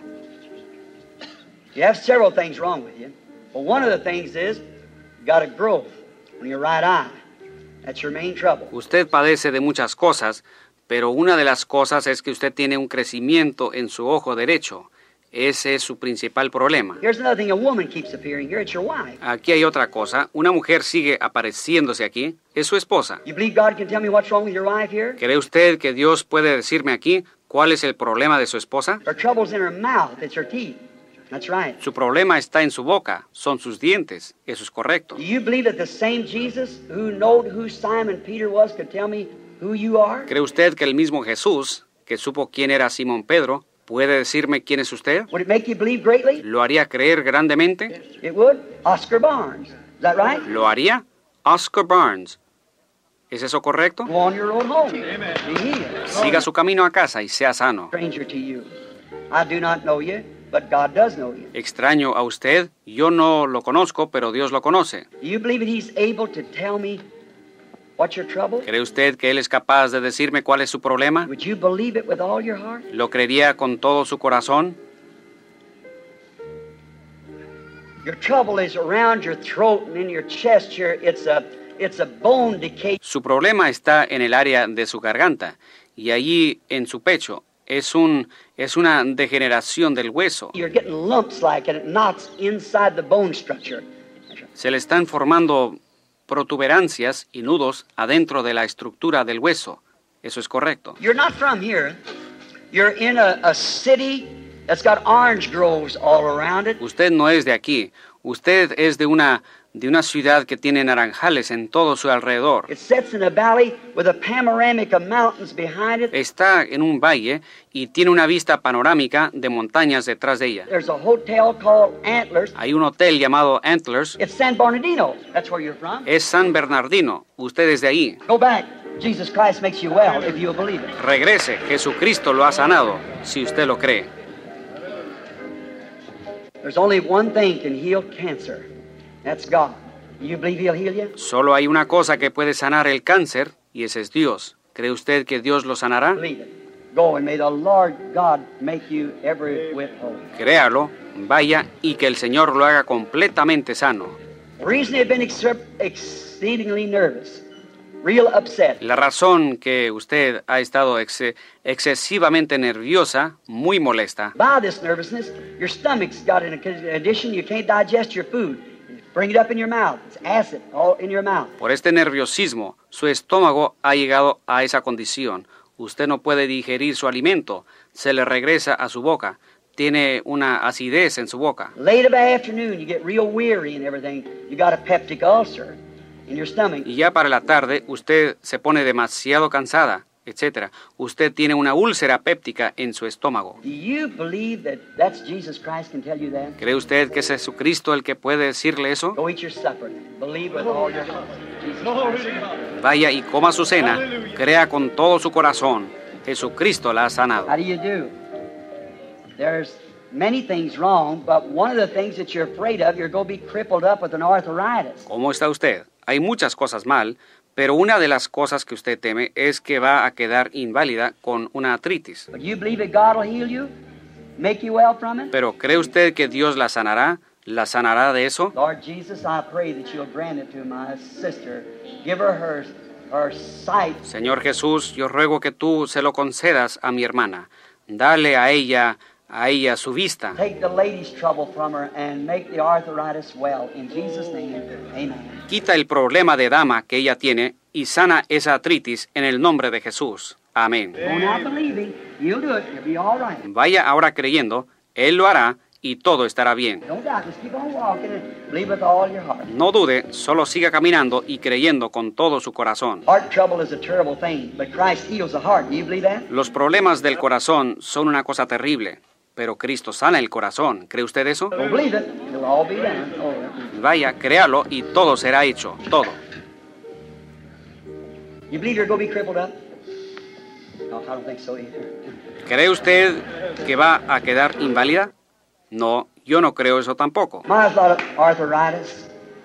You have several things wrong with you. But one of the things is you got a growth on your right eye. That's your main trouble. Usted padece de muchas cosas, pero una de las cosas es que usted tiene un crecimiento en su ojo derecho. Ese es su principal problema. Here's another thing. A woman keeps appearing here. It's your wife. Aquí hay otra cosa. Una mujer sigue apareciéndose aquí. Es su esposa. You believe God can tell me what's wrong with your wife here? ¿Cree usted que Dios puede decirme aquí cuál es el problema de su esposa? Her trouble's in her mouth. It's her teeth. That's right. Su problema está en su boca. Son sus dientes. Eso es correcto. Do you believe that the same Jesus who knowed who Simon Peter was could tell me who you are? ¿Cree usted que el mismo Jesús, que supo quién era Simón Pedro, puede decirme quién es usted? Would it make you believe greatly? ¿Lo haría creer grandemente? It would. Oscar Barnes. Is that right? ¿Lo haría? Oscar Barnes. ¿Es eso correcto? Go on your road home. Be healed. Siga su camino a casa y sea sano. Stranger to you. I do not know you, but God does know you. Extraño a usted, yo no lo conozco, pero Dios lo conoce. Do you believe that He's able to tell me what's your trouble? ¿Cree usted que Él es capaz de decirme cuál es su problema? Would you believe it with all your heart? ¿Lo creería con todo su corazón? Your trouble is around your throat and in your chest here. It's a, it's a bone decay. Su problema está en el área de su garganta y allí en su pecho. Es, un, es una degeneración del hueso. You're getting lumps like it. It knots inside the bone structure. Se le están formando protuberancias y nudos adentro de la estructura del hueso. Eso es correcto. You're not from here. You're in a, a city that's got orange groves all around it. Usted no es de aquí. Usted es de una, de una ciudad que tiene naranjales en todo su alrededor. It sits in a valley with a panoramic of mountains behind it. Está en un valle y tiene una vista panorámica de montañas detrás de ella. There's a hotel called Antlers. Hay un hotel llamado Antlers. It's San Bernardino. That's where you're from. Es San Bernardino. Usted es de ahí. Go back. Jesus Christ makes you well if you believe it. Regrese. Jesucristo lo ha sanado, si usted lo cree. There's only one thing can heal cancer. That's God. You believe He'll heal you? Solo hay una cosa que puede sanar el cáncer, y ese es Dios. ¿Cree usted que Dios lo sanará? Believe it. Go and may the Lord God make you every whit whole. Créalo, vaya, y que el Señor lo haga completamente sano. The reason they've been ex- exceedingly nervous, real upset. La razón que usted ha estado ex- excesivamente nerviosa, muy molesta, By this nervousness, your stomach's got an condition you can't digest your food. Bring it up in your mouth. It's acid all in your mouth. por este nerviosismo, su estómago ha llegado a esa condición. Usted no puede digerir su alimento, se le regresa a su boca. Tiene una acidez en su boca. Late of the afternoon, you get real weary and everything. You got a peptic ulcer in your stomach. Y ya para la tarde, usted se pone demasiado cansada, etcétera. Usted tiene una úlcera péptica en su estómago. Do you believe that that's Jesus Christ can tell you that? ¿Cree usted que es Jesucristo el que puede decirle eso? Go eat your supper. Believe with all your heart. Jesus Christ. Vaya y coma su cena, crea con todo su corazón. Jesucristo la ha sanado. How do you do? There's many things wrong, but one of the things that you're afraid of, you're going to be crippled up with an arthritis. ¿Cómo está usted? Hay muchas cosas mal, pero una de las cosas que usted teme es que va a quedar inválida con una artritis. But you believe that God will heal you? Make you well from it? ¿Pero cree usted que Dios la sanará? ¿La sanará de eso? Lord Jesus, I pray that you'll grant it to my sister. Give her her, her sight. Señor Jesús, yo ruego que tú se lo concedas a mi hermana. Dale a ella, a ella su vista. Take the lady's trouble from her and make the arthritis well. In Jesus' name, amen. Quita el problema de dama que ella tiene y sana esa artritis en el nombre de Jesús. Amén. Go now believing. You'll do it. You'll be all right. Vaya ahora creyendo, Él lo hará y todo estará bien. Don't doubt. Just keep on walking and believe with all your heart. No dude, solo siga caminando y creyendo con todo su corazón. Heart trouble is a terrible thing, but Christ heals the heart. Do you believe that? Los problemas del corazón son una cosa terrible, pero Cristo sana el corazón. ¿Cree usted eso? Go believe it. It'll all be done. Oh, Vaya, créalo y todo será hecho, todo. you believe you're going to be crippled up? No, I don't think so either. ¿Cree usted que va a quedar inválida? No, yo no creo eso tampoco. Mine's a lot of arthritis.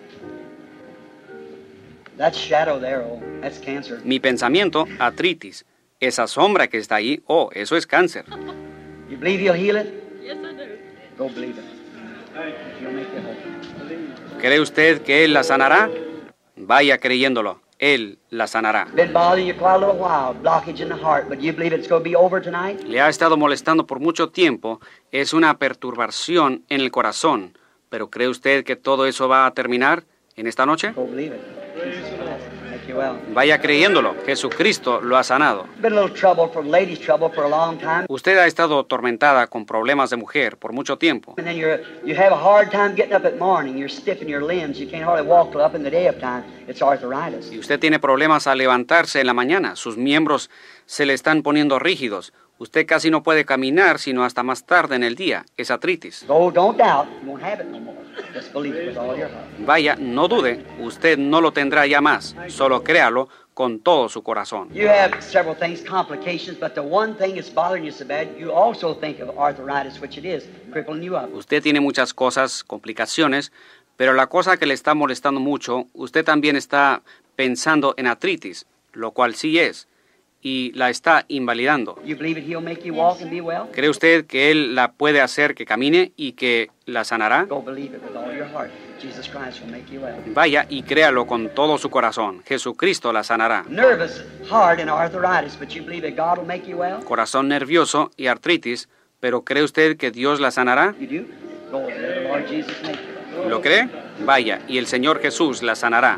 That shadow there, oh, that's cancer. Mi pensamiento, artritis. Esa sombra que está ahí, oh, eso es cáncer. You believe he'll heal it? Yes, I do. Go believe it. He'll make you whole. ¿Cree usted que Él la sanará? Vaya creyéndolo, Él la sanará. Been bothering you quite a little while, blockage in the heart, but you believe it's going to be over tonight? Le ha estado molestando por mucho tiempo, es una perturbación en el corazón, pero ¿cree usted que todo eso va a terminar en esta noche? Go believe it. Jesus Christ will make you well. Vaya creyéndolo, Jesucristo lo ha sanado. Been a little trouble for ladies' trouble for a long time, Usted ha estado atormentada con problemas de mujer por mucho tiempo. and then you're you have a hard time getting up at morning. You're stiff in your limbs. You can't hardly walk till up in the day of time. It's arthritis. Y usted tiene problemas al levantarse en la mañana, sus miembros se le están poniendo rígidos. Usted casi no puede caminar sino hasta más tarde en el día, es artritis. Go, don't doubt. You won't have it no more. Just believe it with all your heart. Vaya, no dude, usted no lo tendrá ya más, solo créalo con todo su corazón. You have several things, complications, but the one thing that's bothering you so bad, you also think of arthritis, which it is, crippling you up. Usted tiene muchas cosas, complicaciones, pero la cosa que le está molestando mucho, usted también está pensando en artritis, lo cual sí es, y la está invalidando. You believe that he'll make you walk and be well? ¿Cree usted que Él la puede hacer que camine y que la sanará? Go believe it with all your heart. Jesus Christ will make you well. Vaya y créalo con todo su corazón. Jesucristo la sanará. Nervous, hard, and arthritis, but you believe that God will make you well? Corazón nervioso y artritis, pero ¿cree usted que Dios la sanará? You do? Go and let the Lord Jesus make you well. ¿Lo cree? Vaya, y el Señor Jesús la sanará.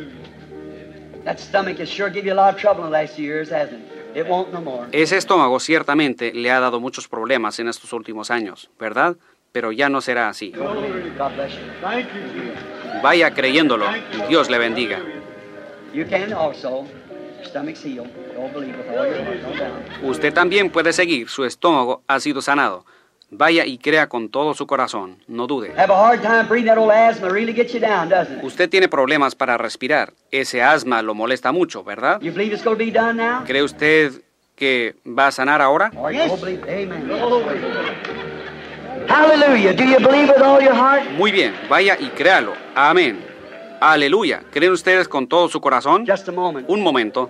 That stomach has sure given you a lot of trouble in the last few years, hasn't it? It won't no more. Ese estómago ciertamente le ha dado muchos problemas en estos últimos años, ¿verdad? Pero ya no será así. God bless you. Vaya creyéndolo. Dios le bendiga. You can also. Your stomach's healed. Go believe with all your heart. No doubt. Usted también puede seguir. Su estómago ha sido sanado. Vaya y crea con todo su corazón. No dude. Have a hard time breathing. That old asthma really gets you down, doesn't it? Usted tiene problemas para respirar. Ese asma lo molesta mucho, ¿verdad? You believe it's going to be done now? ¿Cree usted que va a sanar ahora? All right, go believe. Amen. Hallelujah. Do you believe with all your heart? Muy bien, vaya y créalo. Amén. Aleluya. ¿Creen ustedes con todo su corazón? Just a moment. Un momento.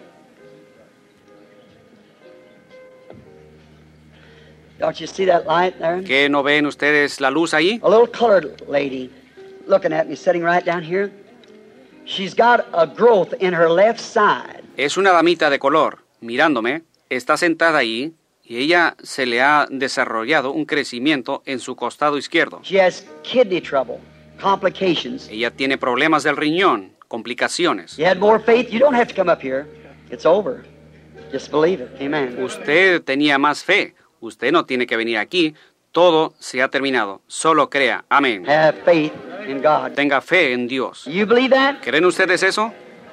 Don't you see that light there? ¿Qué no ven ustedes la luz ahí? A little colored lady looking at me, sitting right down here. She's got a growth in her left side. Es una damita de color, mirándome, está sentada ahí y ella se le ha desarrollado un crecimiento en su costado izquierdo. She has kidney trouble, complications. Ella tiene problemas del riñón, complicaciones. You had more faith, you don't have to come up here. It's over. Just believe it. Amen. Usted tenía más fe. Usted no tiene que venir aquí. Todo se ha terminado. Solo crea. Amén. Have faith in God. Tenga fe en Dios. You believe that? ¿Creen ustedes eso?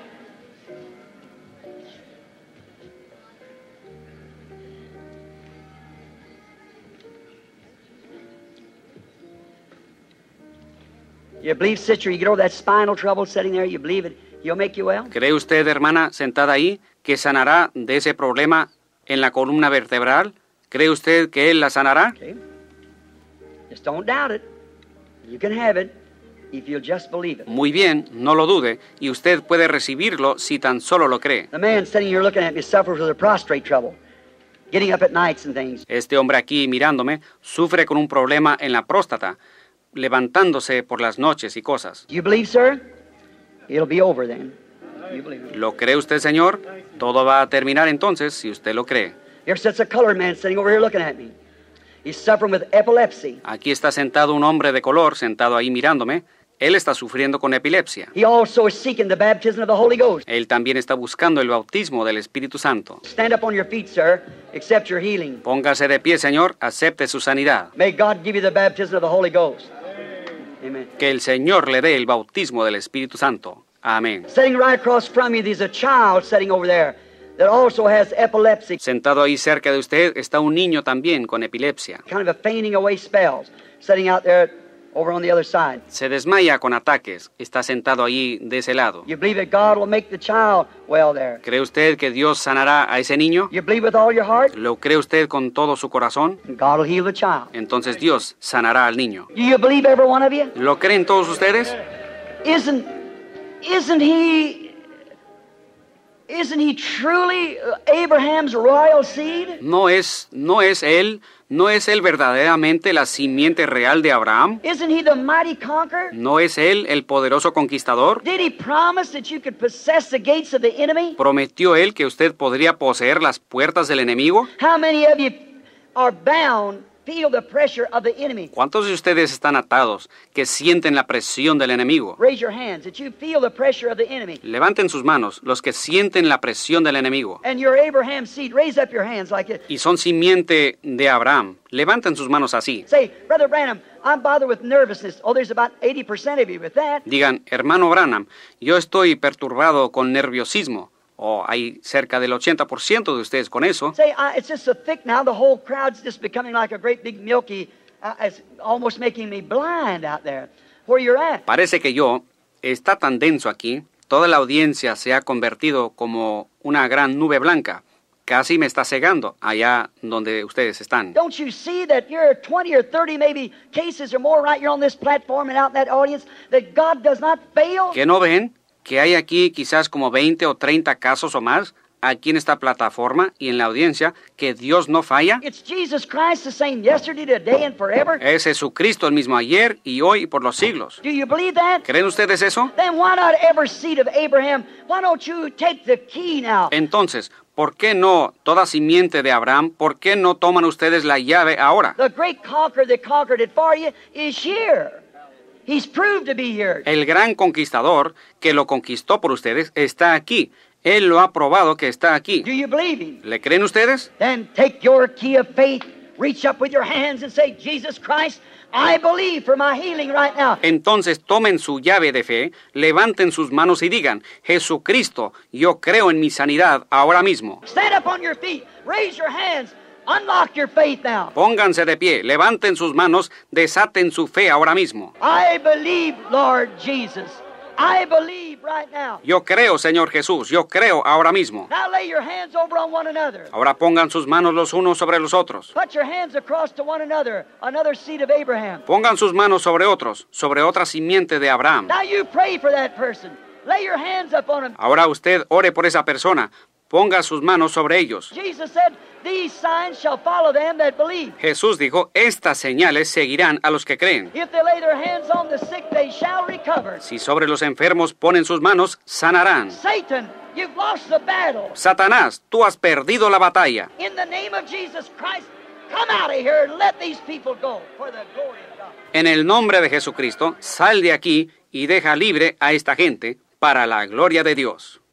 You believe, sister, you get over that spinal trouble sitting there, you believe it, he'll make you well? ¿Cree usted, hermana, sentada ahí, que sanará de ese problema en la columna vertebral? ¿Cree usted que Él la sanará? Okay. Just don't doubt it. You can have it if you'll just believe it. Muy bien, no lo dude, y usted puede recibirlo si tan solo lo cree. The man sitting here looking at me suffers with a prostrate trouble, getting up at nights and things. Este hombre aquí mirándome sufre con un problema en la próstata, levantándose por las noches y cosas. Do you believe, sir? It'll be over then. You believe it. ¿Lo cree usted, señor? Todo va a terminar entonces si usted lo cree. Here sits a colored man sitting over here looking at me. He's suffering with epilepsy. Aquí está sentado un hombre de color, sentado ahí mirándome. Él está sufriendo con epilepsia. He also is seeking the baptism of the Holy Ghost. Él también está buscando el bautismo del Espíritu Santo. Stand up on your feet, sir. Accept your healing. Póngase de pie, señor. Acepte su sanidad. May God give you the baptism of the Holy Ghost. Amen. Que el Señor le dé el bautismo del Espíritu Santo. Amén. Sitting right across from you, there's a child sitting over there that also has epilepsy. Sentado ahí cerca de usted está un niño también con epilepsia. Kind of a fainting away spells. Sitting out there over on the other side. Se desmaya con ataques. Está sentado ahí de ese lado. You believe that God will make the child well there? ¿Cree usted que Dios sanará a ese niño? You believe with all your heart? ¿Lo cree usted con todo su corazón? God will heal the child. Entonces Dios sanará al niño. Do you believe every one of you? ¿Lo creen todos ustedes? Isn't isn't he isn't he truly Abraham's royal seed? ¿No es, no es él, no es él verdaderamente la simiente real de Abraham? Isn't he the mighty conqueror? ¿No es él el poderoso conquistador? Did he promise that you could possess the gates of the enemy? ¿Prometió él que usted podría poseer las puertas del enemigo? How many of you are bound, feel the pressure of the enemy? ¿Cuántos de ustedes están atados, que sienten la presión del enemigo? Raise your hands that you feel the pressure of the enemy. Levanten sus manos, los que sienten la presión del enemigo. And you're Abraham's seed. Raise up your hands like this. Y son simiente de Abraham. Levanten sus manos así. Say, Brother Branham, I'm bothered with nervousness. Oh, there's about eighty percent of you with that. Digan, hermano Branham, yo estoy perturbado con nerviosismo. O oh, hay cerca del ochenta por ciento de ustedes con eso. Say, uh, it's just so thick now, the whole crowd's just becoming like a great big milky, uh, it's almost making me blind out there, where you're at. Parece que yo, está tan denso aquí, toda la audiencia se ha convertido como una gran nube blanca. Casi me está cegando allá donde ustedes están. Don't you see that you're twenty or thirty maybe cases or more right here on this platform and out in that audience, that God does not fail? ¿Qué no ven? Que hay aquí quizás como veinte o treinta casos o más, aquí en esta plataforma y en la audiencia, que Dios no falla. It's Jesus Christ the same yesterday, today, and forever. Es Jesucristo el mismo ayer y hoy y por los siglos. Do you believe that? ¿Creen ustedes eso? Then why not every seed of Abraham? Why don't you take the key now? Entonces, ¿por qué no toda simiente de Abraham? ¿Por qué no toman ustedes la llave ahora? The great conqueror that conquered it for you is here. He's proved to be here. El gran conquistador que lo conquistó por ustedes está aquí. Él lo ha probado que está aquí. Do you believe him? ¿Le creen ustedes? Then take your key of faith, reach up with your hands and say, Jesus Christ, I believe for my healing right now. Entonces tomen su llave de fe, levanten sus manos y digan, Jesucristo, yo creo en mi sanidad ahora mismo. Stand up on your feet, raise your hands, unlock your faith now. Pónganse de pie, levanten sus manos, desaten su fe ahora mismo. I believe, Lord Jesus, I believe right now. Yo creo, Señor Jesús, yo creo ahora mismo. Now lay your hands over on one another. Ahora pongan sus manos los unos sobre los otros. Put your hands across to one another, another seed of Abraham. Pongan sus manos sobre otros, sobre otra simiente de Abraham. Now you pray for that person. Lay your hands up on him. Ahora usted ore por esa persona. Ponga sus manos sobre ellos. Jesus said, these signs shall follow them that believe. Jesús dijo, estas señales seguirán a los que creen. If they lay their hands on the sick, they shall recover. Si sobre los enfermos ponen sus manos, sanarán. Satan, you've lost the battle. Satanás, tú has perdido la batalla. In the name of Jesus Christ, come out of here and let these people go for the glory of God. En el nombre de Jesucristo, sal de aquí y deja libre a esta gente para la gloria de Dios.